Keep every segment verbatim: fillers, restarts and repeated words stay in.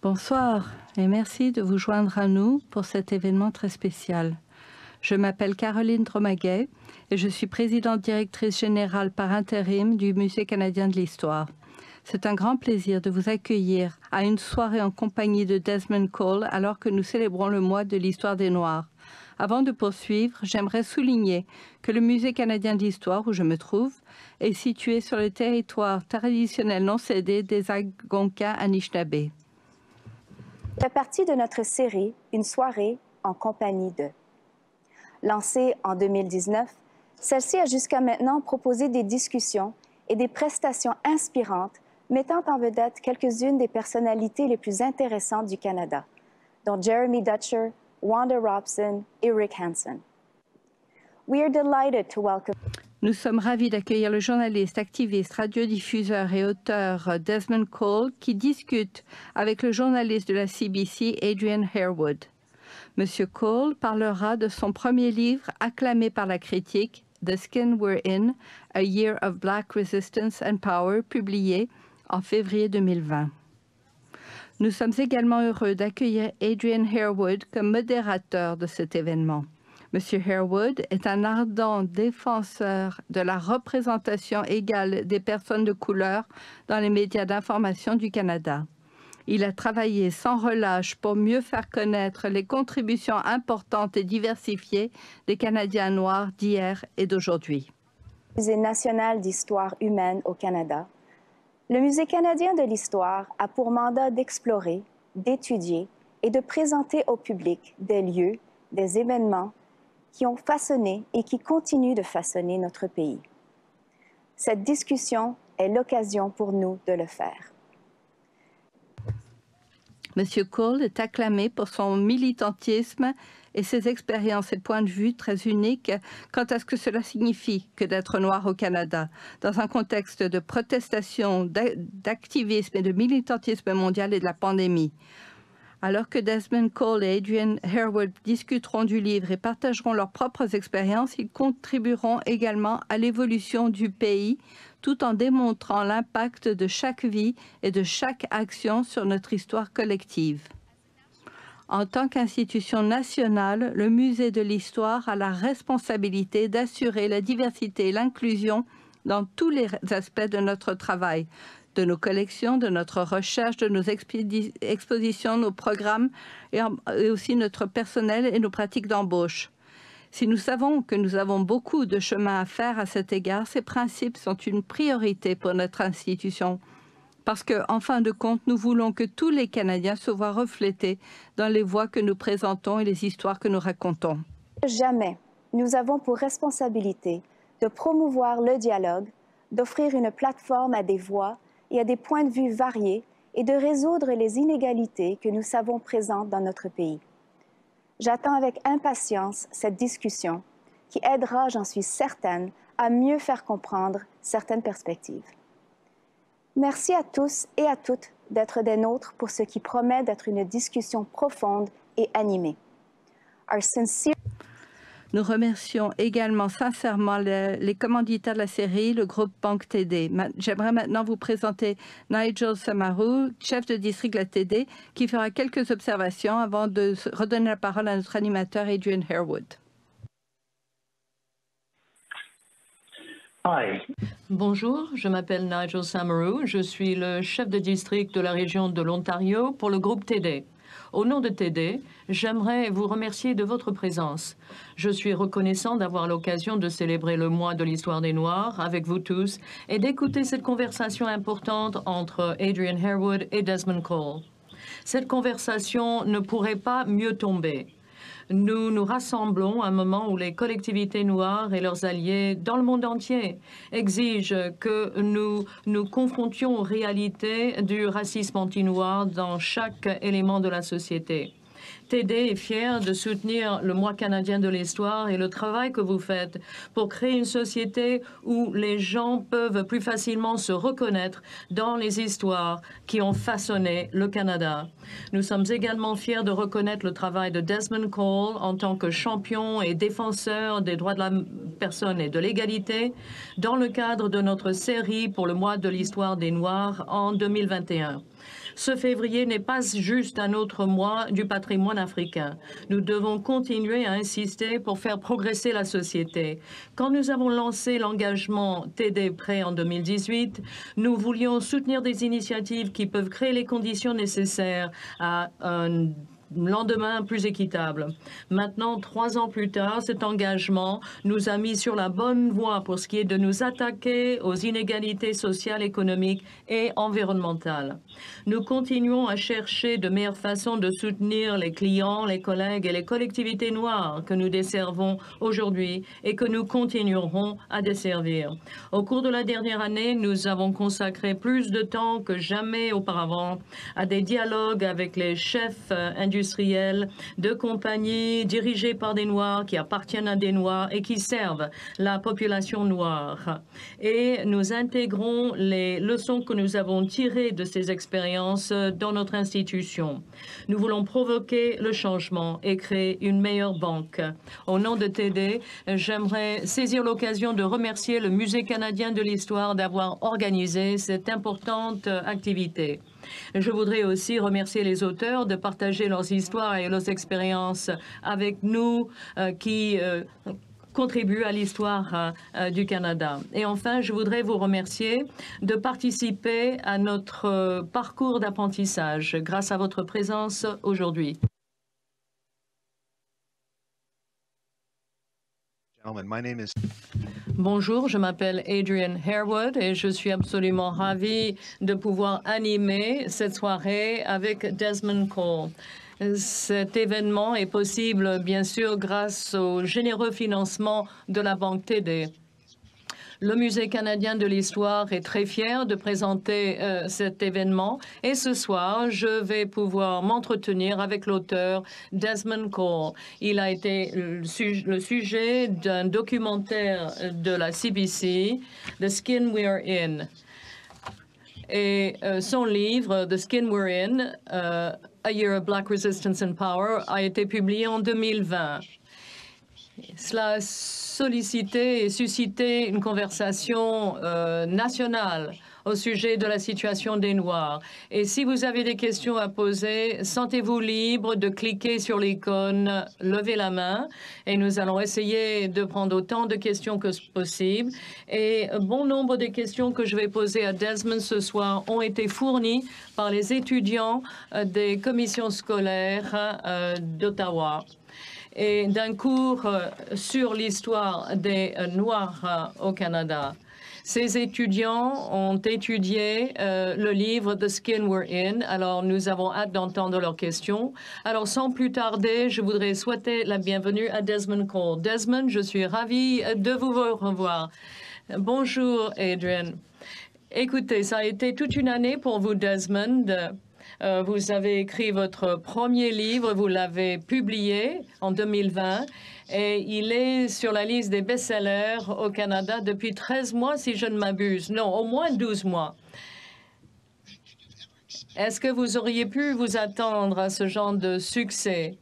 Bonsoir et merci de vous joindre à nous pour cet événement très spécial. Je m'appelle Caroline Tromaguet et je suis présidente directrice générale par intérim du Musée canadien de l'Histoire. C'est un grand plaisir de vous accueillir à une soirée en compagnie de Desmond Cole alors que nous célébrons le mois de l'histoire des Noirs. Avant de poursuivre, j'aimerais souligner que le Musée canadien de l'Histoire, où je me trouve, est situé sur le territoire traditionnel non cédé des Algonquins Anishinabés. fait partie de notre série Une soirée en compagnie de. Lancée en deux mille dix-neuf, celle-ci a jusqu'à maintenant proposé des discussions et des prestations inspirantes mettant en vedette quelques-unes des personnalités les plus intéressantes du Canada, dont Jeremy Dutcher, Wanda Robson et Rick Hansen. We are delighted to welcome... Nous sommes ravis d'accueillir le journaliste, activiste, radiodiffuseur et auteur Desmond Cole qui discute avec le journaliste de la C B C, Adrian Harewood. Monsieur Cole parlera de son premier livre acclamé par la critique, The Skin We're In, A Year of Black Resistance and Power, publié en février deux mille vingt. Nous sommes également heureux d'accueillir Adrian Harewood comme modérateur de cet événement. Monsieur Harewood est un ardent défenseur de la représentation égale des personnes de couleur dans les médias d'information du Canada. Il a travaillé sans relâche pour mieux faire connaître les contributions importantes et diversifiées des Canadiens noirs d'hier et d'aujourd'hui. Musée national d'histoire humaine au Canada, le Musée canadien de l'histoire a pour mandat d'explorer, d'étudier et de présenter au public des lieux, des événements qui ont façonné et qui continuent de façonner notre pays. Cette discussion est l'occasion pour nous de le faire. Monsieur Cole est acclamé pour son militantisme et ses expériences et points de vue très uniques quant à ce que cela signifie que d'être noir au Canada, dans un contexte de protestation, d'activisme et de militantisme mondial et de la pandémie. Alors que Desmond Cole et Adrian Harewood discuteront du livre et partageront leurs propres expériences, ils contribueront également à l'évolution du pays, tout en démontrant l'impact de chaque vie et de chaque action sur notre histoire collective. En tant qu'institution nationale, le Musée de l'Histoire a la responsabilité d'assurer la diversité et l'inclusion dans tous les aspects de notre travail, de nos collections, de notre recherche, de nos expositions, nos programmes et, en, et aussi notre personnel et nos pratiques d'embauche. Si nous savons que nous avons beaucoup de chemin à faire à cet égard, ces principes sont une priorité pour notre institution. Parce qu'en fin de compte, nous voulons que tous les Canadiens se voient reflétés dans les voix que nous présentons et les histoires que nous racontons. Jamais nous avons pour responsabilité de promouvoir le dialogue, d'offrir une plateforme à des voix et à des points de vue variés et de résoudre les inégalités que nous savons présentes dans notre pays. J'attends avec impatience cette discussion qui aidera, j'en suis certaine, à mieux faire comprendre certaines perspectives. Merci à tous et à toutes d'être des nôtres pour ce qui promet d'être une discussion profonde et animée. Our sincere... Nous remercions également sincèrement les, les commanditaires de la série, le groupe Banque T D. J'aimerais maintenant vous présenter Nigel Samaru, chef de district de la T D, qui fera quelques observations avant de redonner la parole à notre animateur Adrian Harewood. Hi. Bonjour, je m'appelle Nigel Samaru, je suis le chef de district de la région de l'Ontario pour le groupe T D. Au nom de T D, j'aimerais vous remercier de votre présence. Je suis reconnaissant d'avoir l'occasion de célébrer le mois de l'histoire des Noirs avec vous tous et d'écouter cette conversation importante entre Adrian Harewood et Desmond Cole. Cette conversation ne pourrait pas mieux tomber. Nous nous rassemblons à un moment où les collectivités noires et leurs alliés dans le monde entier exigent que nous nous confrontions aux réalités du racisme anti-noir dans chaque élément de la société. T D est fier de soutenir le mois canadien de l'histoire et le travail que vous faites pour créer une société où les gens peuvent plus facilement se reconnaître dans les histoires qui ont façonné le Canada. Nous sommes également fiers de reconnaître le travail de Desmond Cole en tant que champion et défenseur des droits de la personne et de l'égalité dans le cadre de notre série pour le mois de l'histoire des Noirs en deux mille vingt et un. Ce février n'est pas juste un autre mois du patrimoine africain. Nous devons continuer à insister pour faire progresser la société. Quand nous avons lancé l'engagement T D Prêt en deux mille dix-huit, nous voulions soutenir des initiatives qui peuvent créer les conditions nécessaires à un lendemain plus équitable. Maintenant, trois ans plus tard, cet engagement nous a mis sur la bonne voie pour ce qui est de nous attaquer aux inégalités sociales, économiques et environnementales. Nous continuons à chercher de meilleures façons de soutenir les clients, les collègues et les collectivités noires que nous desservons aujourd'hui et que nous continuerons à desservir. Au cours de la dernière année, nous avons consacré plus de temps que jamais auparavant à des dialogues avec les chefs industriels industriels de compagnies dirigées par des Noirs, qui appartiennent à des Noirs et qui servent la population noire. Et nous intégrons les leçons que nous avons tirées de ces expériences dans notre institution. Nous voulons provoquer le changement et créer une meilleure banque. Au nom de T D, j'aimerais saisir l'occasion de remercier le Musée canadien de l'histoire d'avoir organisé cette importante activité. Je voudrais aussi remercier les auteurs de partager leurs histoires et leurs expériences avec nous euh, qui euh, contribuent à l'histoire euh, du Canada. Et enfin, je voudrais vous remercier de participer à notre euh, parcours d'apprentissage grâce à votre présence aujourd'hui. Bonjour, je m'appelle Adrian Harewood et je suis absolument ravie de pouvoir animer cette soirée avec Desmond Cole. Cet événement est possible, bien sûr, grâce au généreux financement de la Banque T D. Le Musée canadien de l'histoire est très fier de présenter euh, cet événement et ce soir, je vais pouvoir m'entretenir avec l'auteur Desmond Cole. Il a été le, su le sujet d'un documentaire de la C B C, The Skin We're In. Et euh, son livre, The Skin We're In, euh, A Year of Black Resistance and Power, a été publié en deux mille vingt. Cela a sollicité et suscité une conversation euh, nationale au sujet de la situation des Noirs. Et si vous avez des questions à poser, sentez-vous libre de cliquer sur l'icône « Levez la main » et nous allons essayer de prendre autant de questions que possible. Et bon nombre des questions que je vais poser à Desmond ce soir ont été fournies par les étudiants euh, des commissions scolaires euh, d'Ottawa et d'un cours sur l'histoire des Noirs au Canada. Ces étudiants ont étudié euh, le livre The Skin We're In. Alors, nous avons hâte d'entendre leurs questions. Alors, sans plus tarder, je voudrais souhaiter la bienvenue à Desmond Cole. Desmond, je suis ravie de vous revoir. Bonjour, Adrian. Écoutez, ça a été toute une année pour vous, Desmond. Euh, vous avez écrit votre premier livre, vous l'avez publié en deux mille vingt et il est sur la liste des best-sellers au Canada depuis treize mois, si je ne m'abuse. Non, au moins douze mois. Est-ce que vous auriez pu vous attendre à ce genre de succès?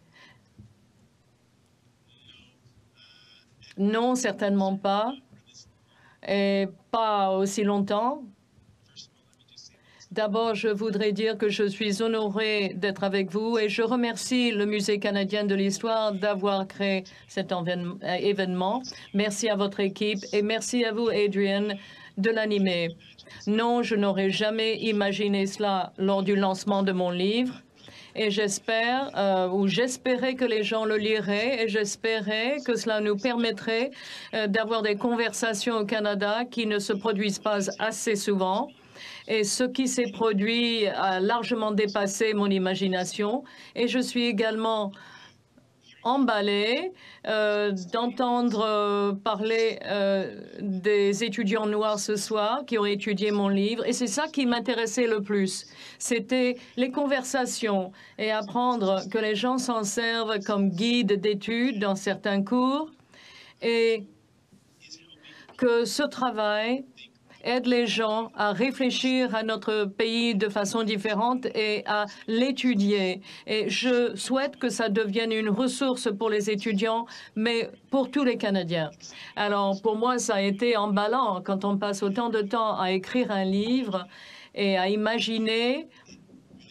Non, certainement pas. Et pas aussi longtemps. D'abord, je voudrais dire que je suis honorée d'être avec vous et je remercie le Musée canadien de l'histoire d'avoir créé cet événement. Merci à votre équipe et merci à vous, Adrian, de l'animer. Non, je n'aurais jamais imaginé cela lors du lancement de mon livre. Et j'espère, euh, ou j'espérais que les gens le liraient, et j'espérais que cela nous permettrait euh, d'avoir des conversations au Canada qui ne se produisent pas assez souvent. Et ce qui s'est produit a largement dépassé mon imagination. Et je suis également emballée euh, d'entendre euh, parler euh, des étudiants noirs ce soir qui ont étudié mon livre. Et c'est ça qui m'intéressait le plus. C'était les conversations et apprendre que les gens s'en servent comme guide d'études dans certains cours et que ce travail aide les gens à réfléchir à notre pays de façon différente et à l'étudier. Et je souhaite que ça devienne une ressource pour les étudiants, mais pour tous les Canadiens. Alors, pour moi, ça a été emballant quand on passe autant de temps à écrire un livre et à imaginer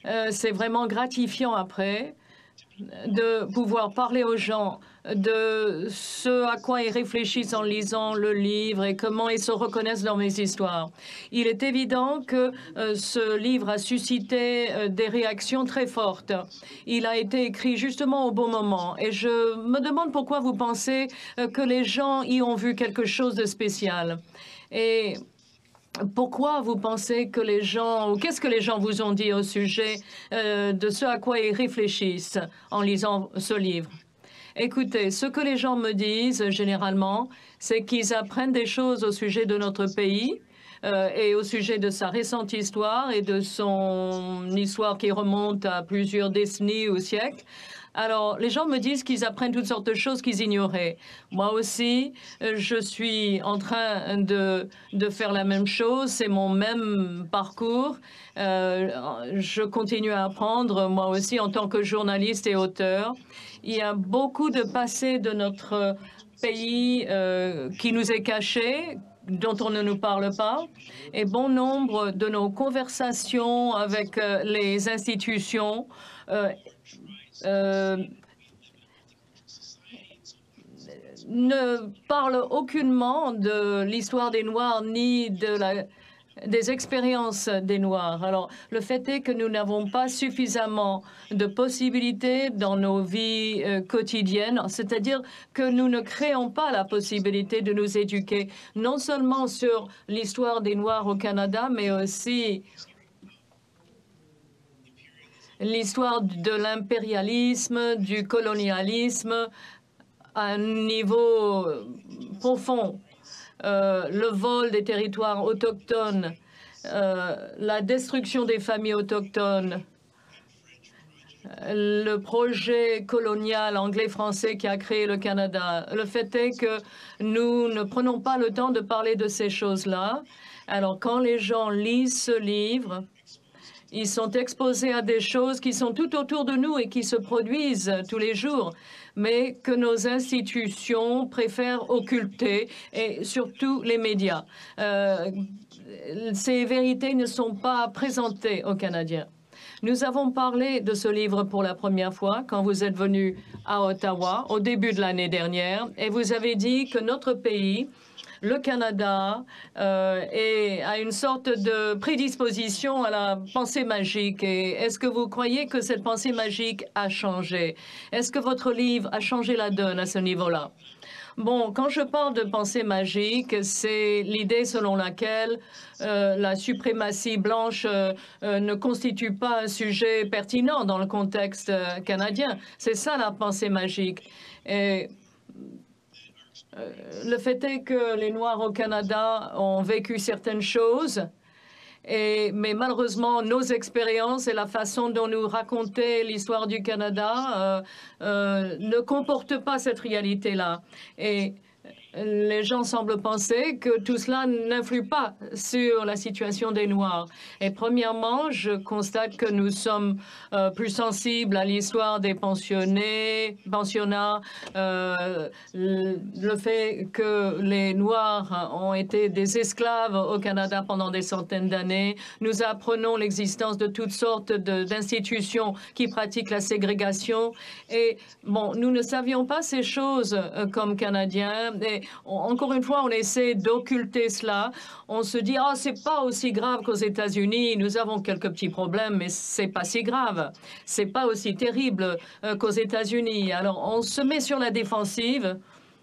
euh, c'est vraiment gratifiant après de pouvoir parler aux gens de ce à quoi ils réfléchissent en lisant le livre et comment ils se reconnaissent dans mes histoires. Il est évident que euh, ce livre a suscité euh, des réactions très fortes. Il a été écrit justement au bon moment et je me demande pourquoi vous pensez euh, que les gens y ont vu quelque chose de spécial. Et pourquoi vous pensez que les gens, ou qu'est-ce que les gens vous ont dit au sujet euh, de ce à quoi ils réfléchissent en lisant ce livre? Écoutez, ce que les gens me disent généralement, c'est qu'ils apprennent des choses au sujet de notre pays euh, et au sujet de sa récente histoire et de son histoire qui remonte à plusieurs décennies ou siècles. Alors, les gens me disent qu'ils apprennent toutes sortes de choses qu'ils ignoraient. Moi aussi, je suis en train de, de faire la même chose. C'est mon même parcours. Euh, je continue à apprendre, moi aussi, en tant que journaliste et auteur. Il y a beaucoup de passé de notre pays euh, qui nous est caché, dont on ne nous parle pas, et bon nombre de nos conversations avec euh, les institutions euh, Euh, ne parle aucunement de l'histoire des Noirs ni de la, des expériences des Noirs. Alors, le fait est que nous n'avons pas suffisamment de possibilités dans nos vies euh, quotidiennes, c'est-à-dire que nous ne créons pas la possibilité de nous éduquer, non seulement sur l'histoire des Noirs au Canada, mais aussi l'histoire de l'impérialisme, du colonialisme à un niveau profond, euh, le vol des territoires autochtones, euh, la destruction des familles autochtones, le projet colonial anglais-français qui a créé le Canada. Le fait est que nous ne prenons pas le temps de parler de ces choses-là. Alors, quand les gens lisent ce livre, ils sont exposés à des choses qui sont tout autour de nous et qui se produisent tous les jours, mais que nos institutions préfèrent occulter, et surtout les médias. Euh, ces vérités ne sont pas présentées aux Canadiens. Nous avons parlé de ce livre pour la première fois quand vous êtes venu à Ottawa au début de l'année dernière, et vous avez dit que notre pays, le Canada, euh, est, a une sorte de prédisposition à la pensée magique. Et est-ce que vous croyez que cette pensée magique a changé? Est-ce que votre livre a changé la donne à ce niveau-là? Bon, quand je parle de pensée magique, c'est l'idée selon laquelle euh, la suprématie blanche euh, euh, ne constitue pas un sujet pertinent dans le contexte euh, canadien. C'est ça la pensée magique. Et Euh, le fait est que les Noirs au Canada ont vécu certaines choses, et, mais malheureusement, nos expériences et la façon dont nous racontait l'histoire du Canada euh, euh, ne comportent pas cette réalité-là. Et les gens semblent penser que tout cela n'influe pas sur la situation des Noirs. Et premièrement, je constate que nous sommes euh, plus sensibles à l'histoire des pensionnés, pensionnats, euh, le fait que les Noirs ont été des esclaves au Canada pendant des centaines d'années. Nous apprenons l'existence de toutes sortes d'institutions qui pratiquent la ségrégation. Et bon, nous ne savions pas ces choses euh, comme Canadiens. Et encore une fois, on essaie d'occulter cela. On se dit, ah, oh, c'est pas aussi grave qu'aux États-Unis. Nous avons quelques petits problèmes, mais c'est pas si grave. C'est pas aussi terrible euh, qu'aux États-Unis. Alors, on se met sur la défensive.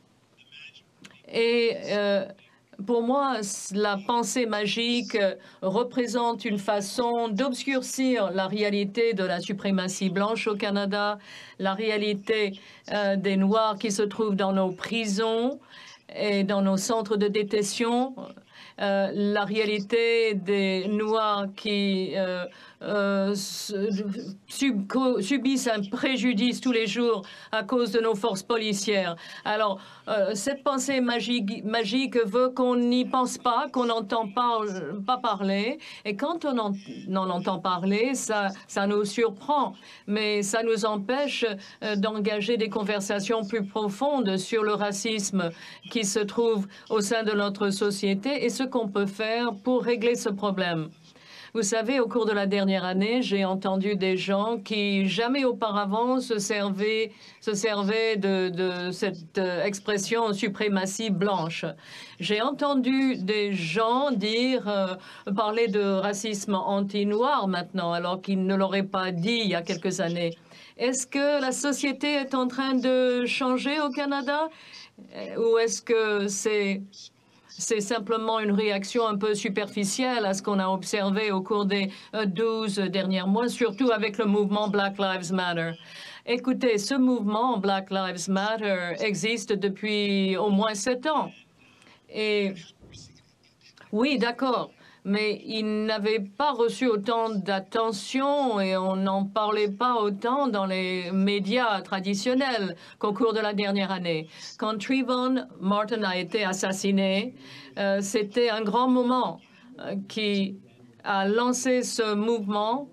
Et euh, pour moi, la pensée magique représente une façon d'obscurcir la réalité de la suprématie blanche au Canada, la réalité euh, des Noirs qui se trouvent dans nos prisons et dans nos centres de détention, euh, la réalité des Noirs qui euh, euh, sub subissent un préjudice tous les jours à cause de nos forces policières. Alors, euh, cette pensée magique, magique veut qu'on n'y pense pas, qu'on n'entend pas, pas parler. Et quand on en, en entend parler, ça, ça nous surprend. Mais ça nous empêche euh, d'engager des conversations plus profondes sur le racisme qui se trouve au sein de notre société et ce qu'on peut faire pour régler ce problème. Vous savez, au cours de la dernière année, j'ai entendu des gens qui jamais auparavant se servaient, se servaient de, de cette euh, expression suprématie blanche. J'ai entendu des gens dire, euh, parler de racisme anti-noir maintenant, alors qu'ils ne l'auraient pas dit il y a quelques années. Est-ce que la société est en train de changer au Canada? Ou est-ce que c'est c'est simplement une réaction un peu superficielle à ce qu'on a observé au cours des douze derniers mois, surtout avec le mouvement Black Lives Matter? Écoutez, ce mouvement Black Lives Matter existe depuis au moins sept ans. Et oui, d'accord, mais il n'avait pas reçu autant d'attention et on n'en parlait pas autant dans les médias traditionnels qu'au cours de la dernière année. Quand Trayvon Martin a été assassiné, euh, c'était un grand moment euh, qui a lancé ce mouvement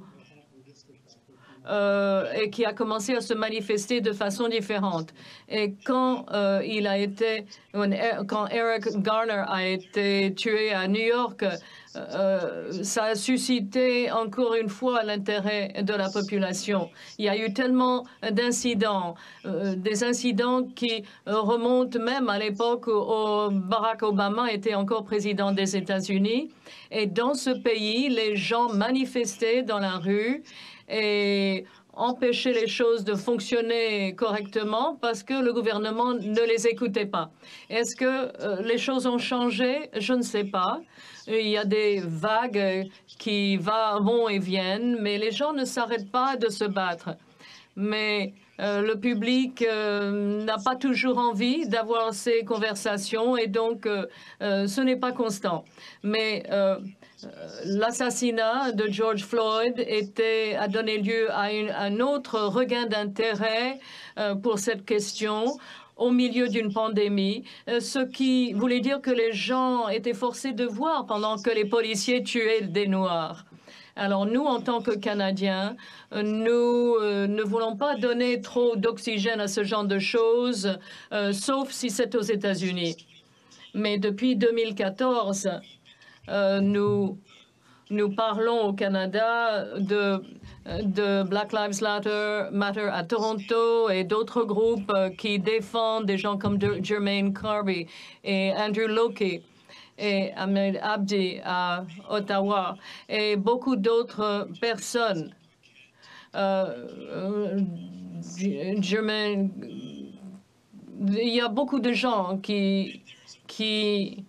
Euh, et qui a commencé à se manifester de façon différente. Et quand euh, il a été, quand Eric Garner a été tué à New York, euh, ça a suscité encore une fois l'intérêt de la population. Il y a eu tellement d'incidents, euh, des incidents qui remontent même à l'époque où Barack Obama était encore président des États-Unis. Et dans ce pays, les gens manifestaient dans la rue et empêcher les choses de fonctionner correctement parce que le gouvernement ne les écoutait pas. Est-ce que euh, les choses ont changé? Je ne sais pas. Il y a des vagues qui vont et viennent, mais les gens ne s'arrêtent pas de se battre. Mais euh, le public euh, n'a pas toujours envie d'avoir ces conversations et donc euh, euh, ce n'est pas constant. Mais euh, l'assassinat de George Floyd était, a donné lieu à une, un autre regain d'intérêt euh, pour cette question au milieu d'une pandémie, euh, ce qui voulait dire que les gens étaient forcés de voir pendant que les policiers tuaient des Noirs. Alors nous, en tant que Canadiens, nous euh, ne voulons pas donner trop d'oxygène à ce genre de choses, euh, sauf si c'est aux États-Unis. Mais depuis deux mille quatorze, Euh, nous, nous parlons au Canada de, de Black Lives Matter, Matter à Toronto et d'autres groupes euh, qui défendent des gens comme de, Jermaine Carby et Andrew Lokey et Ahmed Abdi à Ottawa et beaucoup d'autres personnes. Euh, euh, Jermaine, il y a beaucoup de gens qui... qui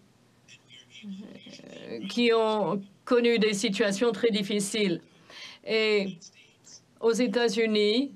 qui ont connu des situations très difficiles. Et aux États-Unis,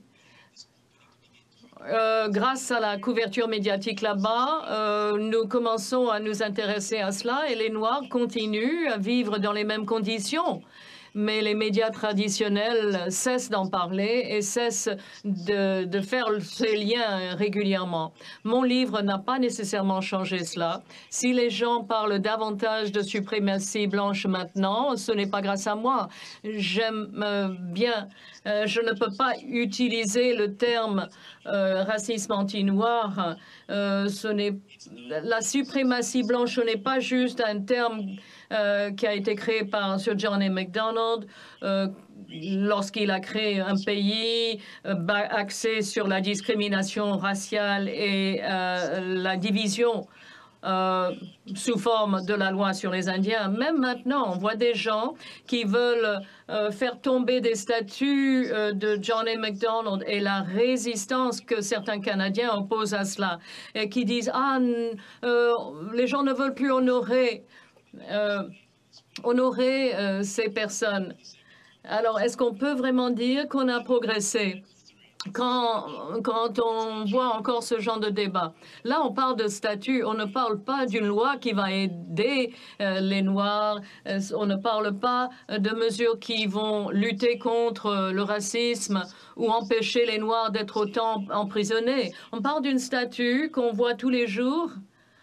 euh, grâce à la couverture médiatique là-bas, euh, nous commençons à nous intéresser à cela et les Noirs continuent à vivre dans les mêmes conditions. Mais les médias traditionnels cessent d'en parler et cessent de, de faire ces liens régulièrement. Mon livre n'a pas nécessairement changé cela. Si les gens parlent davantage de suprématie blanche maintenant, ce n'est pas grâce à moi. J'aime euh, bien, euh, je ne peux pas utiliser le terme euh, racisme anti-noir. Euh, ce n'est la suprématie blanche, ce n'est pas juste un terme Euh, qui a été créé par Sir John A. Macdonald euh, lorsqu'il a créé un pays euh, axé sur la discrimination raciale et euh, la division euh, sous forme de la loi sur les Indiens. Même maintenant, on voit des gens qui veulent euh, faire tomber des statues euh, de John A. Macdonald et la résistance que certains Canadiens opposent à cela et qui disent « Ah, euh, les gens ne veulent plus honorer Euh, honorer euh, ces personnes. » Alors, est-ce qu'on peut vraiment dire qu'on a progressé quand, quand on voit encore ce genre de débat? Là, on parle de statut, on ne parle pas d'une loi qui va aider euh, les Noirs, euh, on ne parle pas de mesures qui vont lutter contre le racisme ou empêcher les Noirs d'être autant emprisonnés. On parle d'une statue qu'on voit tous les jours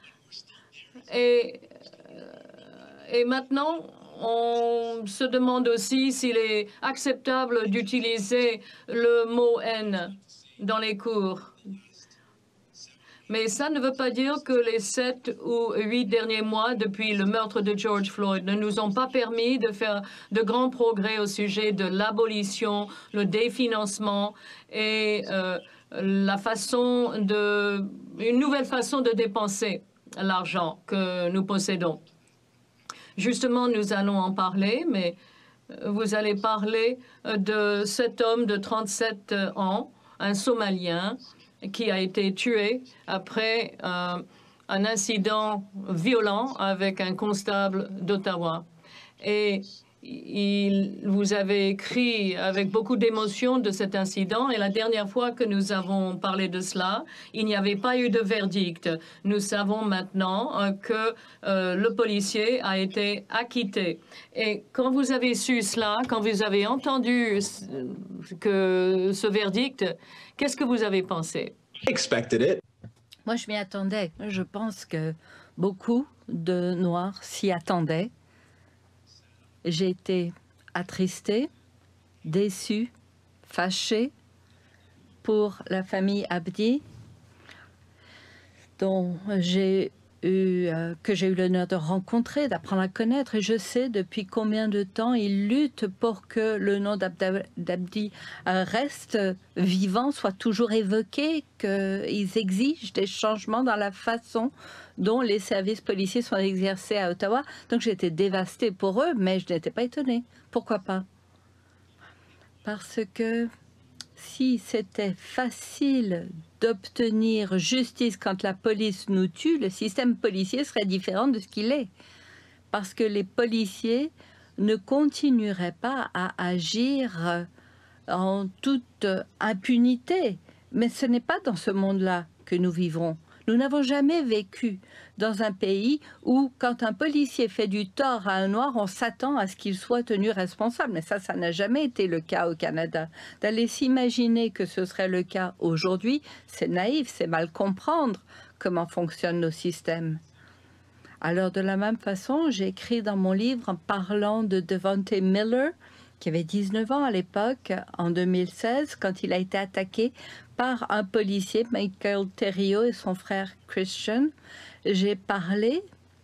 et Et maintenant, on se demande aussi s'il est acceptable d'utiliser le mot « haine » dans les cours. Mais ça ne veut pas dire que les sept ou huit derniers mois depuis le meurtre de George Floyd ne nous ont pas permis de faire de grands progrès au sujet de l'abolition, le définancement et euh, la façon de, une nouvelle façon de dépenser l'argent que nous possédons. Justement, nous allons en parler, mais vous allez parler de cet homme de trente-sept ans, un Somalien, qui a été tué après euh, un incident violent avec un constable d'Ottawa. Et il, vous avez écrit avec beaucoup d'émotion de cet incident. Et la dernière fois que nous avons parlé de cela, il n'y avait pas eu de verdict. Nous savons maintenant euh, que euh, le policier a été acquitté. Et quand vous avez su cela, quand vous avez entendu que ce verdict, qu'est-ce que vous avez pensé? Expected it. Moi, je m'y attendais. Je pense que beaucoup de Noirs s'y attendaient. J'ai été attristée, déçue, fâchée pour la famille Abdi, dont j'ai eu, euh, que j'ai eu l'honneur de rencontrer, d'apprendre à connaître. Et je sais depuis combien de temps ils luttent pour que le nom d'Abdi euh, reste vivant, soit toujours évoqué, qu'ils exigent des changements dans la façon dont les services policiers sont exercés à Ottawa. Donc j'étais dévastée pour eux, mais je n'étais pas étonnée. Pourquoi pas? Parce que si c'était facile d'obtenir justice quand la police nous tue, le système policier serait différent de ce qu'il est. Parce que les policiers ne continueraient pas à agir en toute impunité. Mais ce n'est pas dans ce monde-là que nous vivrons. Nous n'avons jamais vécu dans un pays où, quand un policier fait du tort à un Noir, on s'attend à ce qu'il soit tenu responsable. Mais ça, ça n'a jamais été le cas au Canada. D'aller s'imaginer que ce serait le cas aujourd'hui, c'est naïf, c'est mal comprendre comment fonctionnent nos systèmes. Alors, de la même façon, j'ai écrit dans mon livre en parlant de Devonte Miller, qui avait dix-neuf ans à l'époque, en deux mille seize, quand il a été attaqué par un policier, Michael Thériault, et son frère Christian. J'ai parlé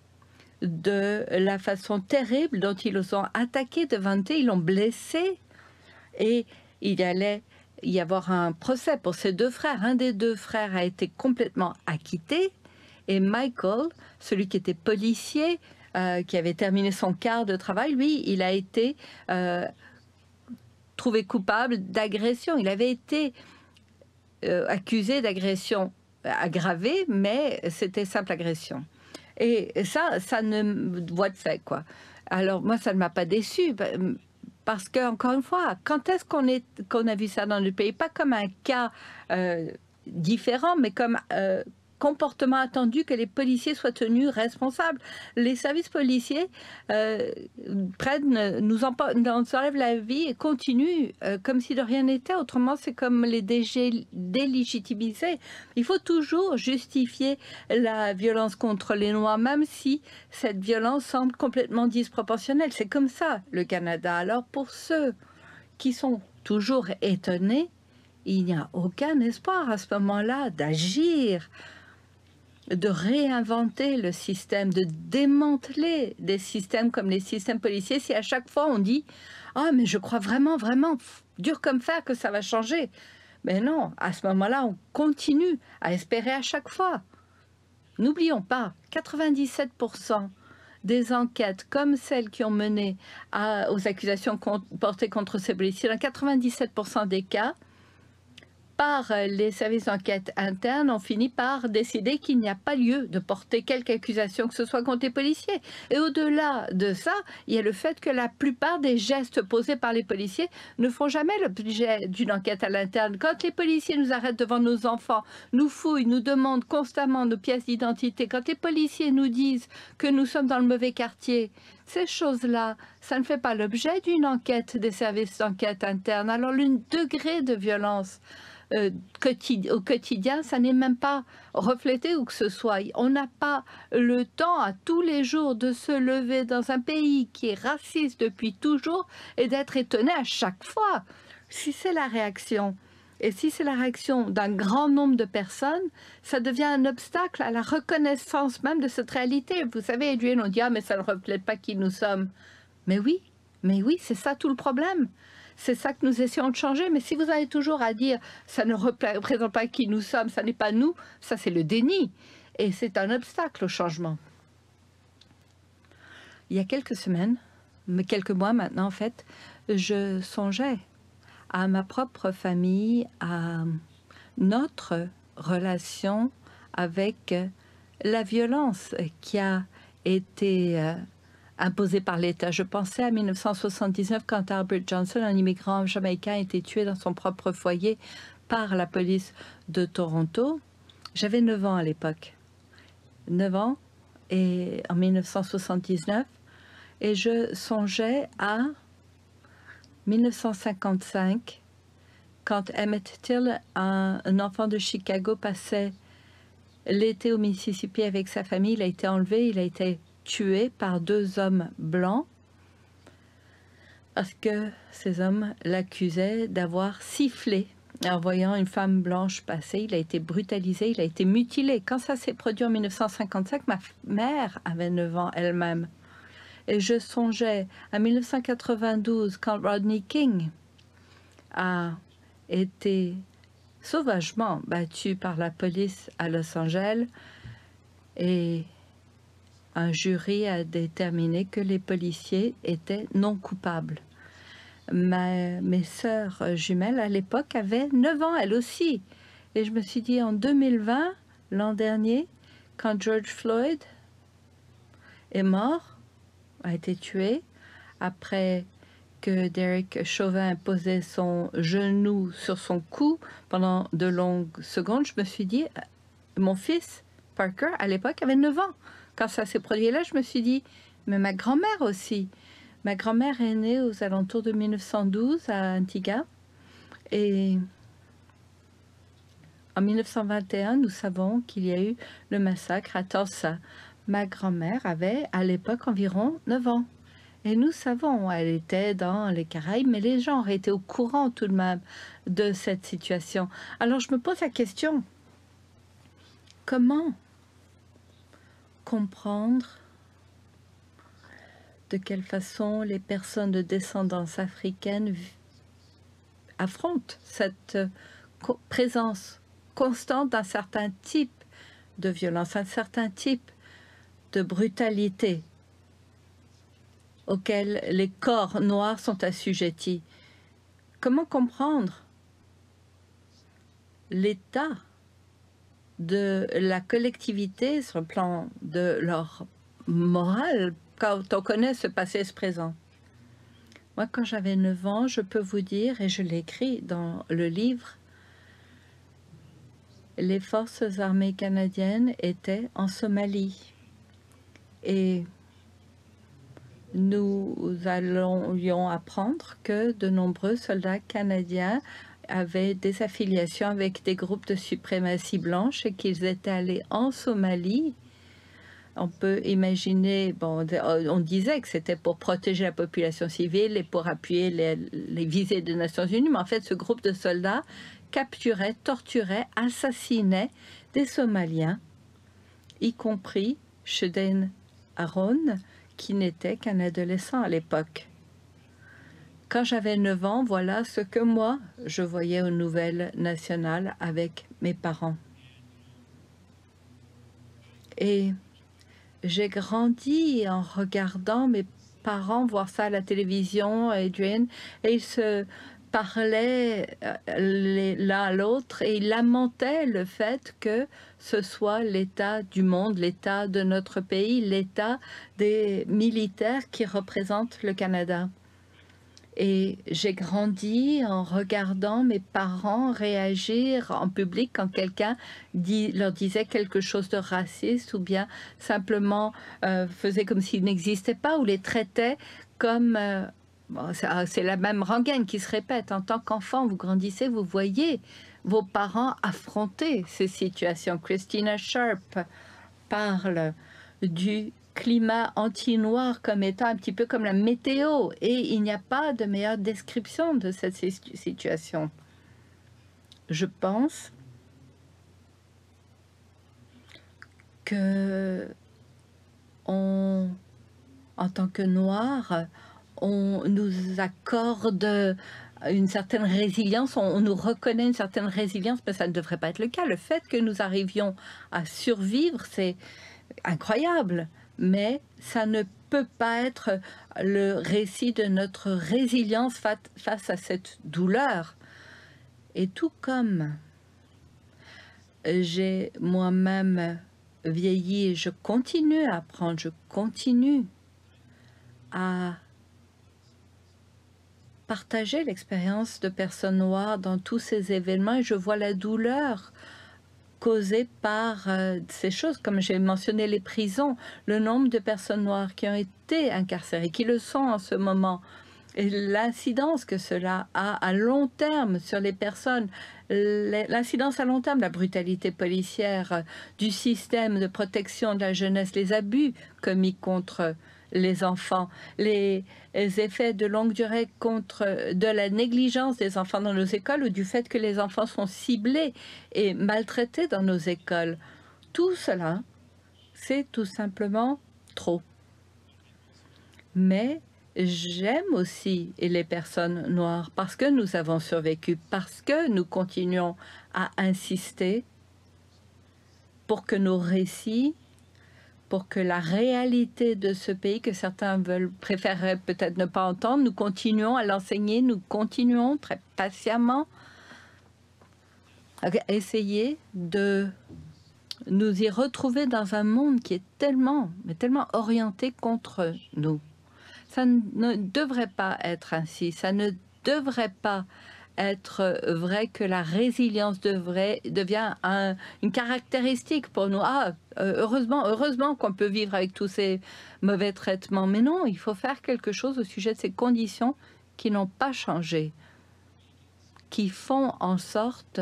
de la façon terrible dont ils ont attaqué Devonte, ils l'ont blessé. Et il allait y avoir un procès pour ses deux frères. Un des deux frères a été complètement acquitté. Et Michael, celui qui était policier, euh, qui avait terminé son quart de travail, lui, il a été euh, trouvé coupable d'agression. Il avait été euh, accusé d'agression aggravée, mais c'était simple agression. Et ça, ça ne voit de fait, quoi. Alors, moi, ça ne m'a pas déçue, parce que, encore une fois, quand est-ce qu'on est, qu'on a vu ça dans le pays? Pas comme un cas euh, différent, mais comme euh, comportement attendu que les policiers soient tenus responsables. Les services policiers euh, prennent, nous, en, nous enlèvent la vie et continuent euh, comme si de rien n'était. Autrement, c'est comme les délégitimiser. Il faut toujours justifier la violence contre les Noirs, même si cette violence semble complètement disproportionnelle. C'est comme ça, le Canada. Alors, pour ceux qui sont toujours étonnés, il n'y a aucun espoir à ce moment-là d'agir, de réinventer le système, de démanteler des systèmes comme les systèmes policiers. Si à chaque fois on dit « Ah, mais je crois vraiment, vraiment, dur comme fer que ça va changer », mais non, à ce moment-là, on continue à espérer à chaque fois. N'oublions pas, quatre-vingt-dix-sept pour cent des enquêtes comme celles qui ont mené à, aux accusations portées contre ces policiers, dans quatre-vingt-dix-sept pour cent des cas, par les services d'enquête internes, on finit par décider qu'il n'y a pas lieu de porter quelque accusation que ce soit contre les policiers. Et au-delà de ça, il y a le fait que la plupart des gestes posés par les policiers ne font jamais l'objet d'une enquête à l'interne. Quand les policiers nous arrêtent devant nos enfants, nous fouillent, nous demandent constamment nos pièces d'identité, quand les policiers nous disent que nous sommes dans le mauvais quartier, ces choses-là, ça ne fait pas l'objet d'une enquête des services d'enquête internes. Alors le degré de violence Euh, quotidien, au quotidien, ça n'est même pas reflété où que ce soit. On n'a pas le temps à tous les jours de se lever dans un pays qui est raciste depuis toujours et d'être étonné à chaque fois. Si c'est la réaction Et si c'est la réaction d'un grand nombre de personnes, ça devient un obstacle à la reconnaissance même de cette réalité. Vous savez, Adrienne, on dit « Ah, mais ça ne reflète pas qui nous sommes ». Mais oui, mais oui, c'est ça tout le problème. C'est ça que nous essayons de changer. Mais si vous avez toujours à dire « ça ne représente pas qui nous sommes, ça n'est pas nous », ça c'est le déni. Et c'est un obstacle au changement. Il y a quelques semaines, mais quelques mois maintenant en fait, je songeais à ma propre famille, à notre relation avec la violence qui a été euh, imposée par l'État. Je pensais à mille neuf cent soixante-dix-neuf quand Albert Johnson, un immigrant jamaïcain, a été tué dans son propre foyer par la police de Toronto. J'avais neuf ans à l'époque. neuf ans, et en mille neuf cent soixante-dix-neuf, et je songeais à mille neuf cent cinquante-cinq, quand Emmett Till, un, un enfant de Chicago, passait l'été au Mississippi avec sa famille. Il a été enlevé, il a été tué par deux hommes blancs parce que ces hommes l'accusaient d'avoir sifflé en voyant une femme blanche passer. Il a été brutalisé, il a été mutilé. Quand ça s'est produit en mille neuf cent cinquante-cinq, ma mère avait neuf ans elle-même. Et je songeais à mille neuf cent quatre-vingt-douze, quand Rodney King a été sauvagement battu par la police à Los Angeles et un jury a déterminé que les policiers étaient non coupables. Ma, mes sœurs jumelles à l'époque avaient neuf ans elles aussi. Et je me suis dit en deux mille vingt, l'an dernier, quand George Floyd est mort, a été tué, après que Derek Chauvin posait son genou sur son cou pendant de longues secondes, je me suis dit, mon fils, Parker, à l'époque, avait neuf ans. Quand ça s'est produit là, je me suis dit, mais ma grand-mère aussi. Ma grand-mère est née aux alentours de mille neuf cent douze à Antigua. Et en mille neuf cent vingt et un, nous savons qu'il y a eu le massacre à Tulsa. Ma grand-mère avait à l'époque environ neuf ans. Et nous savons, elle était dans les Caraïbes, mais les gens auraient été au courant tout de même de cette situation. Alors je me pose la question, comment comprendre de quelle façon les personnes de descendance africaine affrontent cette présence constante d'un certain type de violence, un certain type de brutalité auquel les corps noirs sont assujettis. Comment comprendre l'état de la collectivité sur le plan de leur morale quand on connaît ce passé et ce présent? Moi, quand j'avais neuf ans, je peux vous dire, et je l'ai écrit dans le livre, les forces armées canadiennes étaient en Somalie. Et nous allions apprendre que de nombreux soldats canadiens avaient des affiliations avec des groupes de suprématie blanche et qu'ils étaient allés en Somalie. On peut imaginer, bon, on disait que c'était pour protéger la population civile et pour appuyer les, les visées des Nations Unies, mais en fait, ce groupe de soldats capturait, torturait, assassinait des Somaliens, y compris Shedane Aaron, qui n'était qu'un adolescent à l'époque. Quand j'avais neuf ans, voilà ce que moi, je voyais aux nouvelles nationales avec mes parents. Et j'ai grandi en regardant mes parents voir ça à la télévision, Adrienne, et ils se parlaient l'un à l'autre et ils lamentaient le fait que ce soit l'état du monde, l'état de notre pays, l'état des militaires qui représentent le Canada. Et j'ai grandi en regardant mes parents réagir en public quand quelqu'un dit, leur disait quelque chose de raciste ou bien simplement euh, faisait comme s'il n'existait pas ou les traitait comme... Euh, bon, c'est la même rengaine qui se répète. En tant qu'enfant, vous grandissez, vous voyez vos parents affronter ces situations. Christina Sharp parle du climat anti-noir comme étant un petit peu comme la météo, et il n'y a pas de meilleure description de cette situation. je pense que on, en tant que Noirs, on nous accorde une certaine résilience, on, on nous reconnaît une certaine résilience, mais ça ne devrait pas être le cas. Le fait que nous arrivions à survivre, c'est incroyable, mais ça ne peut pas être le récit de notre résilience face à cette douleur. Et tout comme j'ai moi-même vieilli et je continue à apprendre, je continue à partager l'expérience de personnes noires dans tous ces événements et je vois la douleur causée par euh, ces choses, comme j'ai mentionné les prisons, le nombre de personnes noires qui ont été incarcérées, qui le sont en ce moment, et l'incidence que cela a à long terme sur les personnes, l'incidence à long terme, la brutalité policière, du système de protection de la jeunesse, les abus commis contre les enfants, les effets de longue durée contre de la négligence des enfants dans nos écoles ou du fait que les enfants sont ciblés et maltraités dans nos écoles. Tout cela, c'est tout simplement trop. Mais j'aime aussi les personnes noires parce que nous avons survécu, parce que nous continuons à insister pour que nos récits, pour que la réalité de ce pays que certains veulent préférer peut-être ne pas entendre, nous continuons à l'enseigner, nous continuons très patiemment à essayer de nous y retrouver dans un monde qui est tellement, mais tellement orienté contre nous. Ça ne devrait pas être ainsi, ça ne devrait pas être vrai que la résilience devrait, devient un, une caractéristique pour nous. Ah, heureusement, heureusement qu'on peut vivre avec tous ces mauvais traitements. Mais non, il faut faire quelque chose au sujet de ces conditions qui n'ont pas changé, qui font en sorte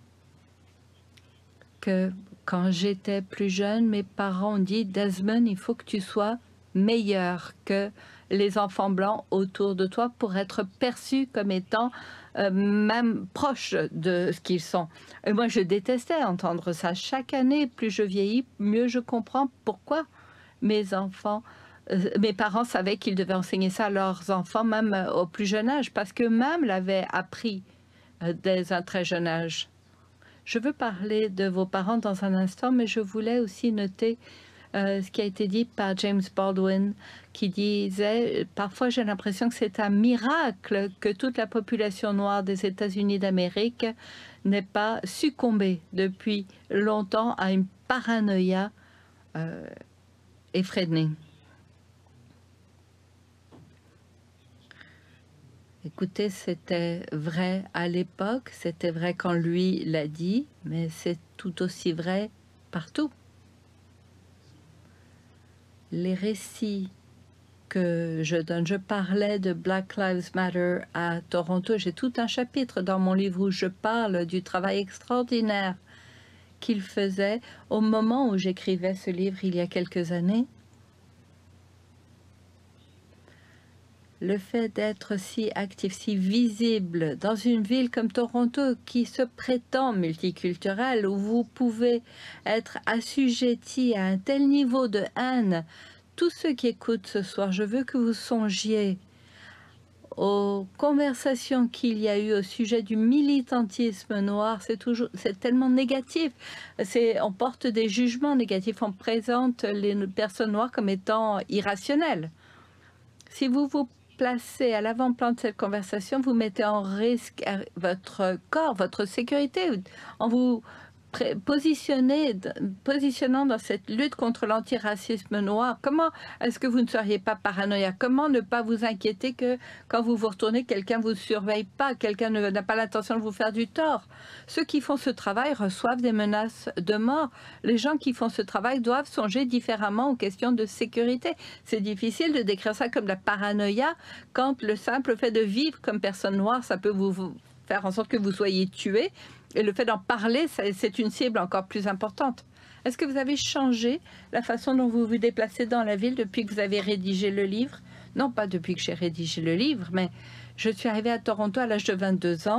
que quand j'étais plus jeune, mes parents ont dit « Desmond, il faut que tu sois meilleur que les enfants blancs autour de toi pour être perçu comme étant euh, même proche de ce qu'ils sont. » Et moi, je détestais entendre ça. Chaque année, plus je vieillis, mieux je comprends pourquoi mes enfants, euh, mes parents savaient qu'ils devaient enseigner ça à leurs enfants, même euh, au plus jeune âge, parce qu'eux-mêmes l'avaient appris euh, dès un très jeune âge. Je veux parler de vos parents dans un instant, mais je voulais aussi noter Euh, ce qui a été dit par James Baldwin, qui disait « Parfois, j'ai l'impression que c'est un miracle que toute la population noire des États-Unis d'Amérique n'ait pas succombé depuis longtemps à une paranoïa euh, effrénée. » Écoutez, c'était vrai à l'époque, c'était vrai quand lui l'a dit, mais c'est tout aussi vrai partout. Les récits que je donne, je parlais de Black Lives Matter à Toronto. J'ai tout un chapitre dans mon livre où je parle du travail extraordinaire qu'il faisait au moment où j'écrivais ce livre il y a quelques années. Le fait d'être si actif, si visible dans une ville comme Toronto qui se prétend multiculturelle, où vous pouvez être assujetti à un tel niveau de haine, tous ceux qui écoutent ce soir, je veux que vous songiez aux conversations qu'il y a eu au sujet du militantisme noir. C'est toujours, c'est tellement négatif. C'est, on porte des jugements négatifs, on présente les personnes noires comme étant irrationnelles. Si vous vous placez à l'avant-plan de cette conversation, vous mettez en risque votre corps, votre sécurité, en vous positionnez, positionnant dans cette lutte contre l'antiracisme noir. Comment est-ce que vous ne seriez pas paranoïaque? Comment ne pas vous inquiéter que quand vous vous retournez, quelqu'un ne vous surveille pas, quelqu'un n'a pas l'intention de vous faire du tort? Ceux qui font ce travail reçoivent des menaces de mort. Les gens qui font ce travail doivent songer différemment aux questions de sécurité. C'est difficile de décrire ça comme de la paranoïa quand le simple fait de vivre comme personne noire, ça peut vous, vous faire en sorte que vous soyez tué. Et le fait d'en parler, c'est une cible encore plus importante. Est-ce que vous avez changé la façon dont vous vous déplacez dans la ville depuis que vous avez rédigé le livre? Non, pas depuis que j'ai rédigé le livre, mais je suis arrivée à Toronto à l'âge de vingt-deux ans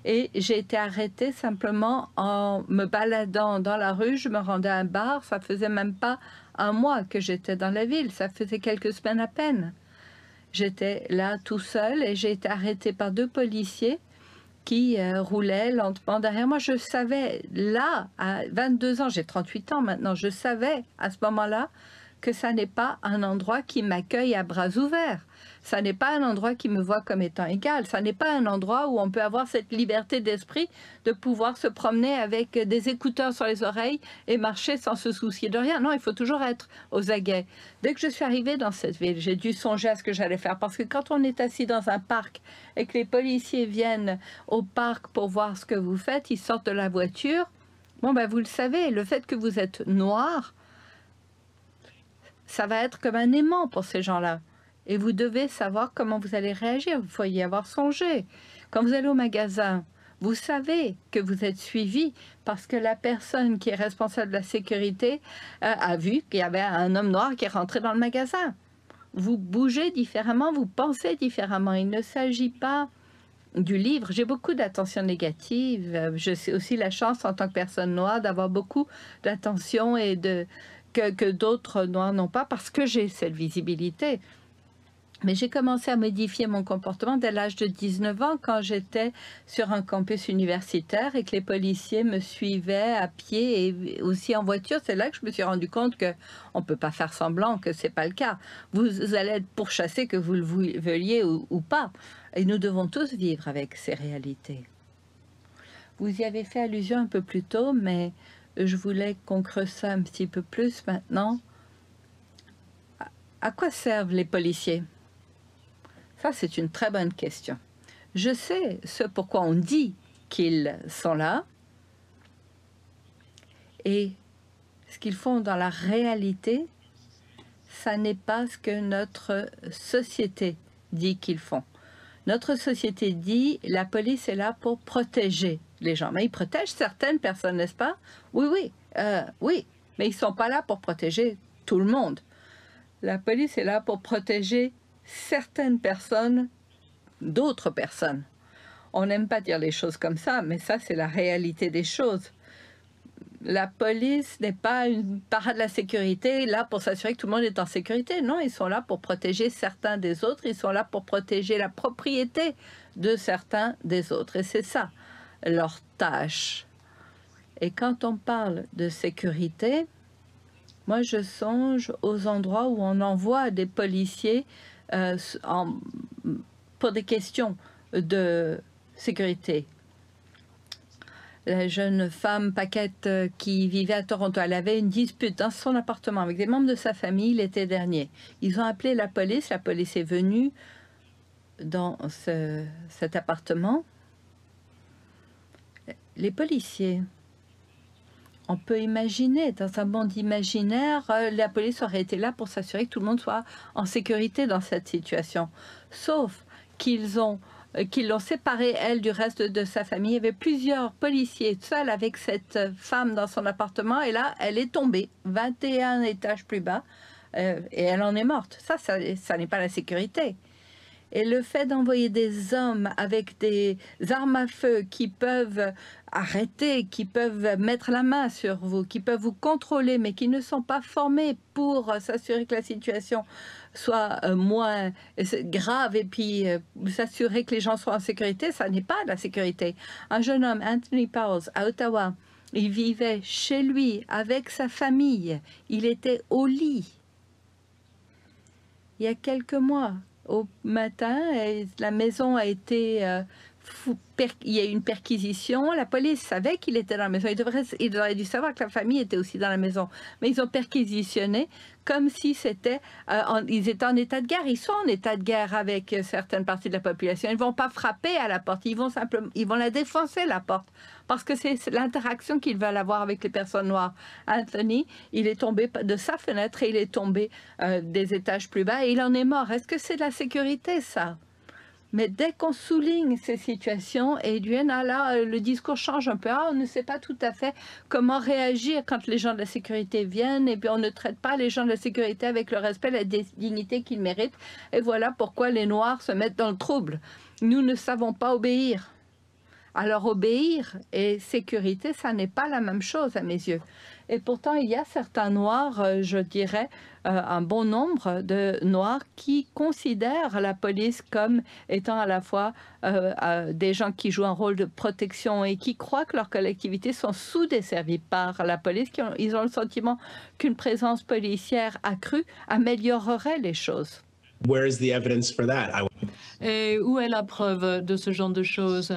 Et j'ai été arrêtée simplement en me baladant dans la rue. Je me rendais à un bar. Ça faisait même pas un mois que j'étais dans la ville. Ça faisait quelques semaines à peine. J'étais là tout seul et j'ai été arrêtée par deux policiers qui euh, roulaient lentement derrière moi. Je savais, là, à vingt-deux ans, j'ai trente-huit ans maintenant, je savais à ce moment-là que ça n'est pas un endroit qui m'accueille à bras ouverts. Ça n'est pas un endroit qui me voit comme étant égal. Ça n'est pas un endroit où on peut avoir cette liberté d'esprit de pouvoir se promener avec des écouteurs sur les oreilles et marcher sans se soucier de rien. Non, il faut toujours être aux aguets. Dès que je suis arrivée dans cette ville, j'ai dû songer à ce que j'allais faire. Parce que quand on est assis dans un parc et que les policiers viennent au parc pour voir ce que vous faites, ils sortent de la voiture. Bon, ben vous le savez, le fait que vous êtes noir, ça va être comme un aimant pour ces gens-là. Et vous devez savoir comment vous allez réagir. Vous faut y avoir songé. Quand vous allez au magasin, vous savez que vous êtes suivi parce que la personne qui est responsable de la sécurité euh, a vu qu'il y avait un homme noir qui est rentré dans le magasin. Vous bougez différemment, vous pensez différemment. Il ne s'agit pas du livre. J'ai beaucoup d'attention négative. Je sais aussi la chance en tant que personne noire d'avoir beaucoup d'attention et de que, que d'autres noirs n'ont pas parce que j'ai cette visibilité. Mais j'ai commencé à modifier mon comportement dès l'âge de dix-neuf ans quand j'étais sur un campus universitaire et que les policiers me suivaient à pied et aussi en voiture. C'est là que je me suis rendu compte qu'on ne peut pas faire semblant que ce n'est pas le cas. Vous allez être pourchassé que vous le veuillez ou, ou pas. Et nous devons tous vivre avec ces réalités. Vous y avez fait allusion un peu plus tôt, mais je voulais qu'on creuse ça un petit peu plus maintenant. À quoi servent les policiers ? Ça, c'est une très bonne question. Je sais ce pourquoi on dit qu'ils sont là et ce qu'ils font dans la réalité, ça n'est pas ce que notre société dit qu'ils font. Notre société dit la police est là pour protéger les gens. Mais ils protègent certaines personnes, n'est-ce pas? Oui, oui, euh, oui. Mais ils ne sont pas là pour protéger tout le monde. La police est là pour protéger certaines personnes d'autres personnes. On n'aime pas dire les choses comme ça, mais ça, c'est la réalité des choses. La police n'est pas une parade de la sécurité, là pour s'assurer que tout le monde est en sécurité. Non, ils sont là pour protéger certains des autres. Ils sont là pour protéger la propriété de certains des autres. Et c'est ça, leur tâche. Et quand on parle de sécurité, moi, je songe aux endroits où on envoie des policiers Euh, en, pour des questions de sécurité. La jeune femme Paquette euh, qui vivait à Toronto, elle avait une dispute dans son appartement avec des membres de sa famille l'été dernier. Ils ont appelé la police, la police est venue dans ce, cet appartement. Les policiers, on peut imaginer, dans un monde imaginaire, euh, la police aurait été là pour s'assurer que tout le monde soit en sécurité dans cette situation. Sauf qu'ils ont, euh, qu'ils l'ont séparée, elle, du reste de sa famille. Il y avait plusieurs policiers seuls avec cette femme dans son appartement. Et là, elle est tombée, vingt et un étages plus bas, euh, et elle en est morte. Ça, ça, ça n'est pas la sécurité. Et le fait d'envoyer des hommes avec des armes à feu qui peuvent arrêter, qui peuvent mettre la main sur vous, qui peuvent vous contrôler, mais qui ne sont pas formés pour s'assurer que la situation soit moins grave et puis s'assurer que les gens soient en sécurité, ça n'est pas la sécurité. Un jeune homme, Anthony Powell, à Ottawa, il vivait chez lui avec sa famille. Il était au lit. Il y a quelques mois, au matin, la maison a été... Euh, fou, per, il y a eu une perquisition. La police savait qu'il était dans la maison. Ils, devraient, ils auraient dû savoir que la famille était aussi dans la maison. Mais ils ont perquisitionné comme si c'était... Euh, en, ils étaient en état de guerre. Ils sont en état de guerre avec certaines parties de la population. Ils ne vont pas frapper à la porte. Ils vont simplement... Ils vont la défoncer, la porte. Parce que c'est l'interaction qu'ils veulent avoir avec les personnes noires. Anthony, il est tombé de sa fenêtre et il est tombé euh, des étages plus bas et il en est mort. Est-ce que c'est de la sécurité, ça? Mais dès qu'on souligne ces situations, Adrienne, ah là, le discours change un peu. Ah, on ne sait pas tout à fait comment réagir quand les gens de la sécurité viennent. Et puis, on ne traite pas les gens de la sécurité avec le respect et la dignité qu'ils méritent. Et voilà pourquoi les Noirs se mettent dans le trouble. Nous ne savons pas obéir. Alors obéir et sécurité, ça n'est pas la même chose à mes yeux. Et pourtant, il y a certains Noirs, euh, je dirais, euh, un bon nombre de Noirs qui considèrent la police comme étant à la fois euh, euh, des gens qui jouent un rôle de protection et qui croient que leurs collectivités sont sous-desservies par la police. Qui ont, ils ont le sentiment qu'une présence policière accrue améliorerait les choses. Where is the evidence for that? I... Et où est la preuve de ce genre de choses?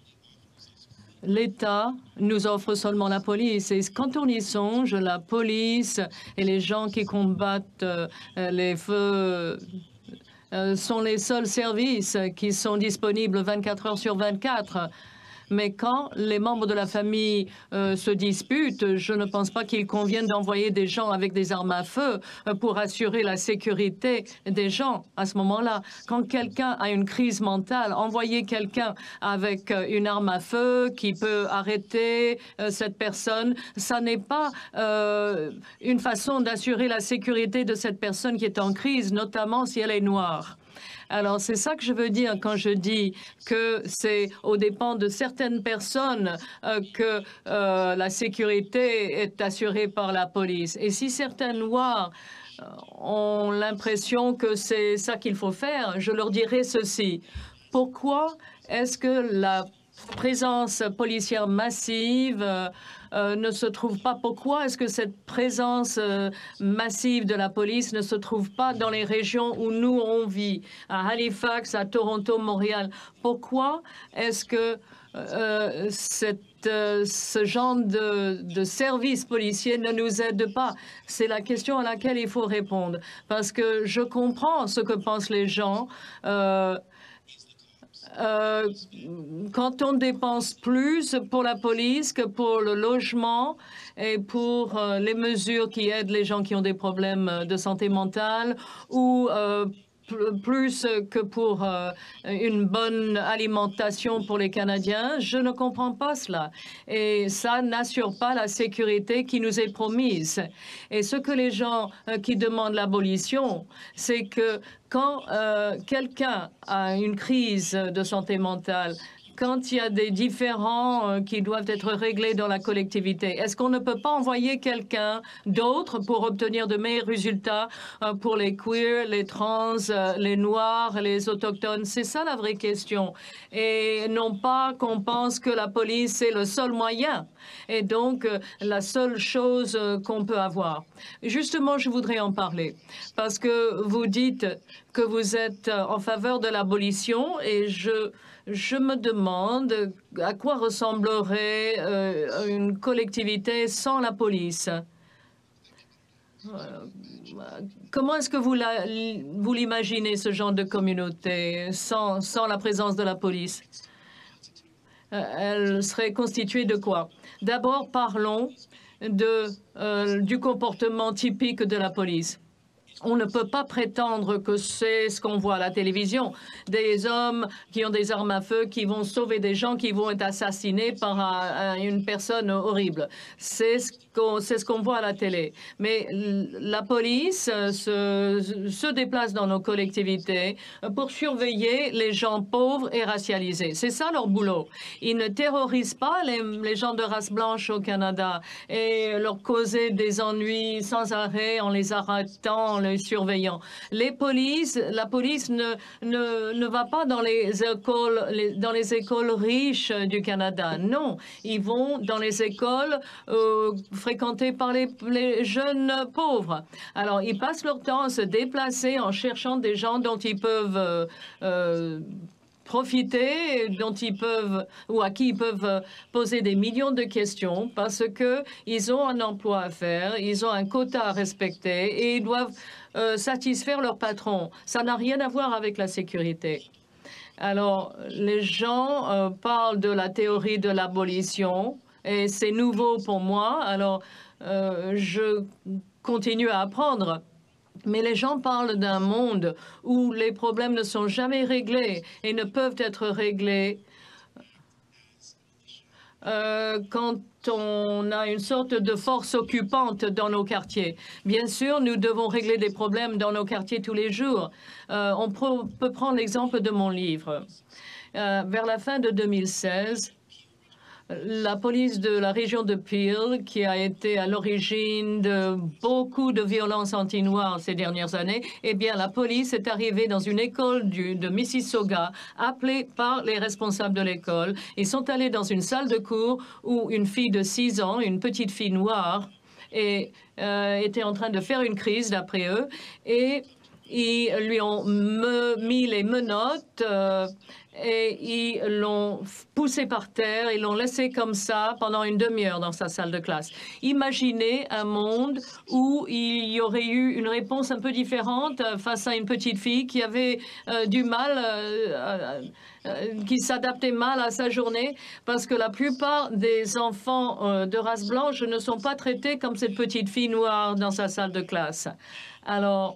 L'État nous offre seulement la police. Et quand on y songe, la police et les gens qui combattent euh, les feux euh, sont les seuls services qui sont disponibles vingt-quatre heures sur vingt-quatre. Mais quand les membres de la famille euh, se disputent, je ne pense pas qu'il convienne d'envoyer des gens avec des armes à feu euh, pour assurer la sécurité des gens à ce moment-là. Quand quelqu'un a une crise mentale, envoyer quelqu'un avec euh, une arme à feu qui peut arrêter euh, cette personne, ça n'est pas euh, une façon d'assurer la sécurité de cette personne qui est en crise, notamment si elle est noire. Alors, c'est ça que je veux dire quand je dis que c'est aux dépens de certaines personnes euh, que euh, la sécurité est assurée par la police. Et si certains Noirs euh, ont l'impression que c'est ça qu'il faut faire, je leur dirai ceci. Pourquoi est-ce que la présence policière massive euh, euh, ne se trouve pas? Pourquoi est-ce que cette présence euh, massive de la police ne se trouve pas dans les régions où nous on vit, à Halifax, à Toronto, Montréal? Pourquoi est-ce que euh, cette, euh, ce genre de, de service policier ne nous aide pas? C'est la question à laquelle il faut répondre. Parce que je comprends ce que pensent les gens. Euh, Euh, quand on dépense plus pour la police que pour le logement et pour euh, les mesures qui aident les gens qui ont des problèmes de santé mentale ou euh, plus que pour euh, une bonne alimentation pour les Canadiens, je ne comprends pas cela. Et ça n'assure pas la sécurité qui nous est promise. Et ce que les gens euh, qui demandent l'abolition, c'est que quand euh, quelqu'un a une crise de santé mentale, quand il y a des différends euh, qui doivent être réglés dans la collectivité, est-ce qu'on ne peut pas envoyer quelqu'un d'autre pour obtenir de meilleurs résultats euh, pour les queers, les trans, euh, les noirs, les autochtones? C'est ça la vraie question. Et non pas qu'on pense que la police est le seul moyen et donc euh, la seule chose euh, qu'on peut avoir. Justement, je voudrais en parler parce que vous dites que vous êtes en faveur de l'abolition et je... Je me demande à quoi ressemblerait euh, une collectivité sans la police. Euh, comment est-ce que vous l'imaginez, ce genre de communauté, sans, sans la présence de la police? Euh, elle serait constituée de quoi? D'abord, parlons de, euh, du comportement typique de la police. On ne peut pas prétendre que c'est ce qu'on voit à la télévision. Des hommes qui ont des armes à feu, qui vont sauver des gens, qui vont être assassinés par un, un, une personne horrible. C'est ce qu'on c'est ce qu'on voit à la télé. Mais la police se, se déplace dans nos collectivités pour surveiller les gens pauvres et racialisés. C'est ça leur boulot. Ils ne terrorisent pas les, les gens de race blanche au Canada et leur causer des ennuis sans arrêt en les arrêtant, en les surveillant. Les polices, la police ne, ne, ne va pas dans les écoles, les, dans les écoles riches du Canada. Non, ils vont dans les écoles euh, fréquentées par les, les jeunes pauvres. Alors, ils passent leur temps à se déplacer en cherchant des gens dont ils peuvent euh, euh, profiter, dont ils peuvent ou à qui ils peuvent poser des millions de questions parce que ils ont un emploi à faire, ils ont un quota à respecter et ils doivent euh, satisfaire leur patron. Ça n'a rien à voir avec la sécurité. Alors, les gens euh, parlent de la théorie de l'abolition et c'est nouveau pour moi. Alors, euh, je continue à apprendre. Mais les gens parlent d'un monde où les problèmes ne sont jamais réglés et ne peuvent être réglés euh, quand on a une sorte de force occupante dans nos quartiers. Bien sûr, nous devons régler des problèmes dans nos quartiers tous les jours. Euh, on peut prendre l'exemple de mon livre. Euh, vers la fin de deux mille seize, la police de la région de Peel, qui a été à l'origine de beaucoup de violences anti-noires ces dernières années, eh bien, la police est arrivée dans une école du, de Mississauga, appelée par les responsables de l'école. Ils sont allés dans une salle de cours où une fille de six ans, une petite fille noire, et, euh, était en train de faire une crise, d'après eux, et ils lui ont me, mis les menottes euh, et ils l'ont poussé par terre, ils l'ont laissé comme ça pendant une demi-heure dans sa salle de classe. Imaginez un monde où il y aurait eu une réponse un peu différente face à une petite fille qui avait euh, du mal, euh, euh, qui s'adaptait mal à sa journée, parce que la plupart des enfants euh, de race blanche ne sont pas traités comme cette petite fille noire dans sa salle de classe. Alors,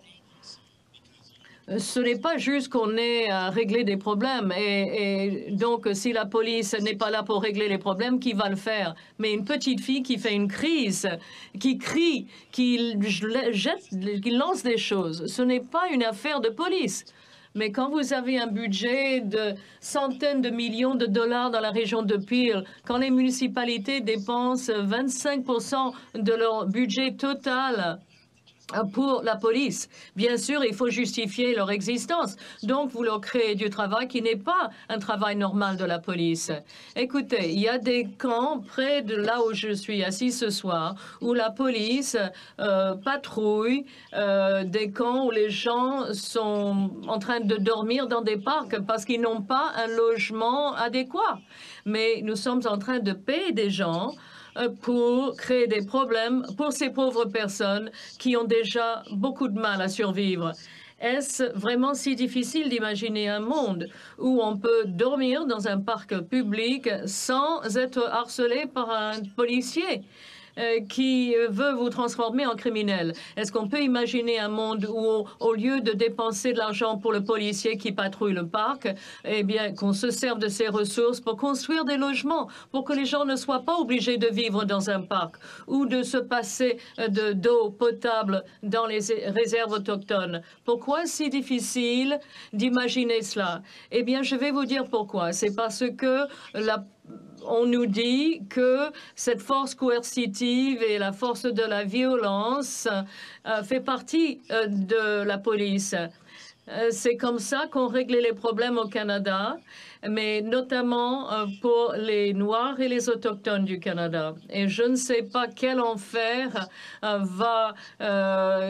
ce n'est pas juste qu'on ait à régler des problèmes. Et, et donc, si la police n'est pas là pour régler les problèmes, qui va le faire? Mais une petite fille qui fait une crise, qui crie, qui jette, qui lance des choses, ce n'est pas une affaire de police. Mais quand vous avez un budget de centaines de millions de dollars dans la région de Peel, quand les municipalités dépensent vingt-cinq pour cent de leur budget total pour la police, bien sûr, il faut justifier leur existence. Donc, vous leur créez du travail qui n'est pas un travail normal de la police. Écoutez, il y a des camps près de là où je suis assis ce soir, où la police euh, patrouille, euh, des camps où les gens sont en train de dormir dans des parcs parce qu'ils n'ont pas un logement adéquat. Mais nous sommes en train de payer des gens pour créer des problèmes pour ces pauvres personnes qui ont déjà beaucoup de mal à survivre. Est-ce vraiment si difficile d'imaginer un monde où on peut dormir dans un parc public sans être harcelé par un policier euh, qui veut vous transformer en criminel? Est-ce qu'on peut imaginer un monde où, au lieu de dépenser de l'argent pour le policier qui patrouille le parc, eh bien, qu'on se serve de ces ressources pour construire des logements, pour que les gens ne soient pas obligés de vivre dans un parc ou de se passer de d'eau potable dans les réserves autochtones? Pourquoi si difficile d'imaginer cela? Eh bien, je vais vous dire pourquoi. C'est parce que la on nous dit que cette force coercitive et la force de la violence euh, fait partie euh, de la police. Euh, c'est comme ça qu'on réglait les problèmes au Canada, mais notamment euh, pour les Noirs et les Autochtones du Canada. Et je ne sais pas quel enfer euh, va euh,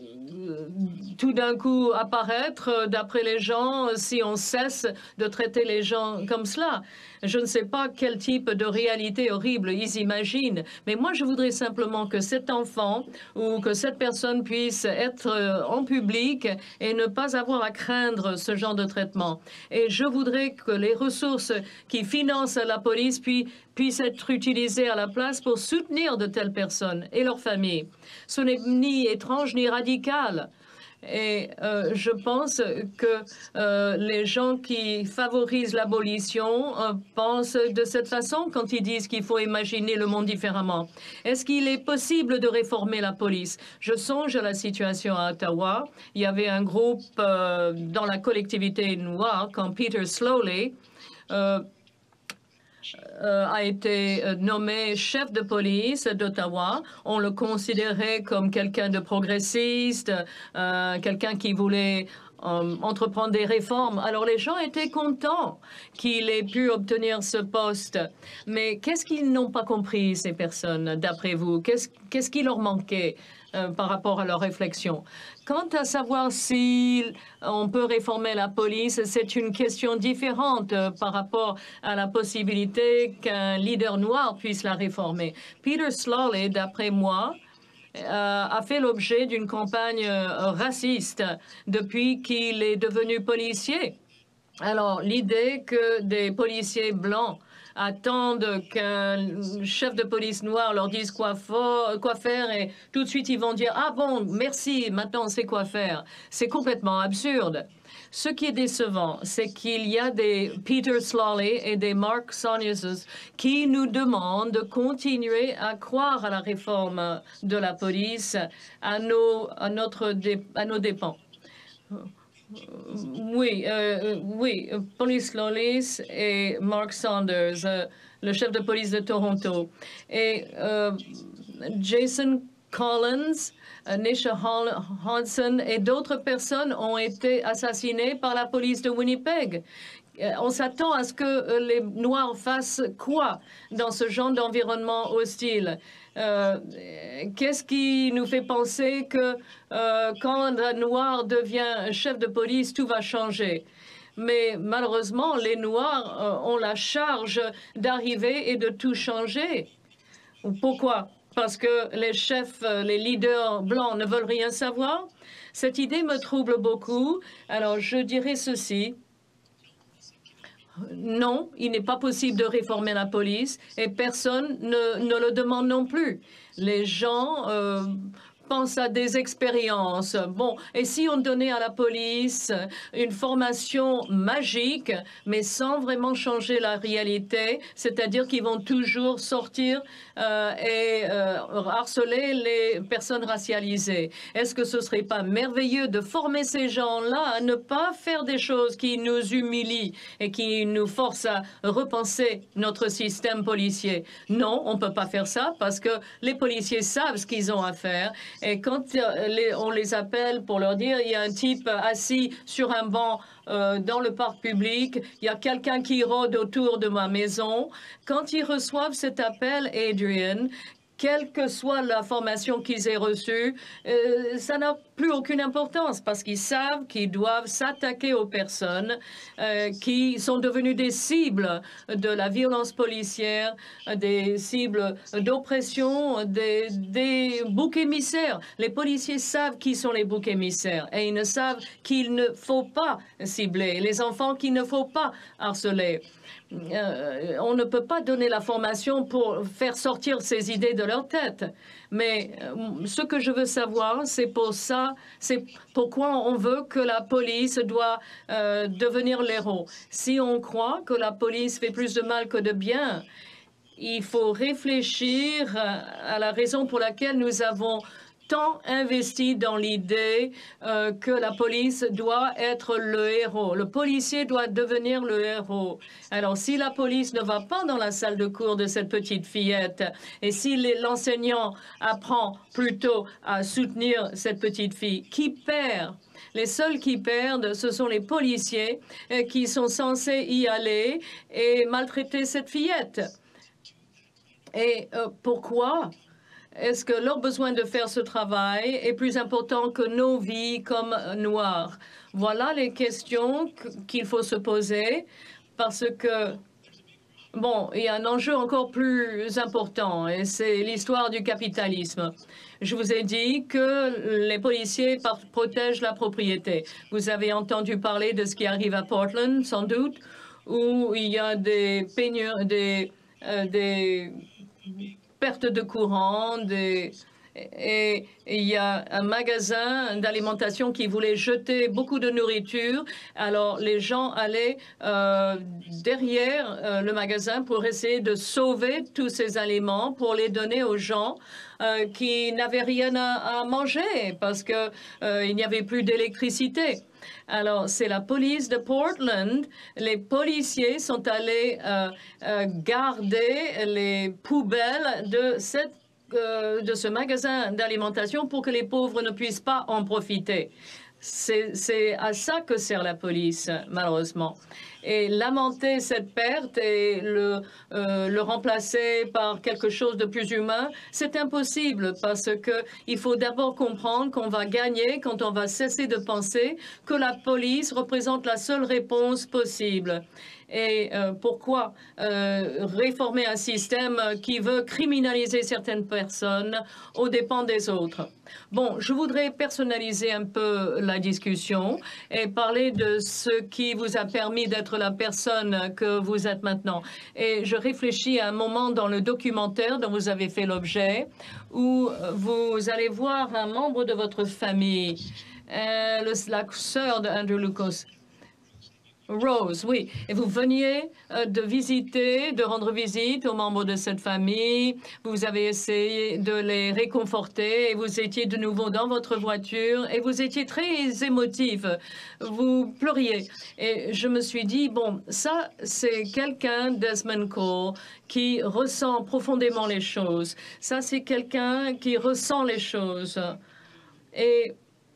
tout d'un coup apparaître d'après les gens si on cesse de traiter les gens comme cela. Je ne sais pas quel type de réalité horrible ils imaginent, mais moi je voudrais simplement que cet enfant ou que cette personne puisse être en public et ne pas avoir à craindre ce genre de traitement. Et je voudrais que les ressources qui financent la police puis, puissent être utilisées à la place pour soutenir de telles personnes et leurs familles. Ce n'est ni étrange ni radical. Et euh, je pense que euh, les gens qui favorisent l'abolition euh, pensent de cette façon quand ils disent qu'il faut imaginer le monde différemment. Est-ce qu'il est possible de réformer la police? Je songe à la situation à Ottawa. Il y avait un groupe euh, dans la collectivité noire quand Peter Slowly euh, Euh, a été nommé chef de police d'Ottawa. On le considérait comme quelqu'un de progressiste, euh, quelqu'un qui voulait euh, entreprendre des réformes. Alors les gens étaient contents qu'il ait pu obtenir ce poste. Mais qu'est-ce qu'ils n'ont pas compris, ces personnes, d'après vous? Qu'est-ce qu'est-ce qui leur manquait euh, par rapport à leur réflexion? Quant à savoir si on peut réformer la police, c'est une question différente euh, par rapport à la possibilité qu'un leader noir puisse la réformer. Peter Slawley, d'après moi, euh, a fait l'objet d'une campagne euh, raciste depuis qu'il est devenu policier. Alors, l'idée que des policiers blancs attendent qu'un chef de police noir leur dise quoi, quoi faire et tout de suite ils vont dire « Ah bon, merci, maintenant on sait quoi faire ». C'est complètement absurde. Ce qui est décevant, c'est qu'il y a des Peter Slawley et des Mark Saunders qui nous demandent de continuer à croire à la réforme de la police à nos, à notre, à nos dépens. Oui, euh, oui, Police Lawless et Mark Saunders. Euh, le chef de police de Toronto. Et euh, Jason Collins, Nisha Hodson et d'autres personnes ont été assassinées par la police de Winnipeg. On s'attend à ce que les Noirs fassent quoi dans ce genre d'environnement hostile? Euh, Qu'est-ce qui nous fait penser que euh, quand un Noir devient chef de police, tout va changer? Mais malheureusement, les Noirs euh, ont la charge d'arriver et de tout changer. Pourquoi? Parce que les chefs, les leaders blancs ne veulent rien savoir? Cette idée me trouble beaucoup. Alors, je dirais ceci. Non, il n'est pas possible de réformer la police et personne ne, ne le demande non plus. Les gens euh, pensent à des expériences. Bon, et si on donnait à la police une formation magique, mais sans vraiment changer la réalité, c'est-à-dire qu'ils vont toujours sortir euh, et euh, harceler les personnes racialisées. Est-ce que ce serait pas merveilleux de former ces gens-là à ne pas faire des choses qui nous humilient et qui nous forcent à repenser notre système policier? Non, on ne peut pas faire ça parce que les policiers savent ce qu'ils ont à faire. Et quand les, on les appelle pour leur dire il y a un type assis sur un banc euh, dans le parc public, il y a quelqu'un qui rôde autour de ma maison, quand ils reçoivent cet appel, Adrian, quelle que soit la formation qu'ils aient reçue, euh, ça n'a plus aucune importance parce qu'ils savent qu'ils doivent s'attaquer aux personnes euh, qui sont devenues des cibles de la violence policière, des cibles d'oppression, des, des boucs émissaires. Les policiers savent qui sont les boucs émissaires et ils ne savent qu'il ne faut pas cibler, les enfants qu'il ne faut pas harceler. Euh, on ne peut pas donner la formation pour faire sortir ces idées de leur tête. Mais euh, ce que je veux savoir, c'est pour ça, c'est pourquoi on veut que la police doit euh, devenir l'héros. Si on croit que la police fait plus de mal que de bien, il faut réfléchir à la raison pour laquelle nous avons tant investi dans l'idée euh, que la police doit être le héros. Le policier doit devenir le héros. Alors, si la police ne va pas dans la salle de cours de cette petite fillette et si l'enseignant apprend plutôt à soutenir cette petite fille, qui perd? Les seuls qui perdent, ce sont les policiers euh, qui sont censés y aller et maltraiter cette fillette. Et euh, pourquoi? Est-ce que leur besoin de faire ce travail est plus important que nos vies comme Noirs? Voilà les questions qu'il faut se poser parce que, bon, il y a un enjeu encore plus important et c'est l'histoire du capitalisme. Je vous ai dit que les policiers protègent la propriété. Vous avez entendu parler de ce qui arrive à Portland, sans doute, où il y a des pénuries, des, euh, des perte de courant, des, et il y a un magasin d'alimentation qui voulait jeter beaucoup de nourriture. Alors, les gens allaient euh, derrière euh, le magasin pour essayer de sauver tous ces aliments, pour les donner aux gens euh, qui n'avaient rien à, à manger parce qu'il euh, n'y avait plus d'électricité. Alors, c'est la police de Portland. Les policiers sont allés euh, euh, garder les poubelles de, cette, euh, de ce magasin d'alimentation pour que les pauvres ne puissent pas en profiter. C'est à ça que sert la police, malheureusement. Et lamenter cette perte et le, euh, le remplacer par quelque chose de plus humain, c'est impossible parce qu'il faut d'abord comprendre qu'on va gagner quand on va cesser de penser que la police représente la seule réponse possible. Et euh, pourquoi euh, réformer un système qui veut criminaliser certaines personnes aux dépens des autres? Bon, je voudrais personnaliser un peu la discussion et parler de ce qui vous a permis d'être la personne que vous êtes maintenant. Et je réfléchis à un moment dans le documentaire dont vous avez fait l'objet où vous allez voir un membre de votre famille, euh, le, la sœur d'Andrew Lucas. Rose, oui. Et vous veniez euh, de visiter, de rendre visite aux membres de cette famille. Vous avez essayé de les réconforter et vous étiez de nouveau dans votre voiture et vous étiez très émotif. Vous pleuriez. Et je me suis dit, bon, ça, c'est quelqu'un, Desmond Cole, qui ressent profondément les choses. Ça, c'est quelqu'un qui ressent les choses. Et...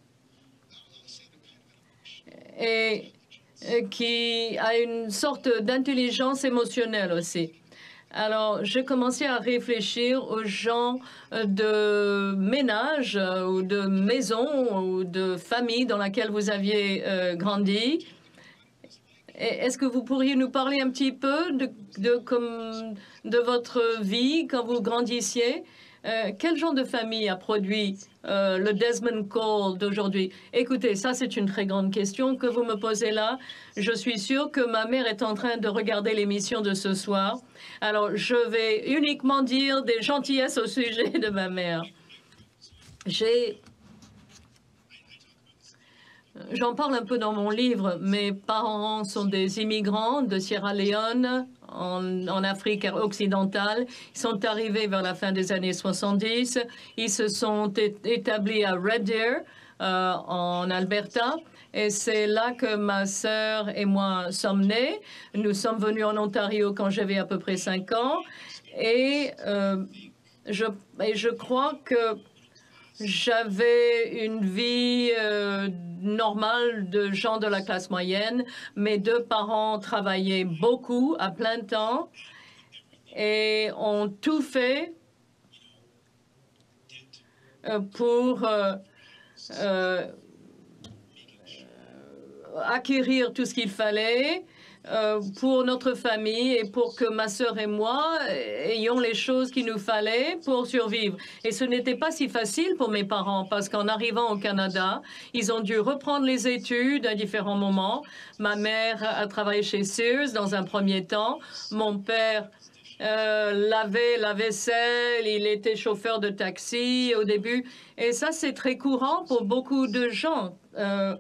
et qui a une sorte d'intelligence émotionnelle aussi. Alors, j'ai commencé à réfléchir aux gens de ménage ou de maison ou de famille dans laquelle vous aviez euh, grandi. Est-ce que vous pourriez nous parler un petit peu de, de, comme, de votre vie quand vous grandissiez? Euh, quel genre de famille a produit euh, le Desmond Cole d'aujourd'hui? Écoutez, ça c'est une très grande question que vous me posez là. Je suis sûre que ma mère est en train de regarder l'émission de ce soir. Alors, je vais uniquement dire des gentillesses au sujet de ma mère. J'ai... J'en parle un peu dans mon livre. Mes parents sont des immigrants de Sierra Leone, en, en Afrique occidentale. Ils sont arrivés vers la fin des années soixante-dix. Ils se sont établis à Red Deer, euh, en Alberta. Et c'est là que ma sœur et moi sommes nés. Nous sommes venus en Ontario quand j'avais à peu près cinq ans. Et, euh, je, et je crois que j'avais une vie euh, normale de gens de la classe moyenne. Mes deux parents travaillaient beaucoup, à plein temps, et ont tout fait euh, pour euh, euh, acquérir tout ce qu'il fallait euh, pour notre famille et pour que ma sœur et moi ayons les choses qu'il nous fallait pour survivre. Et ce n'était pas si facile pour mes parents parce qu'en arrivant au Canada, ils ont dû reprendre les études à différents moments. Ma mère a travaillé chez Sears dans un premier temps. Mon père Euh, lavait la vaisselle, il était chauffeur de taxi au début. Et ça, c'est très courant pour beaucoup de gens. Euh,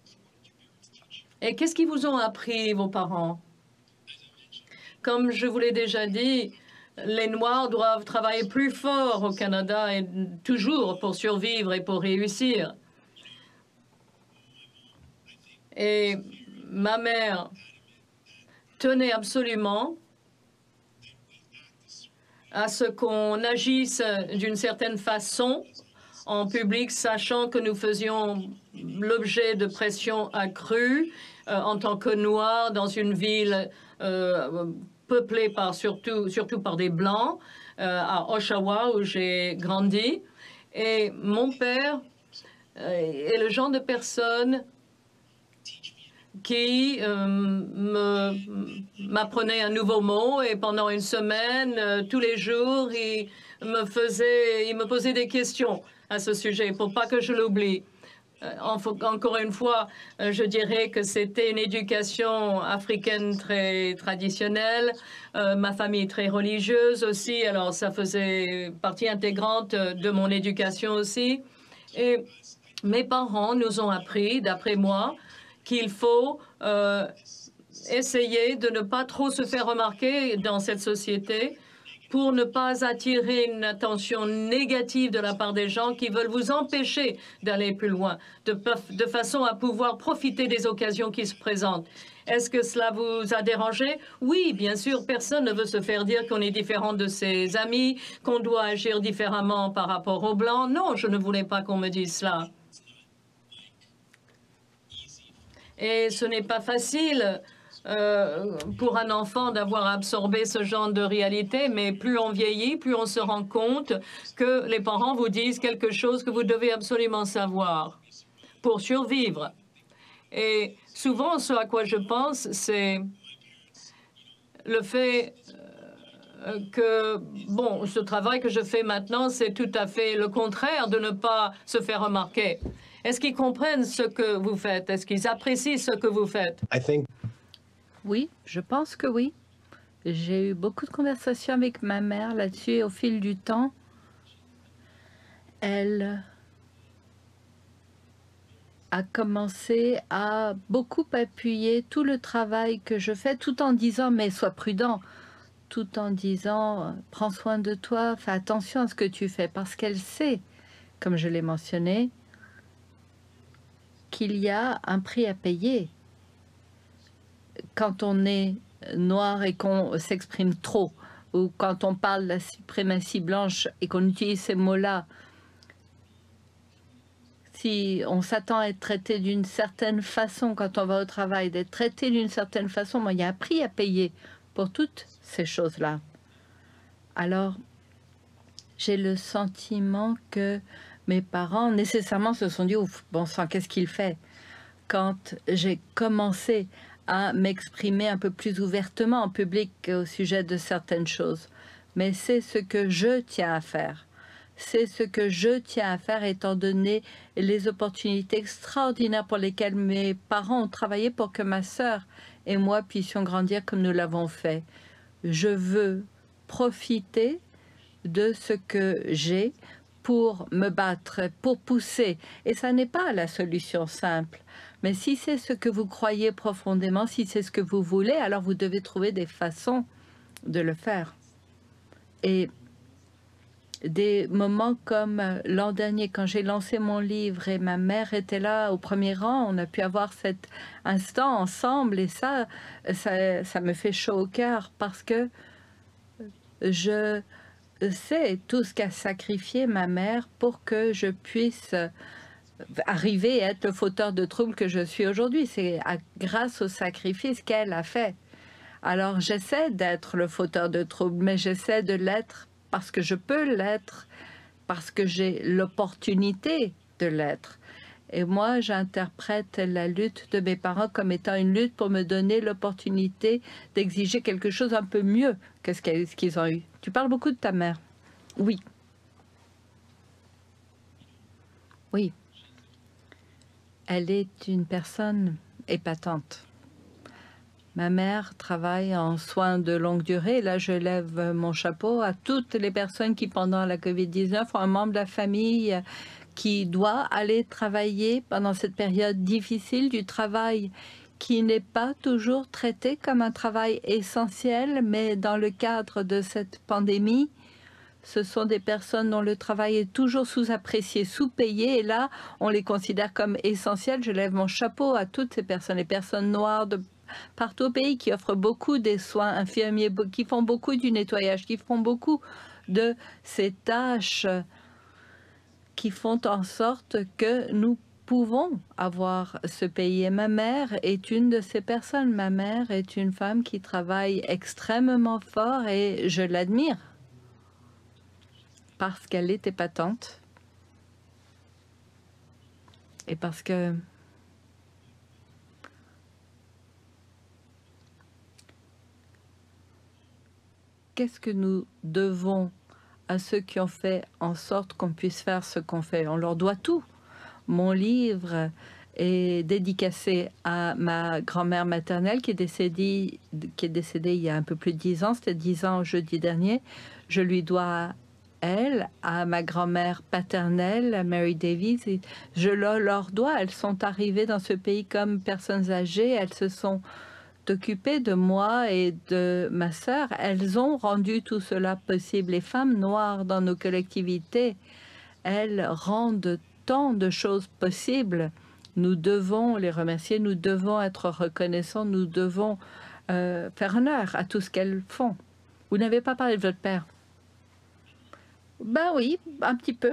et qu'est-ce qu'ils vous ont appris, vos parents? Comme je vous l'ai déjà dit, les Noirs doivent travailler plus fort au Canada et toujours pour survivre et pour réussir. Et ma mère tenait absolument à ce qu'on agisse d'une certaine façon en public, sachant que nous faisions l'objet de pression accrue euh, en tant que Noirs dans une ville euh, peuplée par surtout, surtout par des Blancs, euh, à Oshawa, où j'ai grandi. Et mon père euh, est le genre de personne qui euh, m'apprenait un nouveau mot et pendant une semaine, euh, tous les jours, il me faisait, il me posait des questions à ce sujet pour pas que je l'oublie. Euh, en, encore une fois, euh, je dirais que c'était une éducation africaine très traditionnelle, euh, ma famille très religieuse aussi, alors ça faisait partie intégrante de mon éducation aussi. Et mes parents nous ont appris, d'après moi, qu'il faut euh, essayer de ne pas trop se faire remarquer dans cette société pour ne pas attirer une attention négative de la part des gens qui veulent vous empêcher d'aller plus loin, de, de façon à pouvoir profiter des occasions qui se présentent. Est-ce que cela vous a dérangé? Oui, bien sûr, personne ne veut se faire dire qu'on est différent de ses amis, qu'on doit agir différemment par rapport aux Blancs. Non, je ne voulais pas qu'on me dise cela. Et ce n'est pas facile euh, pour un enfant d'avoir absorbé ce genre de réalité, mais plus on vieillit, plus on se rend compte que les parents vous disent quelque chose que vous devez absolument savoir pour survivre. Et souvent, ce à quoi je pense, c'est le fait euh, que, bon, ce travail que je fais maintenant, c'est tout à fait le contraire de ne pas se faire remarquer. Est-ce qu'ils comprennent ce que vous faites? Est-ce qu'ils apprécient ce que vous faites? I think... Oui, je pense que oui. J'ai eu beaucoup de conversations avec ma mère là-dessus et au fil du temps, elle a commencé à beaucoup appuyer tout le travail que je fais, tout en disant « mais sois prudent », tout en disant « prends soin de toi, fais attention à ce que tu fais », parce qu'elle sait, comme je l'ai mentionné, qu'il y a un prix à payer quand on est noir et qu'on s'exprime trop, ou quand on parle de la suprématie blanche et qu'on utilise ces mots-là. Si on s'attend à être traité d'une certaine façon quand on va au travail, d'être traité d'une certaine façon, moi, il y a un prix à payer pour toutes ces choses-là. Alors, j'ai le sentiment que mes parents nécessairement se sont dit « ouf, bon sang, qu'est-ce qu'il fait ?» Quand j'ai commencé à m'exprimer un peu plus ouvertement en public au sujet de certaines choses. Mais c'est ce que je tiens à faire. C'est ce que je tiens à faire étant donné les opportunités extraordinaires pour lesquelles mes parents ont travaillé pour que ma sœur et moi puissions grandir comme nous l'avons fait. Je veux profiter de ce que j'ai pour me battre, pour pousser. Et ça n'est pas la solution simple. Mais si c'est ce que vous croyez profondément, si c'est ce que vous voulez, alors vous devez trouver des façons de le faire. Et des moments comme l'an dernier, quand j'ai lancé mon livre et ma mère était là au premier rang, on a pu avoir cet instant ensemble et ça, ça, ça me fait chaud au cœur parce que je sais tout ce qu'a sacrifié ma mère pour que je puisse arriver et être le fauteur de troubles que je suis aujourd'hui. C'est grâce au sacrifice qu'elle a fait. Alors j'essaie d'être le fauteur de troubles, mais j'essaie de l'être parce que je peux l'être, parce que j'ai l'opportunité de l'être. Et moi, j'interprète la lutte de mes parents comme étant une lutte pour me donner l'opportunité d'exiger quelque chose un peu mieux que ce qu'ils ont eu. Tu parles beaucoup de ta mère. Oui. Oui. Elle est une personne épatante. Ma mère travaille en soins de longue durée. Là, je lève mon chapeau à toutes les personnes qui, pendant la COVID dix-neuf, ont un membre de la famille qui doit aller travailler pendant cette période difficile du travail qui n'est pas toujours traité comme un travail essentiel, mais dans le cadre de cette pandémie, ce sont des personnes dont le travail est toujours sous-apprécié, sous-payé, et là, on les considère comme essentielles. Je lève mon chapeau à toutes ces personnes, les personnes noires de partout au pays qui offrent beaucoup des soins infirmiers, qui font beaucoup du nettoyage, qui font beaucoup de ces tâches qui font en sorte que nous pouvons avoir ce pays. Et ma mère est une de ces personnes. Ma mère est une femme qui travaille extrêmement fort et je l'admire parce qu'elle est épatante et parce que qu'est-ce que nous devons à ceux qui ont fait en sorte qu'on puisse faire ce qu'on fait? On leur doit tout. Mon livre est dédicacé à ma grand-mère maternelle qui est décédée, qui est décédée il y a un peu plus de dix ans. C'était dix ans jeudi dernier. Je lui dois, elle, à ma grand-mère paternelle, à Mary Davies. Et je leur dois. Elles sont arrivées dans ce pays comme personnes âgées. Elles se sont occupées de moi et de ma sœur. Elles ont rendu tout cela possible. Les femmes noires dans nos collectivités, elles rendent tant de choses possibles. Nous devons les remercier, nous devons être reconnaissants, nous devons euh, faire honneur à tout ce qu'elles font. Vous n'avez pas parlé de votre père? Ben oui, un petit peu.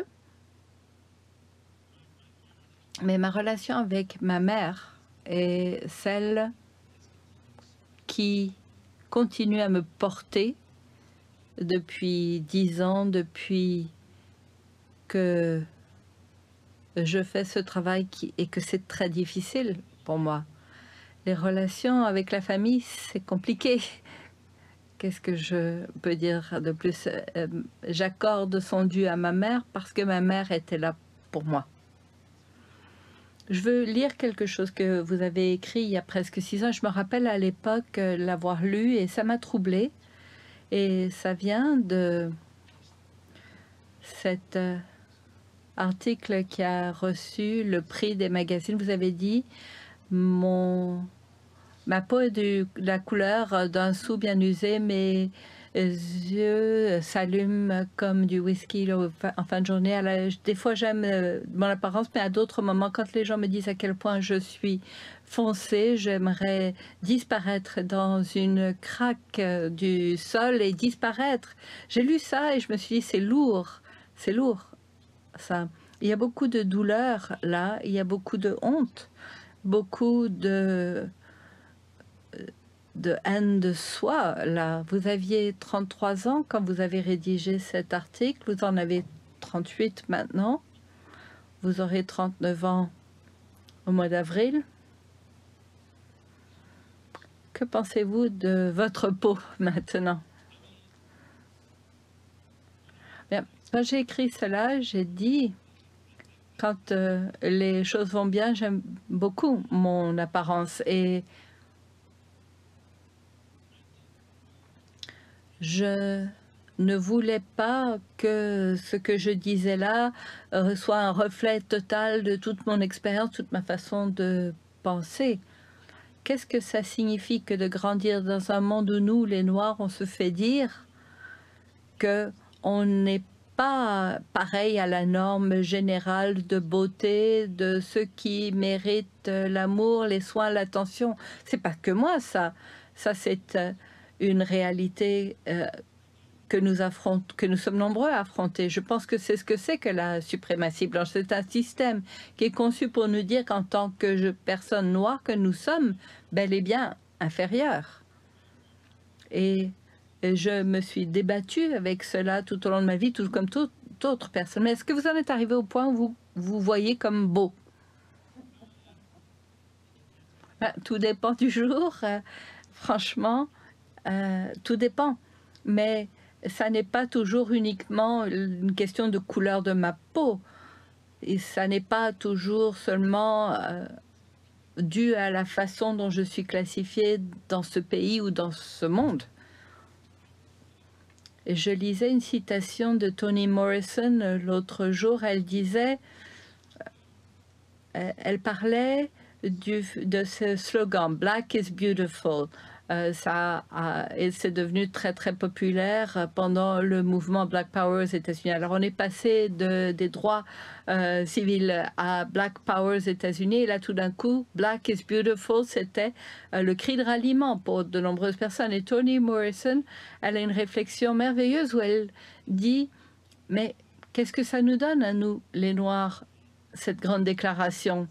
Mais ma relation avec ma mère est celle qui continue à me porter depuis dix ans, depuis que je fais ce travail qui, et que c'est très difficile pour moi. Les relations avec la famille, c'est compliqué. Qu'est-ce que je peux dire de plus? euh, J'accorde son dû à ma mère parce que ma mère était là pour moi. Je veux lire quelque chose que vous avez écrit il y a presque six ans. Je me rappelle à l'époque euh, l'avoir lu et ça m'a troublée. Et ça vient de cette... Euh, article qui a reçu le prix des magazines. Vous avez dit mon ma peau est de la couleur d'un sou bien usé, mes yeux s'allument comme du whisky en fin de journée. Alors, des fois, j'aime mon apparence, mais à d'autres moments, quand les gens me disent à quel point je suis foncée, j'aimerais disparaître dans une craque du sol et disparaître. J'ai lu ça et je me suis dit, c'est lourd, c'est lourd, ça. Il y a beaucoup de douleur là, il y a beaucoup de honte, beaucoup de... de haine de soi, là. Vous aviez trente-trois ans quand vous avez rédigé cet article, vous en avez trente-huit maintenant, vous aurez trente-neuf ans au mois d'avril. Que pensez-vous de votre peau maintenant? Bien, quand j'ai écrit cela, j'ai dit, quand euh, les choses vont bien, j'aime beaucoup mon apparence et je ne voulais pas que ce que je disais là euh, soit un reflet total de toute mon expérience, toute ma façon de penser. Qu'est-ce que ça signifie que de grandir dans un monde où nous, les Noirs, on se fait dire qu'on n'est pas pareil à la norme générale de beauté, de ceux qui méritent l'amour, les soins, l'attention. C'est pas que moi, ça. Ça, c'est euh, une réalité euh, que nous affronte, que nous sommes nombreux à affronter. Je pense que c'est ce que c'est que la suprématie blanche. C'est un système qui est conçu pour nous dire qu'en tant que je, personne noire que nous sommes bel et bien inférieurs. Et, et je me suis débattue avec cela tout au long de ma vie, tout comme toute autre personne. Mais est-ce que vous en êtes arrivé au point où vous vous voyez comme beau? Ben, tout dépend du jour. Euh, franchement, euh, tout dépend. Mais ça n'est pas toujours uniquement une question de couleur de ma peau. Et ça n'est pas toujours seulement euh, dû à la façon dont je suis classifiée dans ce pays ou dans ce monde. Et je lisais une citation de Toni Morrison l'autre jour. Elle disait, elle parlait du, de ce slogan « Black is beautiful ». Euh, ça a, et c'est devenu très très populaire pendant le mouvement Black Power aux États-Unis. Alors on est passé de, des droits euh, civils à Black Power aux États-Unis et là tout d'un coup Black is beautiful, c'était euh, le cri de ralliement pour de nombreuses personnes. Et Toni Morrison, elle a une réflexion merveilleuse où elle dit mais qu'est-ce que ça nous donne à nous les Noirs, cette grande déclaration,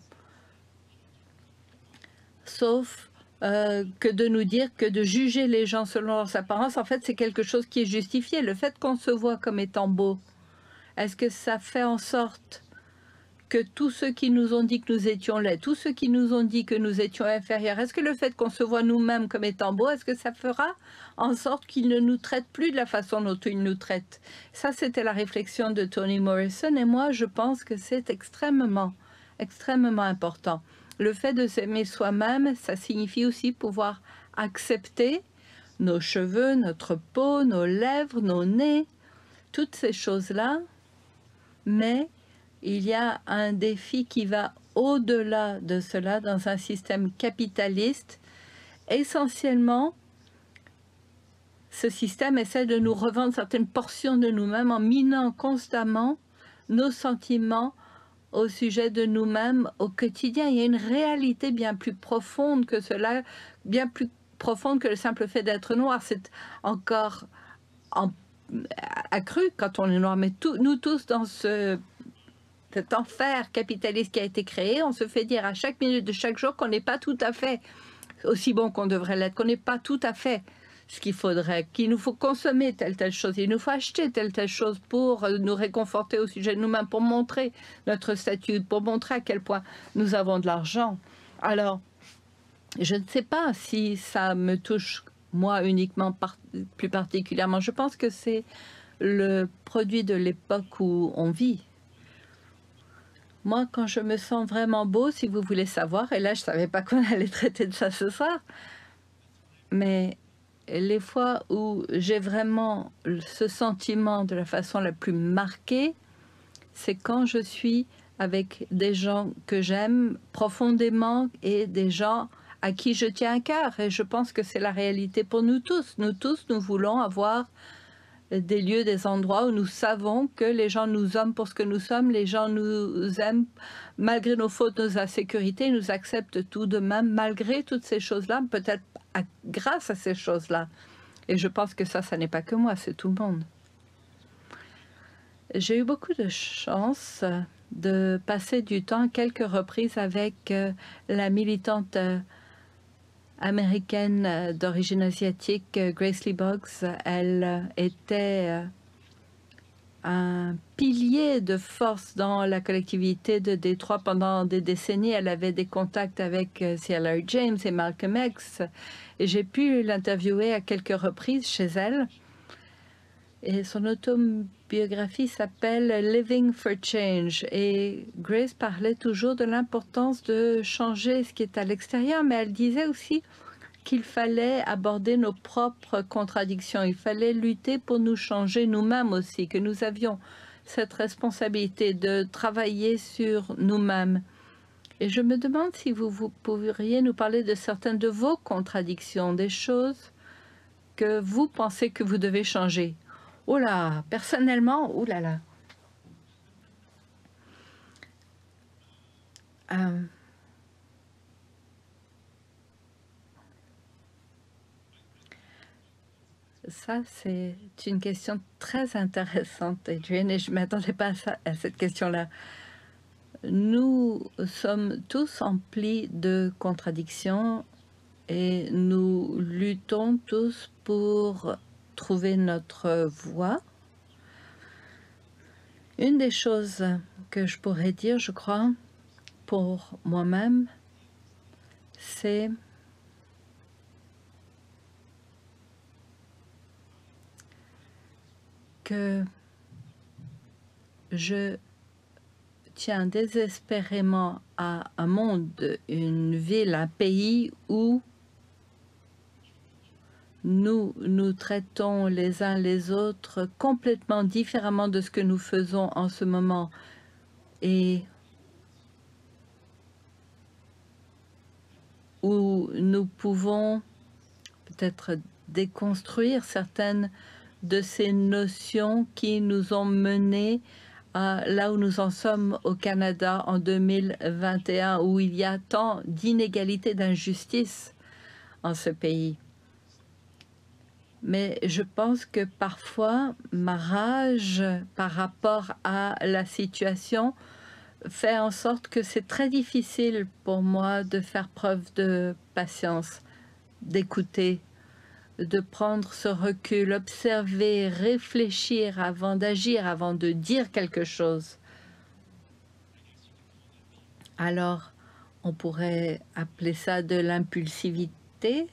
sauf Euh, que de nous dire que de juger les gens selon leurs apparences, en fait, c'est quelque chose qui est justifié. Le fait qu'on se voit comme étant beau, est-ce que ça fait en sorte que tous ceux qui nous ont dit que nous étions laids, tous ceux qui nous ont dit que nous étions inférieurs, est-ce que le fait qu'on se voit nous-mêmes comme étant beaux, est-ce que ça fera en sorte qu'ils ne nous traitent plus de la façon dont ils nous traitent? Ça, c'était la réflexion de Toni Morrison, et moi, je pense que c'est extrêmement, extrêmement important. Le fait de s'aimer soi-même, ça signifie aussi pouvoir accepter nos cheveux, notre peau, nos lèvres, nos nez, toutes ces choses-là. Mais il y a un défi qui va au-delà de cela dans un système capitaliste. Essentiellement, ce système essaie de nous revendre certaines portions de nous-mêmes en minant constamment nos sentiments au sujet de nous-mêmes au quotidien. Il y a une réalité bien plus profonde que cela, bien plus profonde que le simple fait d'être noir. C'est encore en, accru quand on est noir. Mais tout, nous tous, dans ce, cet enfer capitaliste qui a été créé, on se fait dire à chaque minute de chaque jour qu'on n'est pas tout à fait aussi bon qu'on devrait l'être, qu'on n'est pas tout à fait ce qu'il faudrait, qu'il nous faut consommer telle telle chose, il nous faut acheter telle telle chose pour nous réconforter au sujet de nous-mêmes, pour montrer notre statut, pour montrer à quel point nous avons de l'argent. Alors, je ne sais pas si ça me touche, moi, uniquement, par, plus particulièrement. Je pense que c'est le produit de l'époque où on vit. Moi, quand je me sens vraiment beau, si vous voulez savoir, et là, je ne savais pas qu'on allait traiter de ça ce soir, mais les fois où j'ai vraiment ce sentiment de la façon la plus marquée, c'est quand je suis avec des gens que j'aime profondément et des gens à qui je tiens à cœur. Et je pense que c'est la réalité pour nous tous. Nous tous, nous voulons avoir des lieux, des endroits où nous savons que les gens nous aiment pour ce que nous sommes, les gens nous aiment malgré nos fautes, nos insécurités, nous acceptent tout de même malgré toutes ces choses-là, peut-être grâce à ces choses-là. Et je pense que ça, ça n'est pas que moi, c'est tout le monde. J'ai eu beaucoup de chance de passer du temps à quelques reprises avec euh, la militante euh, américaine euh, d'origine asiatique, euh, Grace Lee Boggs. Elle euh, était euh, un pilier de force dans la collectivité de Détroit pendant des décennies. Elle avait des contacts avec euh, C L R James et Malcolm X. Et j'ai pu l'interviewer à quelques reprises chez elle. Et son autobiographie s'appelle Living for Change. Et Grace parlait toujours de l'importance de changer ce qui est à l'extérieur, mais elle disait aussi qu'il fallait aborder nos propres contradictions. Il fallait lutter pour nous changer nous-mêmes aussi, que nous avions cette responsabilité de travailler sur nous-mêmes. Et je me demande si vous, vous pourriez nous parler de certaines de vos contradictions, des choses que vous pensez que vous devez changer. Oh là, personnellement, oh là là. Euh, ça, c'est une question très intéressante, Adrienne, et je ne m'attendais pas à, ça, à cette question-là. Nous sommes tous emplis de contradictions et nous luttons tous pour trouver notre voie. Une des choses que je pourrais dire, je crois, pour moi-même, c'est que je tiens désespérément à un monde, une ville, un pays où nous nous traitons les uns les autres complètement différemment de ce que nous faisons en ce moment. Et où nous pouvons peut-être déconstruire certaines de ces notions qui nous ont menés à là où nous en sommes au Canada en deux mille vingt et un, où il y a tant d'inégalités, d'injustices en ce pays. Mais je pense que parfois, ma rage par rapport à la situation fait en sorte que c'est très difficile pour moi de faire preuve de patience, d'écouter, de prendre ce recul, observer, réfléchir avant d'agir, avant de dire quelque chose. Alors, on pourrait appeler ça de l'impulsivité.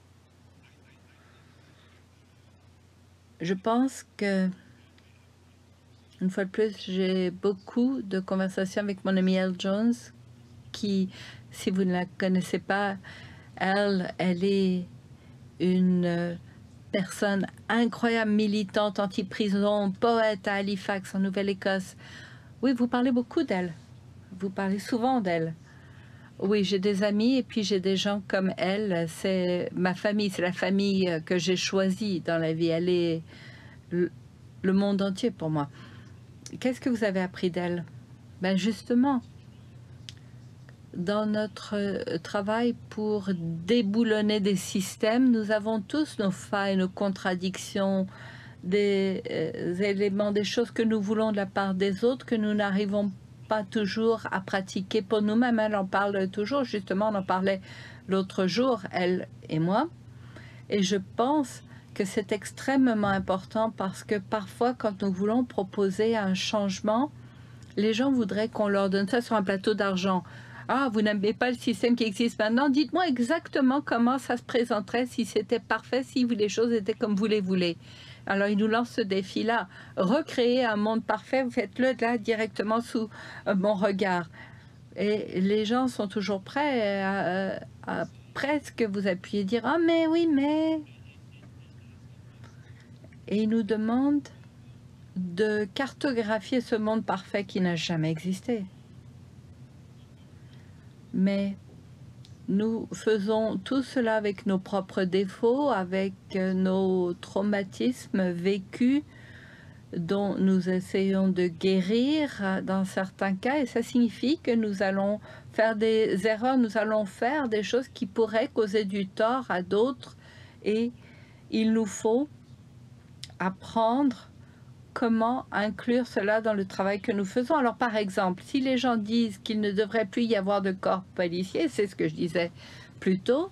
Je pense que, une fois de plus, j'ai beaucoup de conversations avec mon amie Elle Jones, qui, si vous ne la connaissez pas, elle, elle est une personne incroyable, militante, anti-prison, poète à Halifax, en Nouvelle-Écosse. Oui, vous parlez beaucoup d'elle. Vous parlez souvent d'elle. Oui, j'ai des amis et puis j'ai des gens comme elle. C'est ma famille, c'est la famille que j'ai choisie dans la vie. Elle est le, le monde entier pour moi. Qu'est-ce que vous avez appris d'elle? Ben justement, dans notre travail pour déboulonner des systèmes, nous avons tous nos failles, nos contradictions, des euh, éléments, des choses que nous voulons de la part des autres, que nous n'arrivons pas toujours à pratiquer pour nous-mêmes. Elle en parle toujours, justement, on en parlait l'autre jour, elle et moi. Et je pense que c'est extrêmement important parce que parfois, quand nous voulons proposer un changement, les gens voudraient qu'on leur donne ça sur un plateau d'argent. Ah, vous n'aimez pas le système qui existe maintenant? Dites-moi exactement comment ça se présenterait si c'était parfait, si les choses étaient comme vous les voulez. Alors, il nous lance ce défi-là. Recréer un monde parfait, vous faites-le là directement sous euh, mon regard. Et les gens sont toujours prêts à, à, à presque vous appuyer, dire « Ah, mais oui, mais... » Et ils nous demandent de cartographier ce monde parfait qui n'a jamais existé. Mais nous faisons tout cela avec nos propres défauts, avec nos traumatismes vécus dont nous essayons de guérir dans certains cas. Et ça signifie que nous allons faire des erreurs, nous allons faire des choses qui pourraient causer du tort à d'autres. Et il nous faut apprendre comment inclure cela dans le travail que nous faisons. Alors, par exemple, si les gens disent qu'il ne devrait plus y avoir de corps policiers, c'est ce que je disais plus tôt,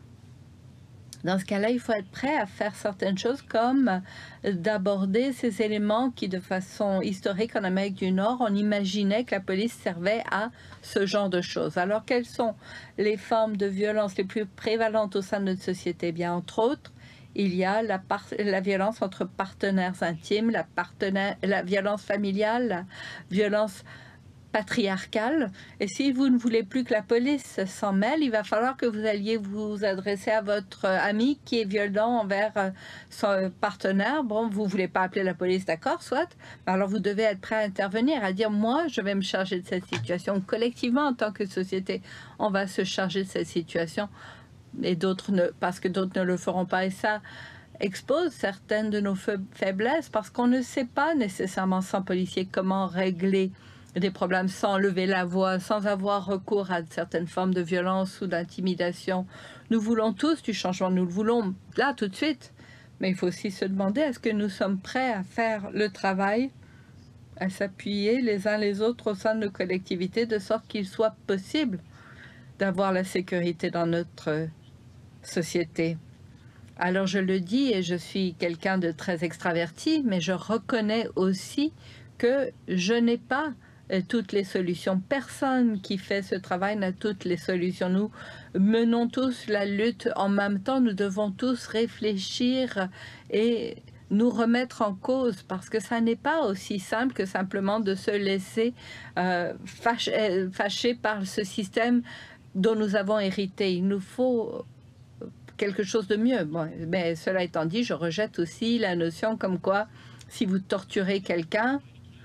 dans ce cas-là, il faut être prêt à faire certaines choses comme d'aborder ces éléments qui, de façon historique en Amérique du Nord, on imaginait que la police servait à ce genre de choses. Alors, quelles sont les formes de violence les plus prévalentes au sein de notre société? Eh bien, entre autres, il y a la, la violence entre partenaires intimes, la, partenaire, la violence familiale, la violence patriarcale. Et si vous ne voulez plus que la police s'en mêle, il va falloir que vous alliez vous adresser à votre ami qui est violent envers son partenaire. Bon, vous ne voulez pas appeler la police, d'accord, soit. Alors vous devez être prêt à intervenir, à dire, moi, je vais me charger de cette situation. Collectivement, en tant que société, on va se charger de cette situation. Et d'autres ne, parce que d'autres ne le feront pas. Et ça expose certaines de nos faiblesses parce qu'on ne sait pas nécessairement sans policier comment régler des problèmes sans lever la voix, sans avoir recours à certaines formes de violence ou d'intimidation. Nous voulons tous du changement, nous le voulons là tout de suite. Mais il faut aussi se demander, est-ce que nous sommes prêts à faire le travail, à s'appuyer les uns les autres au sein de nos collectivités, de sorte qu'il soit possible d'avoir la sécurité dans notre société. Alors je le dis et je suis quelqu'un de très extraverti, mais je reconnais aussi que je n'ai pas toutes les solutions. Personne qui fait ce travail n'a toutes les solutions. Nous menons tous la lutte en même temps. Nous devons tous réfléchir et nous remettre en cause parce que ça n'est pas aussi simple que simplement de se laisser euh, fâcher, fâcher par ce système dont nous avons hérité. Il nous faut quelque chose de mieux. Bon, mais cela étant dit, je rejette aussi la notion comme quoi, si vous torturez quelqu'un,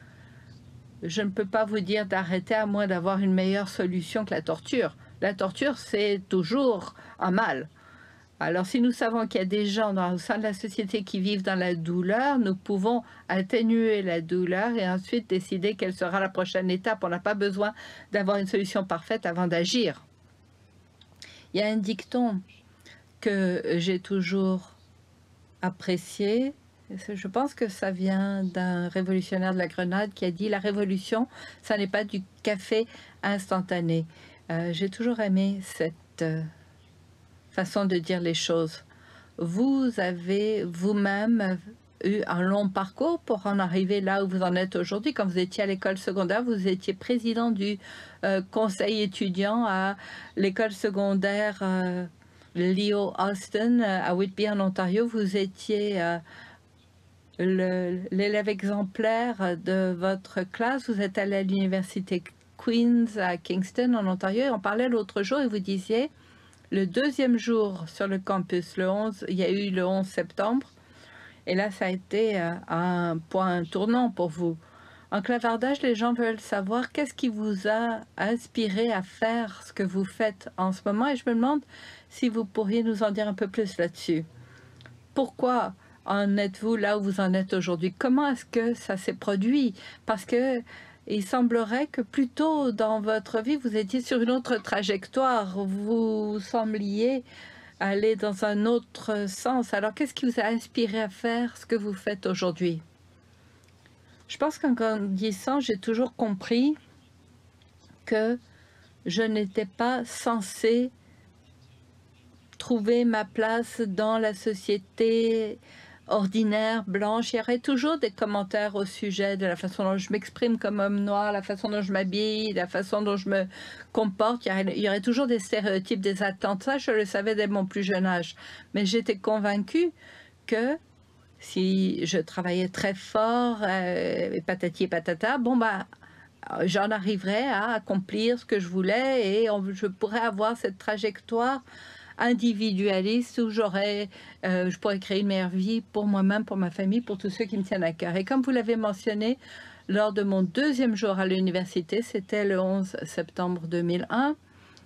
je ne peux pas vous dire d'arrêter à moins d'avoir une meilleure solution que la torture. La torture, c'est toujours un mal. Alors, si nous savons qu'il y a des gens dans, au sein de la société qui vivent dans la douleur, nous pouvons atténuer la douleur et ensuite décider quelle sera la prochaine étape. On n'a pas besoin d'avoir une solution parfaite avant d'agir. Il y a un dicton que j'ai toujours apprécié. Je pense que ça vient d'un révolutionnaire de la Grenade qui a dit « La révolution, ça n'est pas du café instantané euh, ». J'ai toujours aimé cette euh, façon de dire les choses. Vous avez vous-même eu un long parcours pour en arriver là où vous en êtes aujourd'hui. Quand vous étiez à l'école secondaire, vous étiez président du euh, conseil étudiant à l'école secondaire euh, Leo Austin à Whitby en Ontario. Vous étiez euh, l'élève exemplaire de votre classe. Vous êtes allé à l'université Queen's à Kingston en Ontario. Et on parlait l'autre jour et vous disiez le deuxième jour sur le campus, le onze, il y a eu le onze septembre. Et là, ça a été euh, un point tournant pour vous. En clavardage, les gens veulent savoir qu'est-ce qui vous a inspiré à faire ce que vous faites en ce moment. Et je me demande si vous pourriez nous en dire un peu plus là-dessus. Pourquoi en êtes-vous là où vous en êtes aujourd'hui? Comment est-ce que ça s'est produit? Parce que il semblerait que plus tôt dans votre vie, vous étiez sur une autre trajectoire. Vous sembliez aller dans un autre sens. Alors, qu'est-ce qui vous a inspiré à faire ce que vous faites aujourd'hui? Je pense qu'en grandissant, j'ai toujours compris que je n'étais pas censée trouver ma place dans la société ordinaire, blanche. Il y aurait toujours des commentaires au sujet de la façon dont je m'exprime comme homme noir, la façon dont je m'habille, la façon dont je me comporte. Il y, aurait, il y aurait toujours des stéréotypes, des attentes. Ça, je le savais dès mon plus jeune âge. Mais j'étais convaincue que si je travaillais très fort, euh, et patati et patata, bon, bah, j'en arriverais à accomplir ce que je voulais et on, je pourrais avoir cette trajectoire individualiste où j'aurais, euh, je pourrais créer une meilleure vie pour moi-même, pour ma famille, pour tous ceux qui me tiennent à cœur. Et comme vous l'avez mentionné, lors de mon deuxième jour à l'université, c'était le onze septembre deux mille un,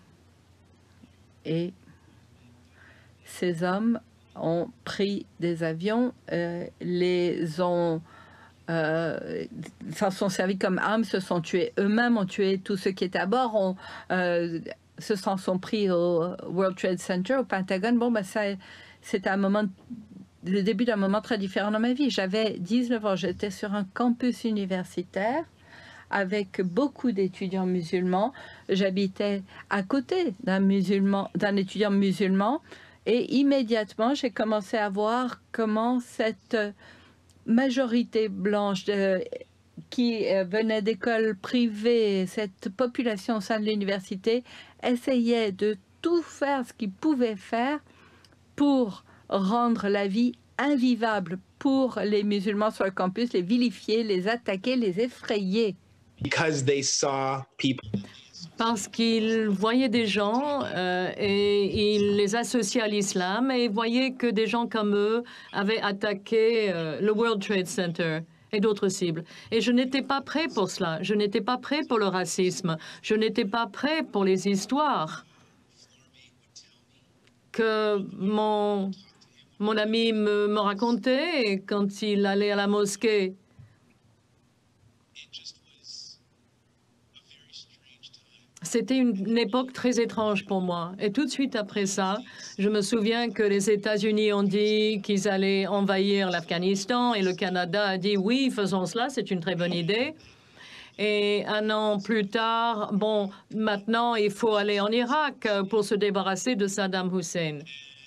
et ces hommes ont pris des avions, euh, les ont euh, s'en sont servis comme armes, se sont tués eux-mêmes, ont tué tous ceux qui étaient à bord, ont, euh, se s'en sont pris au World Trade Center, au Pentagone. Bon, ben ça, c'était un moment, le début d'un moment très différent dans ma vie. J'avais dix-neuf ans, j'étais sur un campus universitaire avec beaucoup d'étudiants musulmans. J'habitais à côté d'un musulman, d'un étudiant musulman, et immédiatement, j'ai commencé à voir comment cette majorité blanche de, qui venait d'écoles privées, cette population au sein de l'université, essayait de tout faire ce qu'ils pouvaient faire pour rendre la vie invivable pour les musulmans sur le campus, les vilifier, les attaquer, les effrayer. Because they saw people. Parce qu'ils voyaient des gens euh, et ils les associaient à l'islam et ils voyaient que des gens comme eux avaient attaqué euh, le World Trade Center et d'autres cibles. Et je n'étais pas prêt pour cela. Je n'étais pas prêt pour le racisme. Je n'étais pas prêt pour les histoires que mon, mon ami me, me racontait quand il allait à la mosquée. C'était une, une époque très étrange pour moi. Et tout de suite après ça, je me souviens que les États-Unis ont dit qu'ils allaient envahir l'Afghanistan et le Canada a dit « oui, faisons cela, c'est une très bonne idée ». Et un an plus tard, bon, maintenant, il faut aller en Irak pour se débarrasser de Saddam Hussein.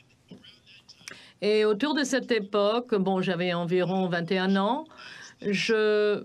Et autour de cette époque, bon, j'avais environ vingt et un ans, je...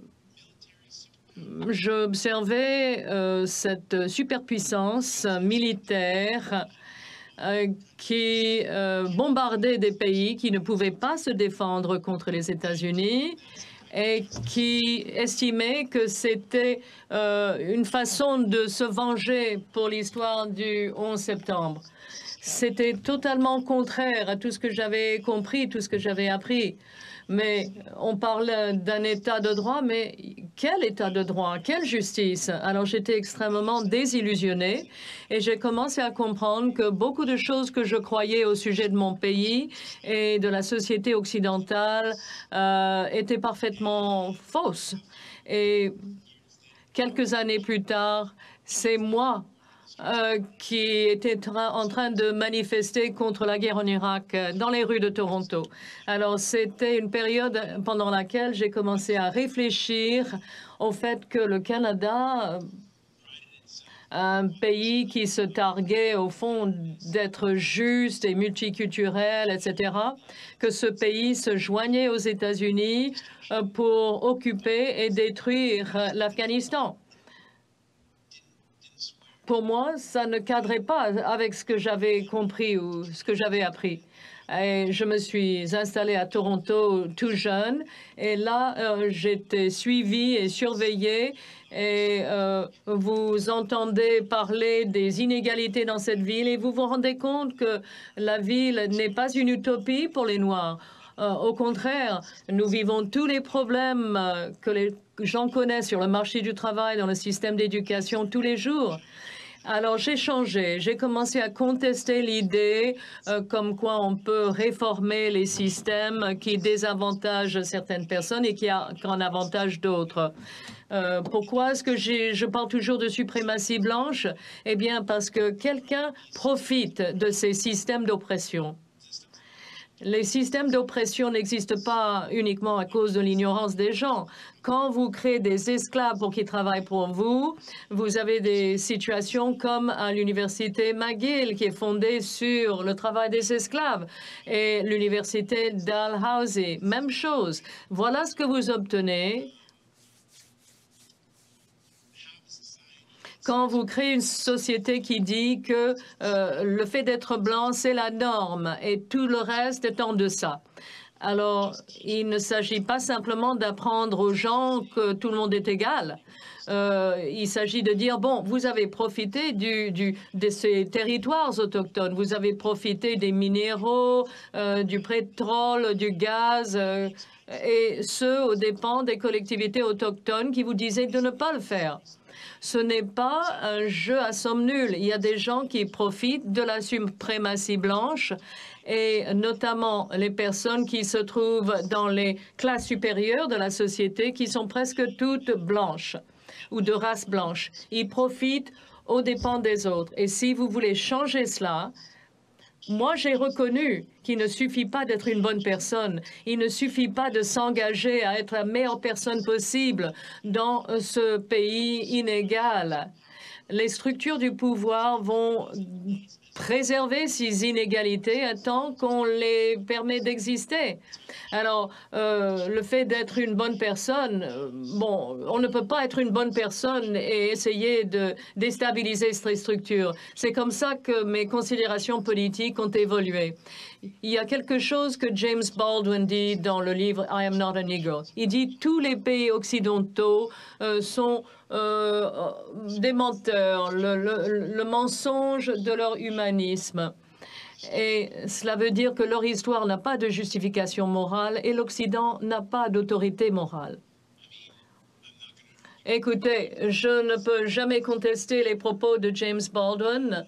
J'observais euh, cette superpuissance militaire euh, qui euh, bombardait des pays qui ne pouvaient pas se défendre contre les États-Unis et qui estimait que c'était euh, une façon de se venger pour l'histoire du onze septembre. C'était totalement contraire à tout ce que j'avais compris, tout ce que j'avais appris. Mais on parle d'un état de droit, mais quel état de droit? Quelle justice? Alors j'étais extrêmement désillusionnée et j'ai commencé à comprendre que beaucoup de choses que je croyais au sujet de mon pays et de la société occidentale euh, étaient parfaitement fausses. Et quelques années plus tard, c'est moi Euh, qui était tra en train de manifester contre la guerre en Irak euh, dans les rues de Toronto. Alors, c'était une période pendant laquelle j'ai commencé à réfléchir au fait que le Canada, un pays qui se targuait au fond d'être juste et multiculturel, et cetera, que ce pays se joignait aux États-Unis euh, pour occuper et détruire l'Afghanistan. Pour moi, ça ne cadrait pas avec ce que j'avais compris ou ce que j'avais appris. Et je me suis installée à Toronto tout jeune. Et là, euh, j'étais suivie et surveillée. Et euh, vous entendez parler des inégalités dans cette ville et vous vous rendez compte que la ville n'est pas une utopie pour les Noirs. Euh, au contraire, nous vivons tous les problèmes euh, que les gens connaissent sur le marché du travail, dans le système d'éducation tous les jours. Alors, j'ai changé. J'ai commencé à contester l'idée euh, comme quoi on peut réformer les systèmes qui désavantagent certaines personnes et qui, a, qui en avantagent d'autres. Euh, pourquoi est-ce que je parle toujours de suprématie blanche? Eh bien, parce que quelqu'un profite de ces systèmes d'oppression. Les systèmes d'oppression n'existent pas uniquement à cause de l'ignorance des gens. Quand vous créez des esclaves pour qu'ils travaillent pour vous, vous avez des situations comme à l'université McGill, qui est fondée sur le travail des esclaves, et l'université Dalhousie, même chose. Voilà ce que vous obtenez quand vous créez une société qui dit que euh, le fait d'être blanc, c'est la norme et tout le reste est en deçà. Alors, il ne s'agit pas simplement d'apprendre aux gens que tout le monde est égal. Euh, il s'agit de dire, bon, vous avez profité du, du, de ces territoires autochtones, vous avez profité des minéraux, euh, du pétrole, du gaz, euh, et ce, aux dépens des collectivités autochtones qui vous disaient de ne pas le faire. Ce n'est pas un jeu à somme nulle. Il y a des gens qui profitent de la suprématie blanche, et notamment les personnes qui se trouvent dans les classes supérieures de la société, qui sont presque toutes blanches ou de race blanche. Ils profitent aux dépens des autres. Et si vous voulez changer cela, moi, j'ai reconnu qu'il ne suffit pas d'être une bonne personne. Il ne suffit pas de s'engager à être la meilleure personne possible dans ce pays inégal. Les structures du pouvoir vont préserver ces inégalités tant qu'on les permet d'exister. Alors, euh, le fait d'être une bonne personne, euh, bon, on ne peut pas être une bonne personne et essayer de déstabiliser ces structures. C'est comme ça que mes considérations politiques ont évolué. Il y a quelque chose que James Baldwin dit dans le livre I Am Not a Negro. Il dit tous les pays occidentaux euh, sont euh, des menteurs, le, le, le mensonge de leur humanisme. Et cela veut dire que leur histoire n'a pas de justification morale et l'Occident n'a pas d'autorité morale. Écoutez, je ne peux jamais contester les propos de James Baldwin,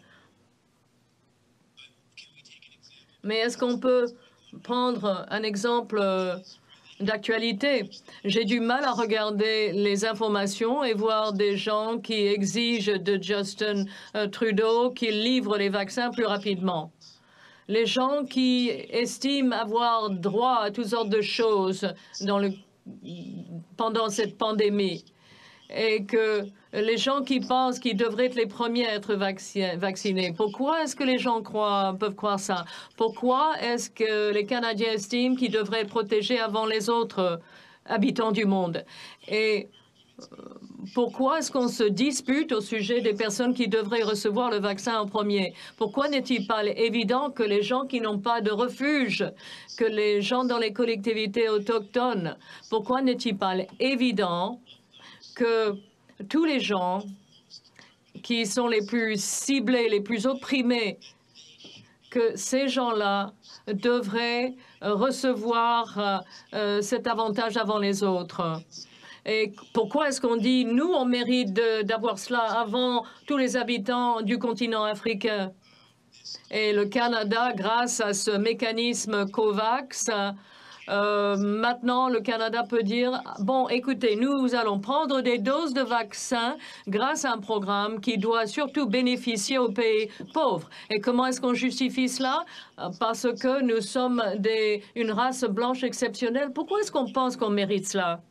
mais est-ce qu'on peut prendre un exemple d'actualité? J'ai du mal à regarder les informations et voir des gens qui exigent de Justin Trudeau qu'il livre les vaccins plus rapidement. Les gens qui estiment avoir droit à toutes sortes de choses dans le, pendant cette pandémie, et que les gens qui pensent qu'ils devraient être les premiers à être vaccinés, pourquoi est-ce que les gens croient, peuvent croire ça? Pourquoi est-ce que les Canadiens estiment qu'ils devraient être protégés avant les autres habitants du monde? Et pourquoi est-ce qu'on se dispute au sujet des personnes qui devraient recevoir le vaccin en premier? Pourquoi n'est-il pas évident que les gens qui n'ont pas de refuge, que les gens dans les collectivités autochtones, pourquoi n'est-il pas évident que tous les gens qui sont les plus ciblés, les plus opprimés, que ces gens-là devraient recevoir euh, cet avantage avant les autres? Et pourquoi est-ce qu'on dit, nous, on mérite d'avoir cela avant tous les habitants du continent africain? Et le Canada, grâce à ce mécanisme COVAX, euh, maintenant, le Canada peut dire, bon, écoutez, nous allons prendre des doses de vaccins grâce à un programme qui doit surtout bénéficier aux pays pauvres. Et comment est-ce qu'on justifie cela? Parce que nous sommes des, une race blanche exceptionnelle. Pourquoi est-ce qu'on pense qu'on mérite cela?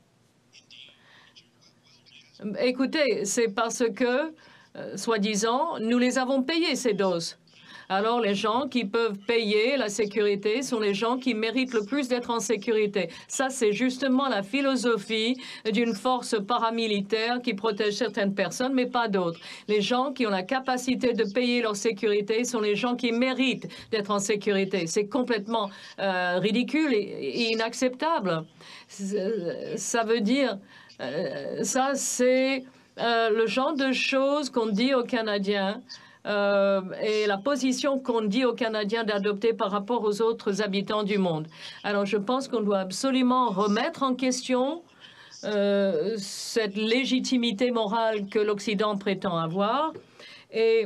Écoutez, c'est parce que, euh, soi-disant, nous les avons payées, ces doses. Alors, les gens qui peuvent payer la sécurité sont les gens qui méritent le plus d'être en sécurité. Ça, c'est justement la philosophie d'une force paramilitaire qui protège certaines personnes, mais pas d'autres. Les gens qui ont la capacité de payer leur sécurité sont les gens qui méritent d'être en sécurité. C'est complètement euh, ridicule et, et inacceptable. Ça veut dire... Euh, ça, c'est euh, le genre de choses qu'on dit aux Canadiens euh, et la position qu'on dit aux Canadiens d'adopter par rapport aux autres habitants du monde. Alors, je pense qu'on doit absolument remettre en question euh, cette légitimité morale que l'Occident prétend avoir. Et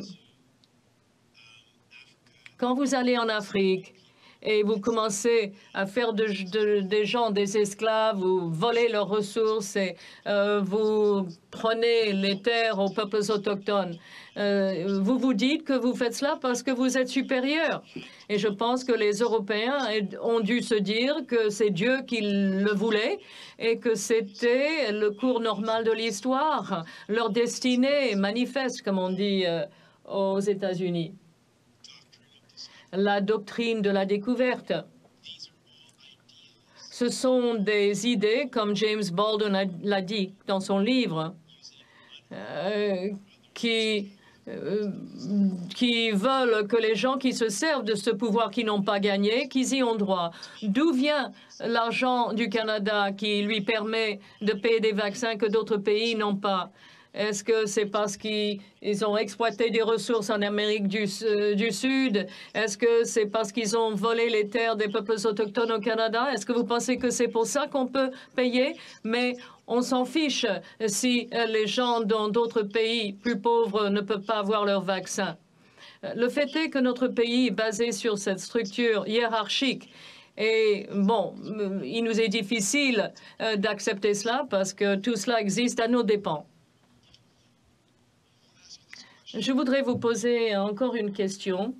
quand vous allez en Afrique, et vous commencez à faire de, de, des gens des esclaves, vous volez leurs ressources et euh, vous prenez les terres aux peuples autochtones. Euh, vous vous dites que vous faites cela parce que vous êtes supérieurs. Et je pense que les Européens ont dû se dire que c'est Dieu qui le voulait et que c'était le cours normal de l'histoire. Leur destinée manifeste, comme on dit euh, aux États-Unis. La doctrine de la découverte. Ce sont des idées, comme James Baldwin l'a dit dans son livre, euh, qui euh, qui veulent que les gens qui se servent de ce pouvoir qui n'ont pas gagné, qu'ils y ont droit. D'où vient l'argent du Canada qui lui permet de payer des vaccins que d'autres pays n'ont pas? Est-ce que c'est parce qu'ils ont exploité des ressources en Amérique du, euh, du Sud? Est-ce que c'est parce qu'ils ont volé les terres des peuples autochtones au Canada? Est-ce que vous pensez que c'est pour ça qu'on peut payer? Mais on s'en fiche si les gens dans d'autres pays plus pauvres ne peuvent pas avoir leur vaccin. Le fait est que notre pays est basé sur cette structure hiérarchique. Et bon, il nous est difficile d'accepter cela parce que tout cela existe à nos dépens. Je voudrais vous poser encore une question.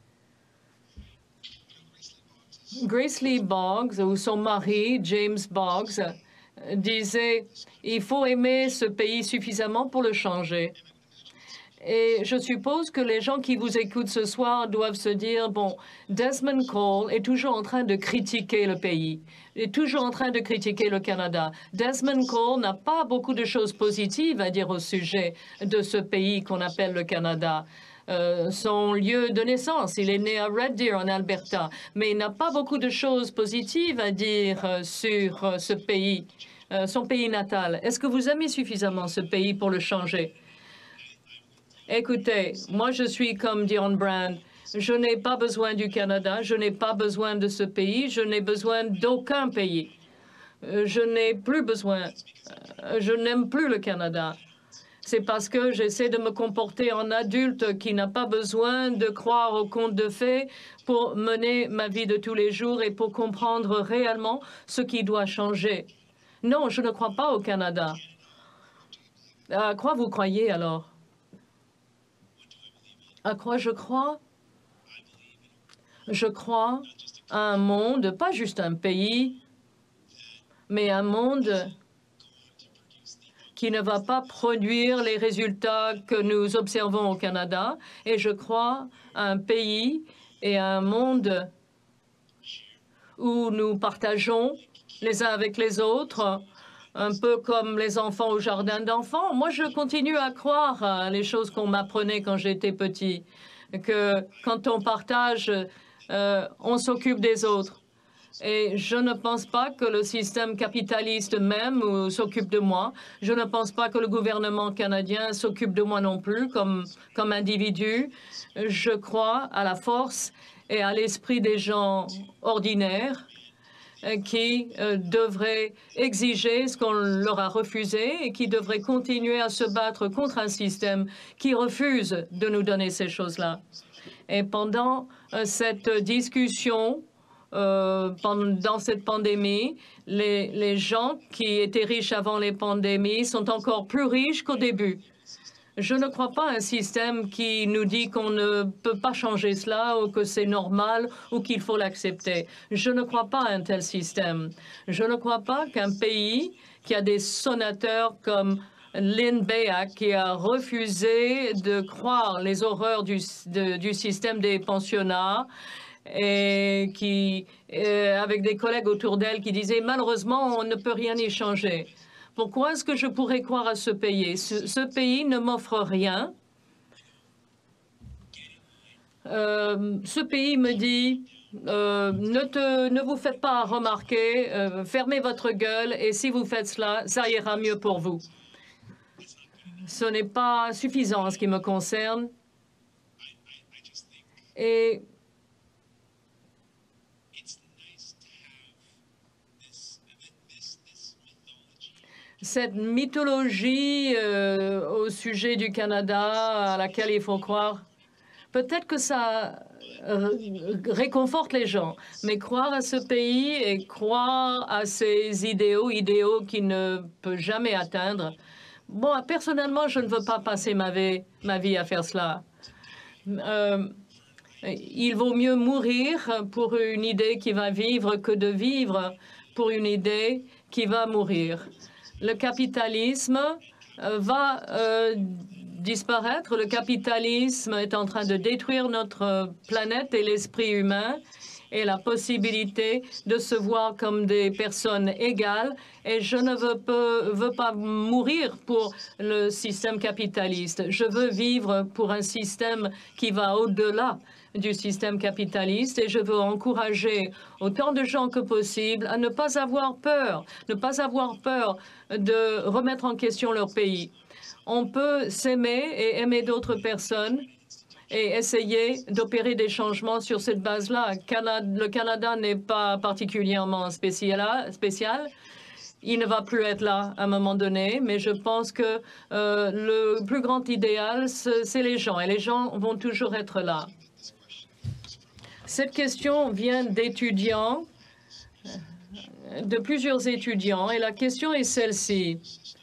Grace Lee Boggs, ou son mari, James Boggs, disait « Il faut aimer ce pays suffisamment pour le changer ». Et je suppose que les gens qui vous écoutent ce soir doivent se dire, bon, Desmond Cole est toujours en train de critiquer le pays, est toujours en train de critiquer le Canada. Desmond Cole n'a pas beaucoup de choses positives à dire au sujet de ce pays qu'on appelle le Canada. Euh, son lieu de naissance, il est né à Red Deer, en Alberta, mais il n'a pas beaucoup de choses positives à dire euh, sur euh, ce pays, euh, son pays natal. Est-ce que vous aimez suffisamment ce pays pour le changer? Écoutez, moi je suis comme Dion Brand. Je n'ai pas besoin du Canada, je n'ai pas besoin de ce pays, je n'ai besoin d'aucun pays. Je n'ai plus besoin, je n'aime plus le Canada. C'est parce que j'essaie de me comporter en adulte qui n'a pas besoin de croire aux contes de fées pour mener ma vie de tous les jours et pour comprendre réellement ce qui doit changer. Non, je ne crois pas au Canada. À quoi vous croyez alors? À quoi je crois? Je crois à un monde, pas juste un pays, mais un monde qui ne va pas produire les résultats que nous observons au Canada. Et je crois à un pays et à un monde où nous partageons les uns avec les autres, un peu comme les enfants au jardin d'enfants. Moi, je continue à croire à les choses qu'on m'apprenait quand j'étais petit, que quand on partage, euh, on s'occupe des autres. Et je ne pense pas que le système capitaliste même s'occupe de moi. Je ne pense pas que le gouvernement canadien s'occupe de moi non plus comme, comme individu. Je crois à la force et à l'esprit des gens ordinaires qui euh, devraient exiger ce qu'on leur a refusé et qui devraient continuer à se battre contre un système qui refuse de nous donner ces choses-là. Et pendant euh, cette discussion, euh, pendant cette pandémie, les, les gens qui étaient riches avant les pandémies sont encore plus riches qu'au début. Je ne crois pas à un système qui nous dit qu'on ne peut pas changer cela ou que c'est normal ou qu'il faut l'accepter. Je ne crois pas à un tel système. Je ne crois pas qu'un pays qui a des sonateurs comme Lynn Beyak, qui a refusé de croire les horreurs du, de, du système des pensionnats, et qui, euh, avec des collègues autour d'elle qui disaient « Malheureusement, on ne peut rien y changer ». Pourquoi est-ce que je pourrais croire à ce pays? Ce, ce pays ne m'offre rien. Euh, ce pays me dit euh, ne, te, ne vous faites pas remarquer, euh, fermez votre gueule et si vous faites cela, ça ira mieux pour vous. Ce n'est pas suffisant en ce qui me concerne. Et cette mythologie euh, au sujet du Canada à laquelle il faut croire, peut-être que ça euh, réconforte les gens, mais croire à ce pays et croire à ces idéaux, idéaux qu'il ne peut jamais atteindre, bon, personnellement, je ne veux pas passer ma vie, ma vie à faire cela. Euh, il vaut mieux mourir pour une idée qui va vivre que de vivre pour une idée qui va mourir. Le capitalisme va euh, disparaître. Le capitalisme est en train de détruire notre planète et l'esprit humain. et la possibilité de se voir comme des personnes égales. Et je ne veux pas, veux pas mourir pour le système capitaliste. Je veux vivre pour un système qui va au-delà du système capitaliste et je veux encourager autant de gens que possible à ne pas avoir peur, ne pas avoir peur de remettre en question leur pays. On peut s'aimer et aimer d'autres personnes et essayer d'opérer des changements sur cette base-là. Le Canada n'est pas particulièrement spécial, spécial. Il ne va plus être là à un moment donné, mais je pense que euh, le plus grand idéal, c'est les gens, et les gens vont toujours être là. Cette question vient d'étudiants, de plusieurs étudiants, et la question est celle-ci.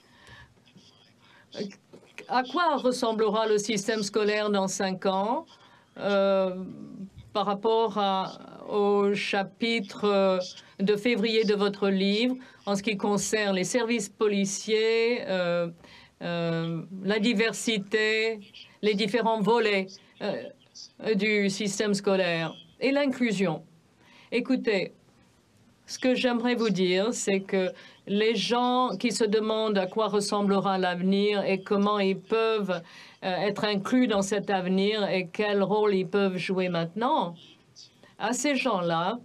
À quoi ressemblera le système scolaire dans cinq ans euh, par rapport à, au chapitre de février de votre livre en ce qui concerne les services policiers, euh, euh, la diversité, les différents volets euh, du système scolaire et l'inclusion. Écoutez, ce que j'aimerais vous dire, c'est que les gens qui se demandent à quoi ressemblera l'avenir et comment ils peuvent euh, être inclus dans cet avenir et quel rôle ils peuvent jouer maintenant, à ces gens-là,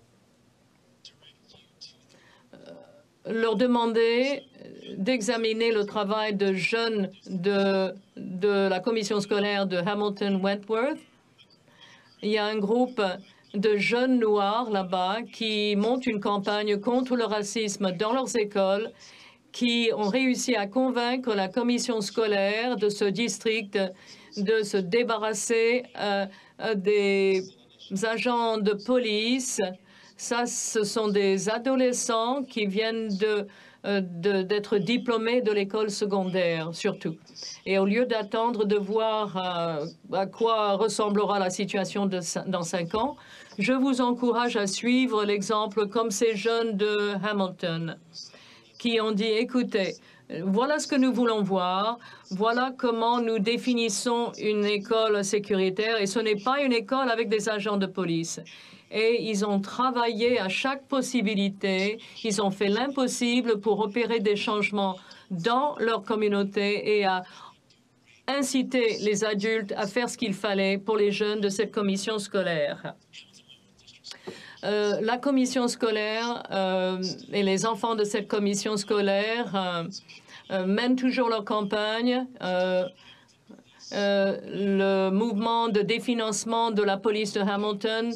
euh, leur demander d'examiner le travail de jeunes de, de la commission scolaire de Hamilton-Wentworth. Il y a un groupe de jeunes noirs là-bas qui montent une campagne contre le racisme dans leurs écoles, qui ont réussi à convaincre la commission scolaire de ce district de se débarrasser euh, des agents de police. Ça, ce sont des adolescents qui viennent de d'être diplômés de l'école secondaire, surtout. Et au lieu d'attendre de voir euh, à quoi ressemblera la situation de, dans cinq ans, je vous encourage à suivre l'exemple comme ces jeunes de Hamilton qui ont dit, écoutez, voilà ce que nous voulons voir, voilà comment nous définissons une école sécuritaire, et ce n'est pas une école avec des agents de police. Et ils ont travaillé à chaque possibilité, ils ont fait l'impossible pour opérer des changements dans leur communauté et à inciter les adultes à faire ce qu'il fallait pour les jeunes de cette commission scolaire. Euh, la commission scolaire euh, et les enfants de cette commission scolaire euh, euh, mènent toujours leur campagne. Euh, euh, le mouvement de définancement de la police de Hamilton,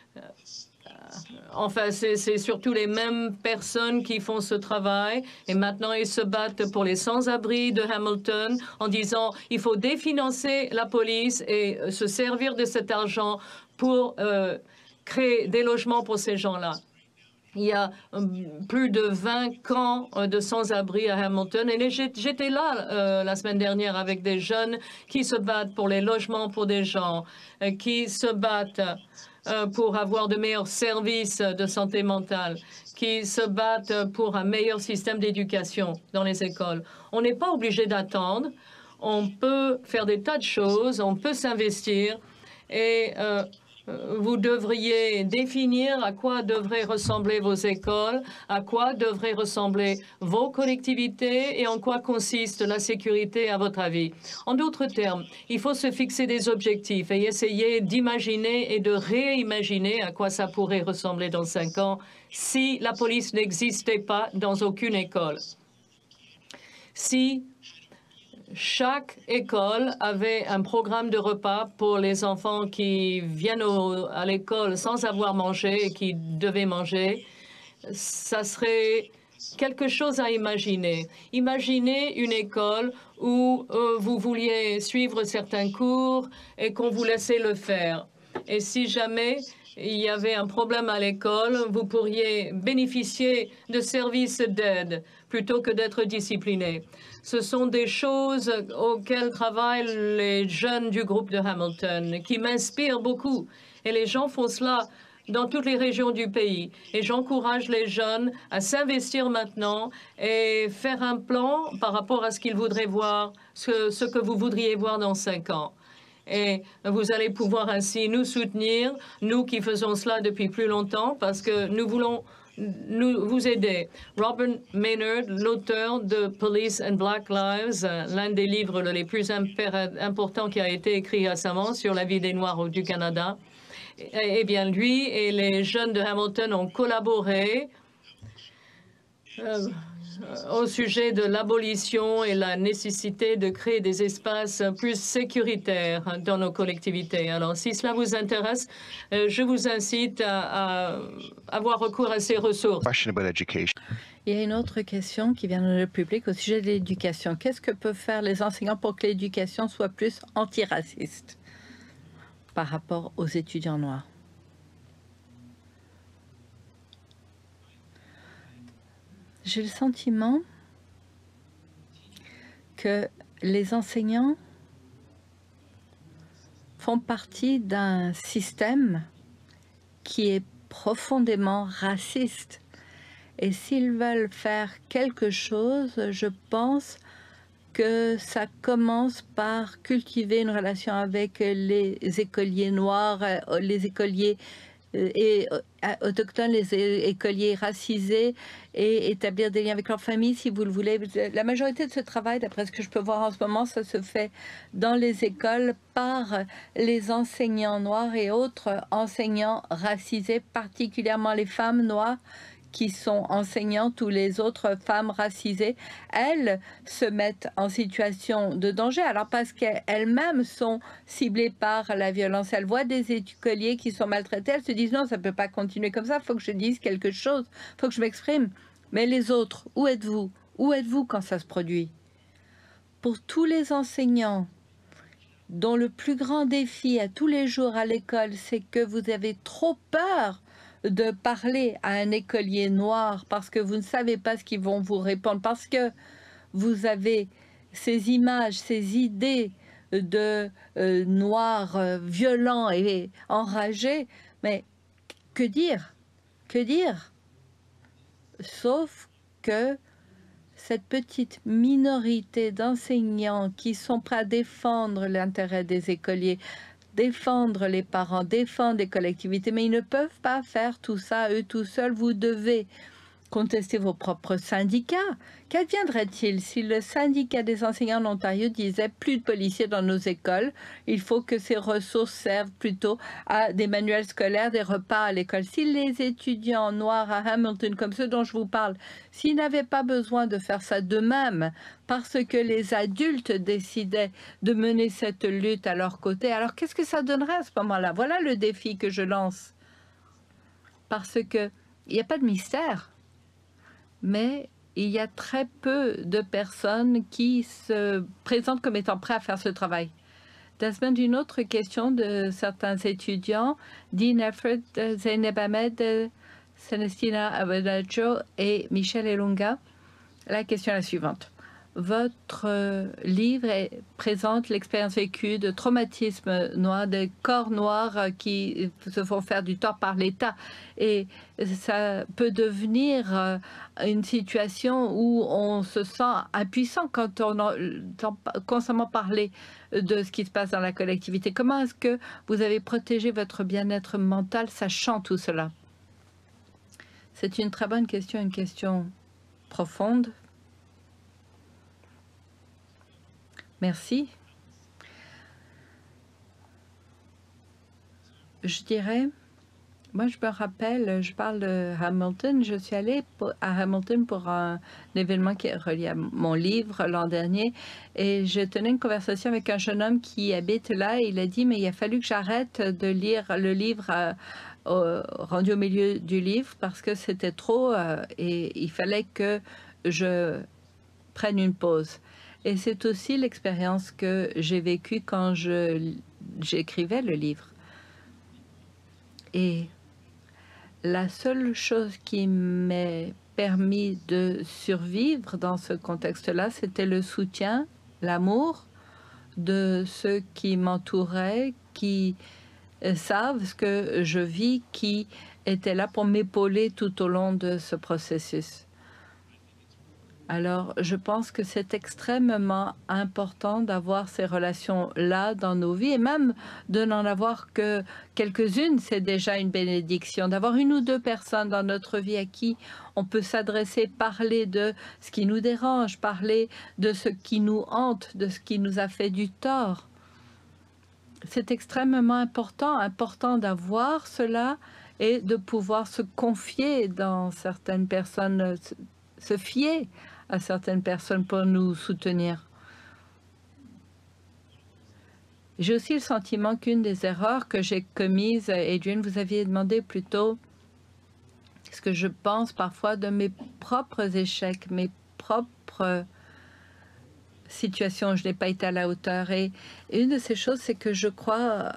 enfin, c'est surtout les mêmes personnes qui font ce travail. Et maintenant, ils se battent pour les sans-abri de Hamilton en disant il faut définancer la police et se servir de cet argent pour euh, créer des logements pour ces gens-là. Il y a euh, plus de vingt camps euh, de sans-abri à Hamilton. Et j'étais là euh, la semaine dernière avec des jeunes qui se battent pour les logements pour des gens, euh, qui se battent euh, pour avoir de meilleurs services de santé mentale, qui se battent pour un meilleur système d'éducation dans les écoles. On n'est pas obligé d'attendre. On peut faire des tas de choses. On peut s'investir. Et euh, vous devriez définir à quoi devraient ressembler vos écoles, à quoi devraient ressembler vos collectivités et en quoi consiste la sécurité à votre avis. En d'autres termes, il faut se fixer des objectifs et essayer d'imaginer et de réimaginer à quoi ça pourrait ressembler dans cinq ans si la police n'existait pas dans aucune école. Si chaque école avait un programme de repas pour les enfants qui viennent au, à l'école sans avoir mangé et qui devaient manger, ça serait quelque chose à imaginer. Imaginez une école où euh, vous vouliez suivre certains cours et qu'on vous laissait le faire. Et si jamais il y avait un problème à l'école, vous pourriez bénéficier de services d'aide plutôt que d'être discipliné. Ce sont des choses auxquelles travaillent les jeunes du groupe de Hamilton, qui m'inspirent beaucoup. Et les gens font cela dans toutes les régions du pays. Et j'encourage les jeunes à s'investir maintenant et faire un plan par rapport à ce qu'ils voudraient voir, ce, ce que vous voudriez voir dans cinq ans. Et vous allez pouvoir ainsi nous soutenir, nous qui faisons cela depuis plus longtemps, parce que nous voulons nous vous aider. Robert Maynard, l'auteur de Police and Black Lives, l'un des livres les plus importants qui a été écrit récemment sur la vie des Noirs du Canada, eh bien, lui et les jeunes de Hamilton ont collaboré euh, au sujet de l'abolition et la nécessité de créer des espaces plus sécuritaires dans nos collectivités. Alors, si cela vous intéresse, euh, je vous incite à, à avoir recours à ces ressources. Il y a une autre question qui vient dans le public au sujet de l'éducation. Qu'est-ce que peuvent faire les enseignants pour que l'éducation soit plus antiraciste par rapport aux étudiants noirs? J'ai le sentiment que les enseignants font partie d'un système qui est profondément raciste. Et s'ils veulent faire quelque chose, je pense que ça commence par cultiver une relation avec les écoliers noirs, les écoliers et autochtones, les écoliers racisés, et établir des liens avec leur famille, si vous le voulez. La majorité de ce travail, d'après ce que je peux voir en ce moment, ça se fait dans les écoles par les enseignants noirs et autres enseignants racisés, particulièrement les femmes noires qui sont enseignantes ou les autres femmes racisées. Elles se mettent en situation de danger, alors parce qu'elles-mêmes sont ciblées par la violence. Elles voient des écoliers qui sont maltraités, elles se disent non, ça ne peut pas continuer comme ça, il faut que je dise quelque chose, il faut que je m'exprime. Mais les autres, où êtes-vous? Où êtes-vous quand ça se produit? Pour tous les enseignants dont le plus grand défi à tous les jours à l'école, c'est que vous avez trop peur de parler à un écolier noir parce que vous ne savez pas ce qu'ils vont vous répondre, parce que vous avez ces images, ces idées de euh, noirs euh, violents et enragés. Mais que dire? Que dire? Sauf que cette petite minorité d'enseignants qui sont prêts à défendre l'intérêt des écoliers, défendre les parents, défendre les collectivités, mais ils ne peuvent pas faire tout ça eux tout seuls. Vous devez contester vos propres syndicats. Qu'adviendrait-il si le syndicat des enseignants en Ontario disait plus de policiers dans nos écoles, il faut que ces ressources servent plutôt à des manuels scolaires, des repas à l'école? Si les étudiants noirs à Hamilton, comme ceux dont je vous parle, s'ils n'avaient pas besoin de faire ça d'eux-mêmes, parce que les adultes décidaient de mener cette lutte à leur côté, alors qu'est-ce que ça donnerait à ce moment-là? Voilà le défi que je lance. Parce que il n'y a pas de mystère. Mais il y a très peu de personnes qui se présentent comme étant prêts à faire ce travail. Desmond, une autre question de certains étudiants, Dean Efford, Zeynep Ahmed, Celestina Abadajo et Michel Elunga. La question est la suivante. Votre livre est, présente l'expérience vécue de traumatismes noirs, de corps noirs qui se font faire du tort par l'État. Et ça peut devenir une situation où on se sent impuissant quand on entend constamment parler de ce qui se passe dans la collectivité. Comment est-ce que vous avez protégé votre bien-être mental sachant tout cela? C'est une très bonne question, une question profonde. Merci. Je dirais, moi je me rappelle, je parle de Hamilton, je suis allée à Hamilton pour un, un événement qui est relié à mon livre l'an dernier, et je tenais une conversation avec un jeune homme qui habite là, et il a dit, mais il a fallu que j'arrête de lire le livre à, au, rendu au milieu du livre parce que c'était trop euh, et il fallait que je prenne une pause. Et c'est aussi l'expérience que j'ai vécue quand je j'écrivais le livre. Et la seule chose qui m'ait permis de survivre dans ce contexte-là, c'était le soutien, l'amour de ceux qui m'entouraient, qui savent ce que je vis, qui étaient là pour m'épauler tout au long de ce processus. Alors, je pense que c'est extrêmement important d'avoir ces relations-là dans nos vies et même de n'en avoir que quelques-unes, c'est déjà une bénédiction. D'avoir une ou deux personnes dans notre vie à qui on peut s'adresser, parler de ce qui nous dérange, parler de ce qui nous hante, de ce qui nous a fait du tort. C'est extrêmement important, important d'avoir cela et de pouvoir se confier dans certaines personnes, se fier à certaines personnes pour nous soutenir. J'ai aussi le sentiment qu'une des erreurs que j'ai commises, Adrienne, vous aviez demandé plutôt ce que je pense parfois de mes propres échecs, mes propres situations où je n'ai pas été à la hauteur. Et une de ces choses, c'est que je crois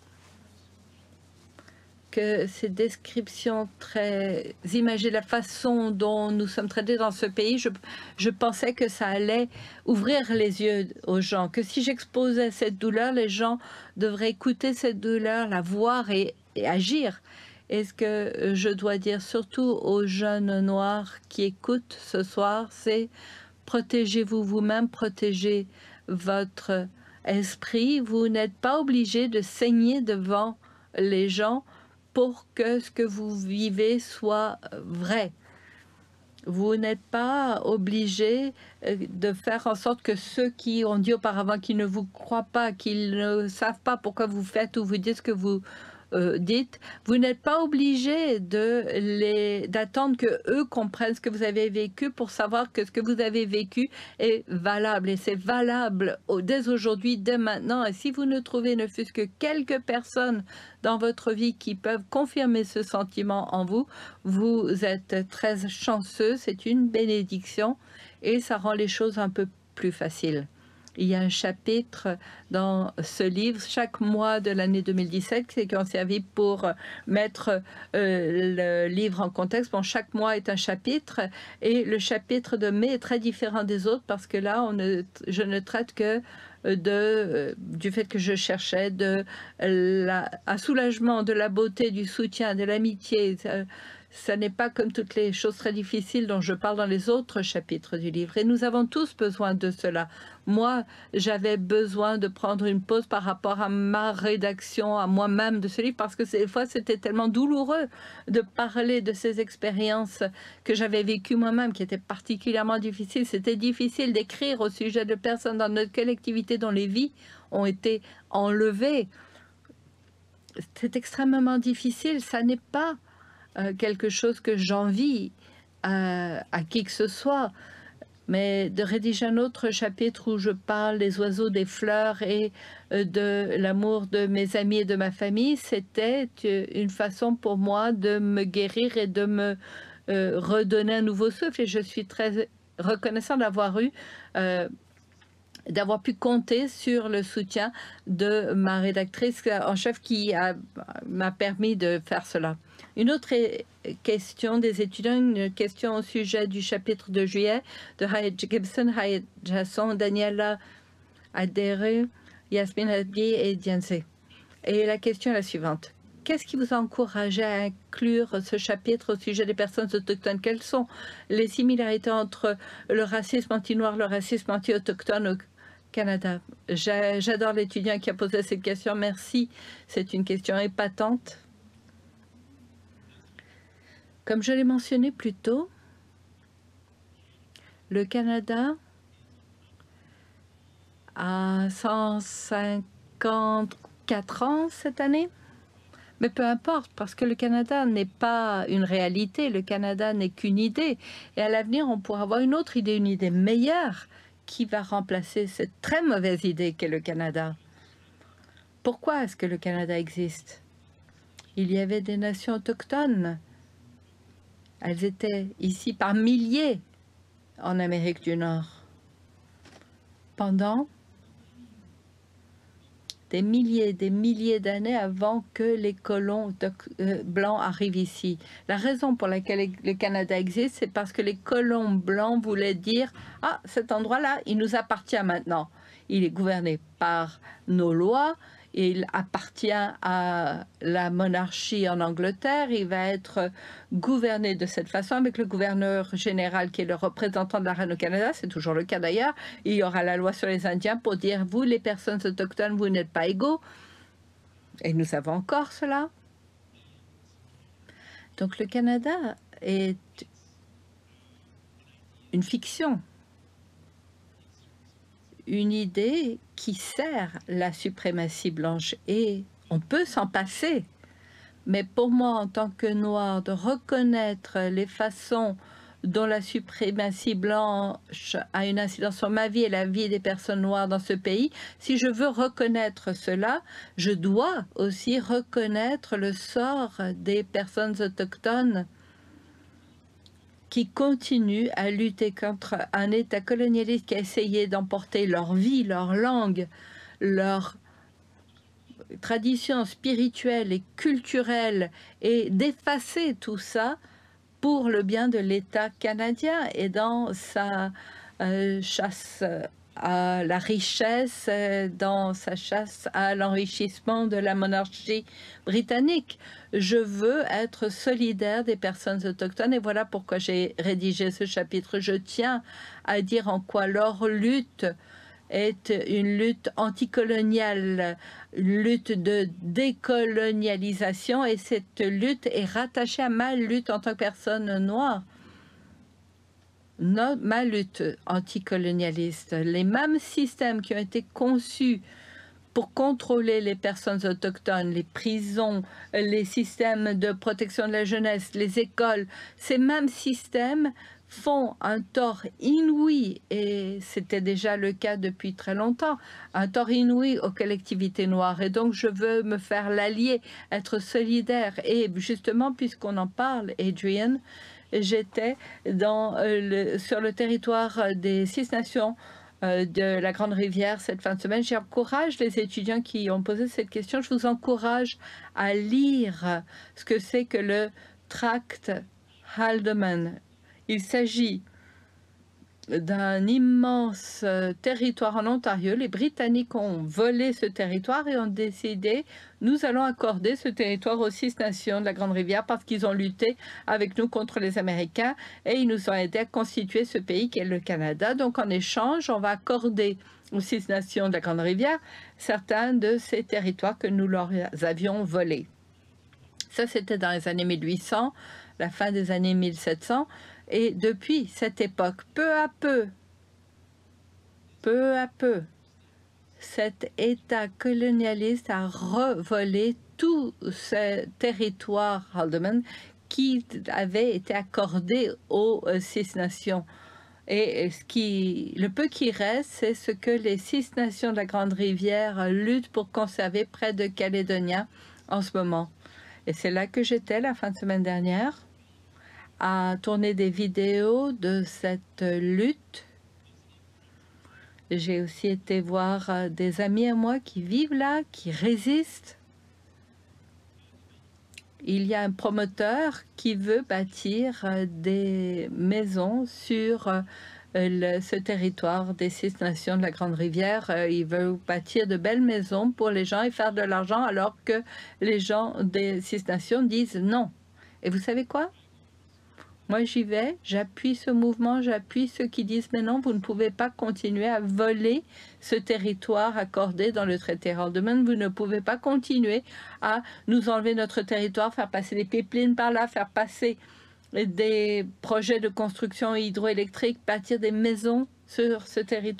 que ces descriptions très imagées, la façon dont nous sommes traités dans ce pays, je, je pensais que ça allait ouvrir les yeux aux gens, que si j'exposais cette douleur, les gens devraient écouter cette douleur, la voir et, et agir. Et ce que je dois dire surtout aux jeunes noirs qui écoutent ce soir, c'est protégez-vous vous-même, protégez votre esprit. Vous n'êtes pas obligé de saigner devant les gens pour que ce que vous vivez soit vrai. Vous n'êtes pas obligé de faire en sorte que ceux qui ont dit auparavant qu'ils ne vous croient pas, qu'ils ne savent pas pourquoi vous faites ou vous dites ce que vous euh, dites, vous n'êtes pas obligé de les d'attendre que eux comprennent ce que vous avez vécu pour savoir que ce que vous avez vécu est valable. Et c'est valable dès aujourd'hui, dès maintenant. Et si vous ne trouvez ne fût-ce que quelques personnes dans votre vie qui peuvent confirmer ce sentiment en vous, vous êtes très chanceux, c'est une bénédiction et ça rend les choses un peu plus faciles. Il y a un chapitre dans ce livre, chaque mois de l'année deux mille dix-sept, qui ont servi pour mettre euh, le livre en contexte. Bon, chaque mois est un chapitre et le chapitre de mai est très différent des autres parce que là, on ne, je ne traite que de, du fait que je cherchais de la, un soulagement, de la beauté, du soutien, de l'amitié. Ça n'est pas comme toutes les choses très difficiles dont je parle dans les autres chapitres du livre. Et nous avons tous besoin de cela. Moi, j'avais besoin de prendre une pause par rapport à ma rédaction, à moi-même de ce livre, parce que des fois, c'était tellement douloureux de parler de ces expériences que j'avais vécues moi-même, qui étaient particulièrement difficiles. C'était difficile d'écrire au sujet de personnes dans notre collectivité dont les vies ont été enlevées. C'est extrêmement difficile. Ça n'est pas Euh, quelque chose que j'envie à, à qui que ce soit, mais de rédiger un autre chapitre où je parle des oiseaux, des fleurs et euh, de l'amour de mes amis et de ma famille, c'était une façon pour moi de me guérir et de me euh, redonner un nouveau souffle. Et je suis très reconnaissant d'avoir eu euh, d'avoir pu compter sur le soutien de ma rédactrice en chef qui m'a permis de faire cela. Une autre question des étudiants, une question au sujet du chapitre de juillet de Hayat Gibson, Hayat Jasson, Daniela Adere, Yasmine Hadbi et Dianse. Et la question est la suivante. Qu'est-ce qui vous a encouragé à inclure ce chapitre au sujet des personnes autochtones? Quelles sont les similarités entre le racisme anti-noir, le racisme anti-autochtone au Canada? J'adore l'étudiant qui a posé cette question. Merci. C'est une question épatante. Comme je l'ai mentionné plus tôt, le Canada a cent cinquante-quatre ans cette année. Mais peu importe, parce que le Canada n'est pas une réalité, le Canada n'est qu'une idée. Et à l'avenir, on pourra avoir une autre idée, une idée meilleure qui va remplacer cette très mauvaise idée qu'est le Canada. Pourquoi est-ce que le Canada existe? Il y avait des nations autochtones. Elles étaient ici par milliers en Amérique du Nord. Pendant des milliers, des milliers d'années avant que les colons blancs arrivent ici. La raison pour laquelle le Canada existe, c'est parce que les colons blancs voulaient dire « Ah, cet endroit-là, il nous appartient maintenant. Il est gouverné par nos lois, Il appartient à la monarchie en Angleterre. Il va être gouverné de cette façon avec le gouverneur général qui est le représentant de la reine au Canada. C'est toujours le cas d'ailleurs. Il y aura la loi sur les Indiens pour dire, vous, les personnes autochtones, vous n'êtes pas égaux. Et nous avons encore cela. Donc le Canada est une fiction, une idée qui sert la suprématie blanche et on peut s'en passer. Mais pour moi, en tant que noir, de reconnaître les façons dont la suprématie blanche a une incidence sur ma vie et la vie des personnes noires dans ce pays, si je veux reconnaître cela, je dois aussi reconnaître le sort des personnes autochtones qui continuent à lutter contre un État colonialiste qui a essayé d'emporter leur vie, leur langue, leur tradition spirituelle et culturelle et d'effacer tout ça pour le bien de l'État canadien et dans sa euh, chasse à la richesse, dans sa chasse à l'enrichissement de la monarchie britannique. Je veux être solidaire des personnes autochtones et voilà pourquoi j'ai rédigé ce chapitre. Je tiens à dire en quoi leur lutte est une lutte anticoloniale, une lutte de décolonialisation et cette lutte est rattachée à ma lutte en tant que personne noire. No, ma lutte anticolonialiste, les mêmes systèmes qui ont été conçus pour contrôler les personnes autochtones, les prisons, les systèmes de protection de la jeunesse, les écoles, ces mêmes systèmes font un tort inouï, et c'était déjà le cas depuis très longtemps, un tort inouï aux collectivités noires. Et donc, je veux me faire l'allié, être solidaire. Et justement, puisqu'on en parle, Adrian, j'étais dans euh, le, sur le territoire des Six Nations euh, de la Grande Rivière cette fin de semaine. J'encourage les étudiants qui ont posé cette question, je vous encourage à lire ce que c'est que le tract Haldimand. Il s'agit d'un immense territoire en Ontario. Les Britanniques ont volé ce territoire et ont décidé, nous allons accorder ce territoire aux Six Nations de la Grande Rivière parce qu'ils ont lutté avec nous contre les Américains et ils nous ont aidés à constituer ce pays qui est le Canada. Donc en échange, on va accorder aux Six Nations de la Grande Rivière certains de ces territoires que nous leur avions volés. Ça, c'était dans les années mille huit cents, la fin des années mille sept cents. Et depuis cette époque, peu à peu, peu à peu, cet État colonialiste a revolé tout ce territoire Haldimand qui avait été accordé aux Six Nations. Et ce qui, le peu qui reste, c'est ce que les Six Nations de la Grande Rivière luttent pour conserver près de Calédonia en ce moment. Et c'est là que j'étais la fin de semaine dernière, à tourner des vidéos de cette lutte. J'ai aussi été voir des amis à moi qui vivent là, qui résistent. Il y a un promoteur qui veut bâtir des maisons sur le, ce territoire des Six Nations de la Grande Rivière. Il veut bâtir de belles maisons pour les gens et faire de l'argent alors que les gens des Six Nations disent non. Et vous savez quoi? Moi, j'y vais, j'appuie ce mouvement, j'appuie ceux qui disent « Mais non, vous ne pouvez pas continuer à voler ce territoire accordé dans le traité Haldimand. Vous ne pouvez pas continuer à nous enlever notre territoire, faire passer des pipelines par là, faire passer des projets de construction hydroélectrique, bâtir des maisons sur ce territoire. »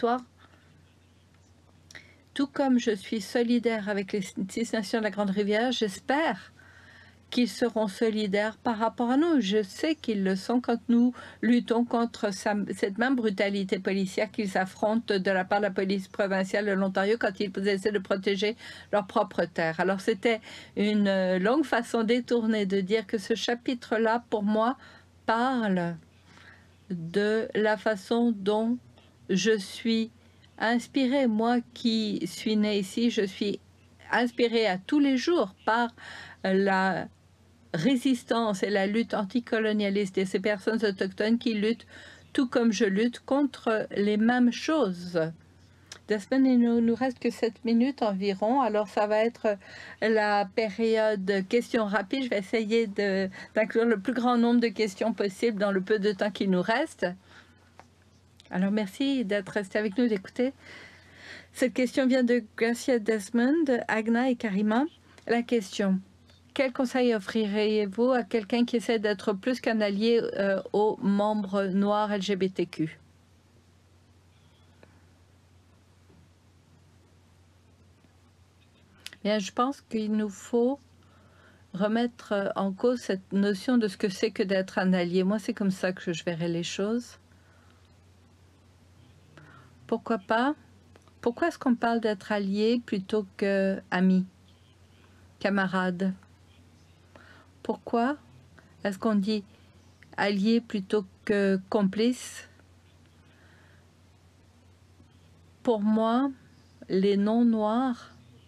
Tout comme je suis solidaire avec les Six Nations de la Grande Rivière, j'espère qu'ils seront solidaires par rapport à nous. Je sais qu'ils le sont quand nous luttons contre sa, cette même brutalité policière qu'ils affrontent de la part de la police provinciale de l'Ontario quand ils essaient de protéger leur propre terre. Alors c'était une longue façon détournée de dire que ce chapitre-là, pour moi, parle de la façon dont je suis inspirée. Moi qui suis née ici, je suis inspirée à tous les jours par la résistance et la lutte anticolonialiste et ces personnes autochtones qui luttent, tout comme je lutte, contre les mêmes choses. Desmond, il ne nous reste que sept minutes environ, alors ça va être la période questions rapides. Je vais essayer d'inclure le plus grand nombre de questions possible dans le peu de temps qu'il nous reste. Alors merci d'être resté avec nous, d'écouter. Cette question vient de Gracia Desmond, Agna et Karima. La question: quel conseil offririez-vous à quelqu'un qui essaie d'être plus qu'un allié euh, aux membres noirs L G B T Q? Bien, je pense qu'il nous faut remettre en cause cette notion de ce que c'est que d'être un allié. Moi, c'est comme ça que je verrais les choses. Pourquoi pas? Pourquoi est-ce qu'on parle d'être allié plutôt qu'ami, camarade? Pourquoi est-ce qu'on dit allié plutôt que complice? Pour moi, les non-noirs,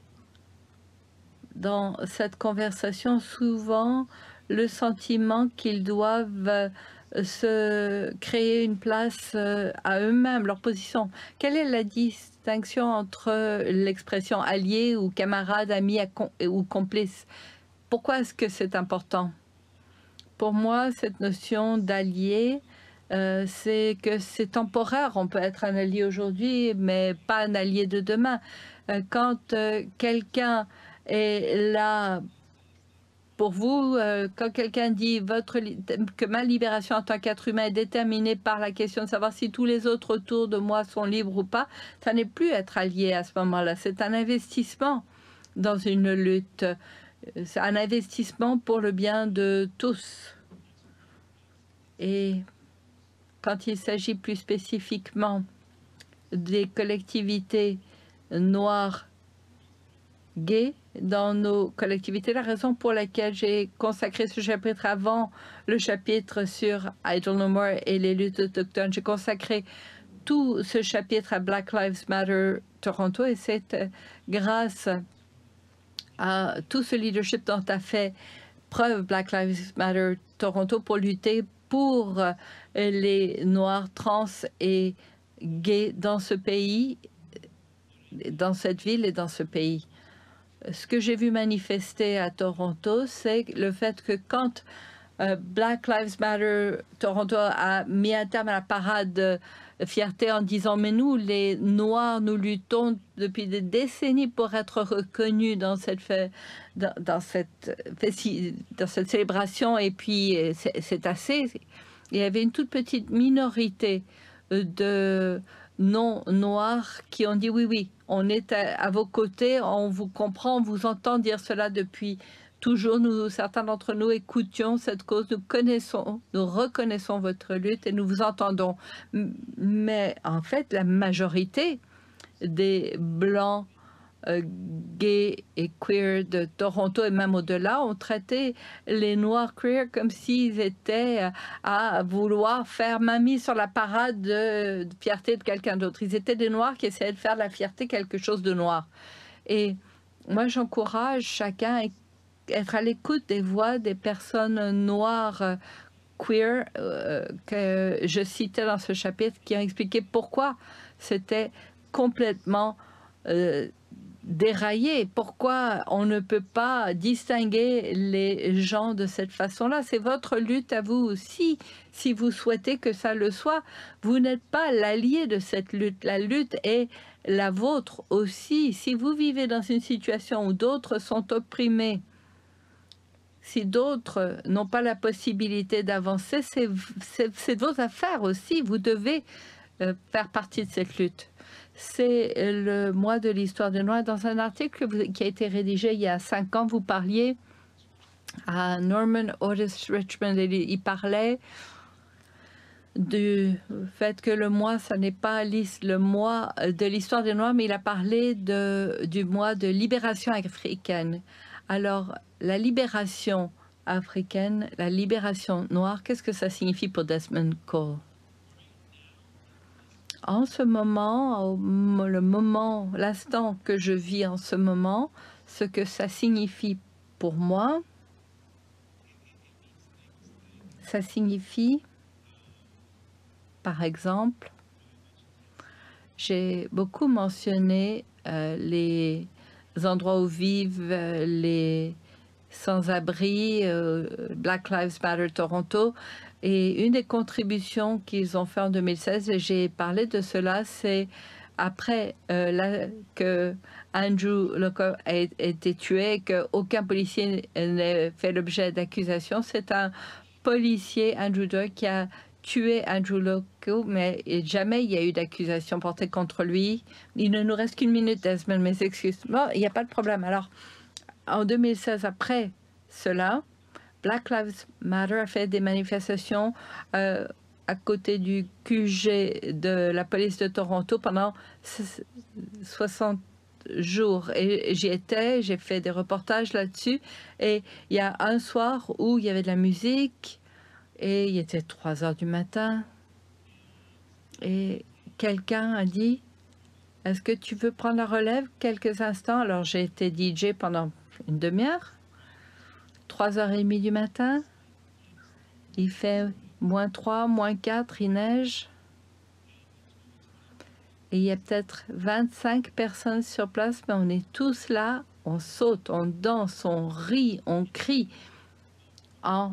dans cette conversation, souvent le sentiment qu'ils doivent se créer une place à eux-mêmes, leur position. Quelle est la distinction entre l'expression allié ou camarade, ami ou complice? Pourquoi est-ce que c'est important? Pour moi, cette notion d'allié, euh, c'est que c'est temporaire. On peut être un allié aujourd'hui, mais pas un allié de demain. Euh, quand euh, quelqu'un est là pour vous, euh, quand quelqu'un dit votre que ma libération en tant qu'être humain est déterminée par la question de savoir si tous les autres autour de moi sont libres ou pas, ça n'est plus être allié à ce moment-là. C'est un investissement dans une lutte. C'est un investissement pour le bien de tous. Et quand il s'agit plus spécifiquement des collectivités noires gays dans nos collectivités, la raison pour laquelle j'ai consacré ce chapitre avant le chapitre sur Idle No More et les luttes autochtones, j'ai consacré tout ce chapitre à Black Lives Matter Toronto, et c'est grâce à tout ce leadership dont a fait preuve Black Lives Matter Toronto pour lutter pour les Noirs, trans et gays dans ce pays, dans cette ville et dans ce pays. Ce que j'ai vu manifester à Toronto, c'est le fait que quand euh, Black Lives Matter Toronto a mis un terme à la parade de fierté en disant « Mais nous, les Noirs, nous luttons depuis des décennies pour être reconnus dans cette, fait, dans, dans, cette, dans cette célébration, et puis c'est assez. » Il y avait une toute petite minorité de non-noirs qui ont dit « Oui, oui, on est à, à vos côtés, on vous comprend, on vous entend dire cela depuis toujours. Nous, certains d'entre nous écoutions cette cause, nous connaissons, nous reconnaissons votre lutte et nous vous entendons. » Mais en fait, la majorité des Blancs euh, gays et queer de Toronto et même au-delà ont traité les Noirs queer comme s'ils étaient à vouloir faire mamie sur la parade de, de fierté de quelqu'un d'autre. Ils étaient des Noirs qui essayaient de faire de la fierté quelque chose de noir. Et moi, j'encourage chacun à être à l'écoute des voix des personnes noires euh, queer euh, que je citais dans ce chapitre, qui ont expliqué pourquoi c'était complètement euh, déraillé, pourquoi on ne peut pas distinguer les gens de cette façon-là. C'est votre lutte à vous aussi, si vous souhaitez que ça le soit. Vous n'êtes pas l'allié de cette lutte. La lutte est la vôtre aussi. Si vous vivez dans une situation où d'autres sont opprimés, si d'autres n'ont pas la possibilité d'avancer, c'est de vos affaires aussi. Vous devez euh, faire partie de cette lutte. C'est le mois de l'histoire des Noirs. Dans un article qui a été rédigé il y a cinq ans, vous parliez à Norman Otis Richmond et il parlait du fait que le mois, ça n'est pas le mois de l'histoire des Noirs, mais il a parlé de, du mois de libération africaine. Alors, la libération africaine, la libération noire, qu'est-ce que ça signifie pour Desmond Cole? En ce moment, au, le moment, l'instant que je vis en ce moment, ce que ça signifie pour moi, ça signifie, par exemple, J'ai beaucoup mentionné euh, les endroits où vivent euh, les sans-abri, euh, Black Lives Matter Toronto. Et une des contributions qu'ils ont fait en deux mille seize, et j'ai parlé de cela, c'est après euh, la, que Andrew Locke a été tué, qu'aucun policier n'ait fait l'objet d'accusations. C'est un policier, Andrew Doyle, qui a tué Andrew Locke, mais jamais il y a eu d'accusation portée contre lui. Il ne nous reste qu'une minute, Desmond, mes excuses. Bon, il n'y a pas de problème. Alors, en deux mille seize, après cela, Black Lives Matter a fait des manifestations euh, à côté du Q G de la police de Toronto pendant soixante jours. Et j'y étais, j'ai fait des reportages là-dessus. Et il y a un soir où il y avait de la musique et il était trois heures du matin. Et quelqu'un a dit, est-ce que tu veux prendre la relève quelques instants? Alors j'ai été D J pendant une demi-heure. trois heures trente du matin. Il fait moins trois, moins quatre, il neige. Et il y a peut-être vingt-cinq personnes sur place, mais on est tous là, on saute, on danse, on rit, on crie, en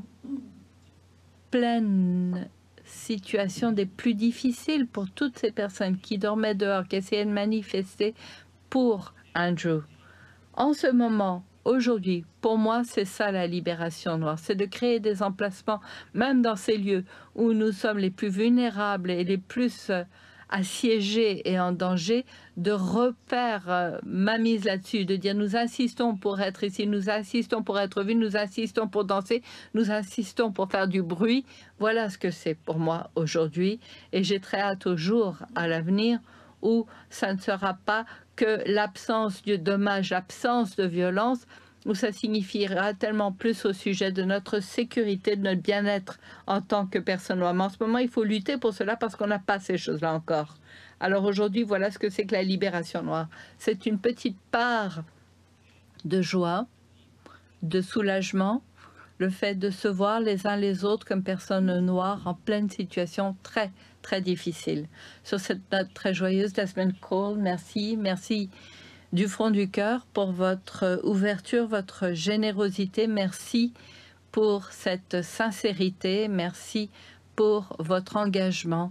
pleine situation des plus difficiles pour toutes ces personnes qui dormaient dehors, qui essayaient de manifester pour Andrew. En ce moment, aujourd'hui, pour moi, c'est ça la libération noire, c'est de créer des emplacements, même dans ces lieux où nous sommes les plus vulnérables et les plus euh, assiégés et en danger, de refaire euh, ma mise là-dessus, de dire nous insistons pour être ici, nous insistons pour être vus, nous insistons pour danser, nous insistons pour faire du bruit. Voilà ce que c'est pour moi aujourd'hui et j'ai très hâte au jour à l'avenir où ça ne sera pas que l'absence de dommages, l'absence de violence, où ça signifiera tellement plus au sujet de notre sécurité, de notre bien-être en tant que personne noire. Mais en ce moment, il faut lutter pour cela parce qu'on n'a pas ces choses-là encore. Alors aujourd'hui, voilà ce que c'est que la libération noire. C'est une petite part de joie, de soulagement, le fait de se voir les uns les autres comme personnes noires en pleine situation très, très difficile. Sur cette note très joyeuse, Desmond Cole, merci, merci du fond du cœur pour votre ouverture, votre générosité. Merci pour cette sincérité. Merci pour votre engagement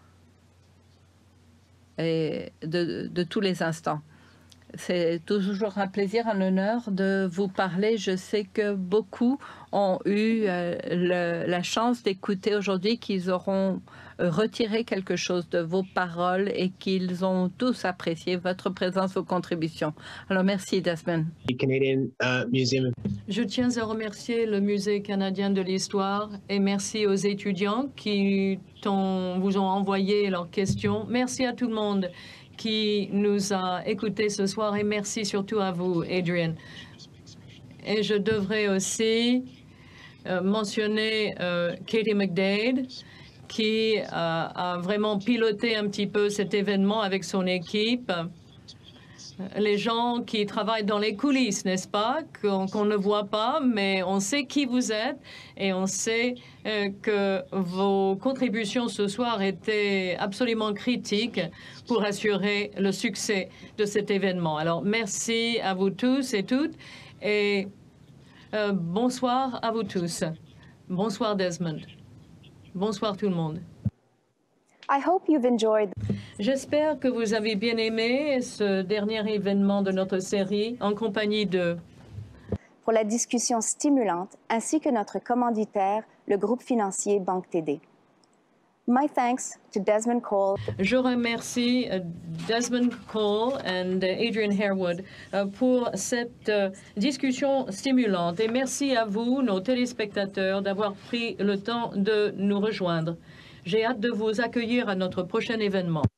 et de, de tous les instants. C'est toujours un plaisir, un honneur de vous parler. Je sais que beaucoup ont eu euh, le, la chance d'écouter aujourd'hui, qu'ils auront euh, retiré quelque chose de vos paroles et qu'ils ont tous apprécié votre présence, vos contributions. Alors merci, Desmond. Canadian uh, Museum. Je tiens à remercier le Musée canadien de l'histoire et merci aux étudiants qui ont, vous ont envoyé leurs questions. Merci à tout le monde qui nous a écoutés ce soir et merci surtout à vous, Adrian. Et je devrais aussi euh, mentionner euh, Katie McDade, qui euh, a vraiment piloté un petit peu cet événement avec son équipe. Les gens qui travaillent dans les coulisses, n'est-ce pas, qu'on qu'on ne voit pas, mais on sait qui vous êtes et on sait euh, que vos contributions ce soir étaient absolument critiques pour assurer le succès de cet événement. Alors, merci à vous tous et toutes et euh, bonsoir à vous tous. Bonsoir Desmond. Bonsoir tout le monde. I hope you've enjoyed. J'espère que vous avez bien aimé ce dernier événement de notre série en compagnie de... Pour la discussion stimulante ainsi que notre commanditaire, le groupe financier Banque T D. My thanks to Desmond Cole. Je remercie Desmond Cole et Adrian Harewood pour cette discussion stimulante et merci à vous, nos téléspectateurs, d'avoir pris le temps de nous rejoindre. J'ai hâte de vous accueillir à notre prochain événement.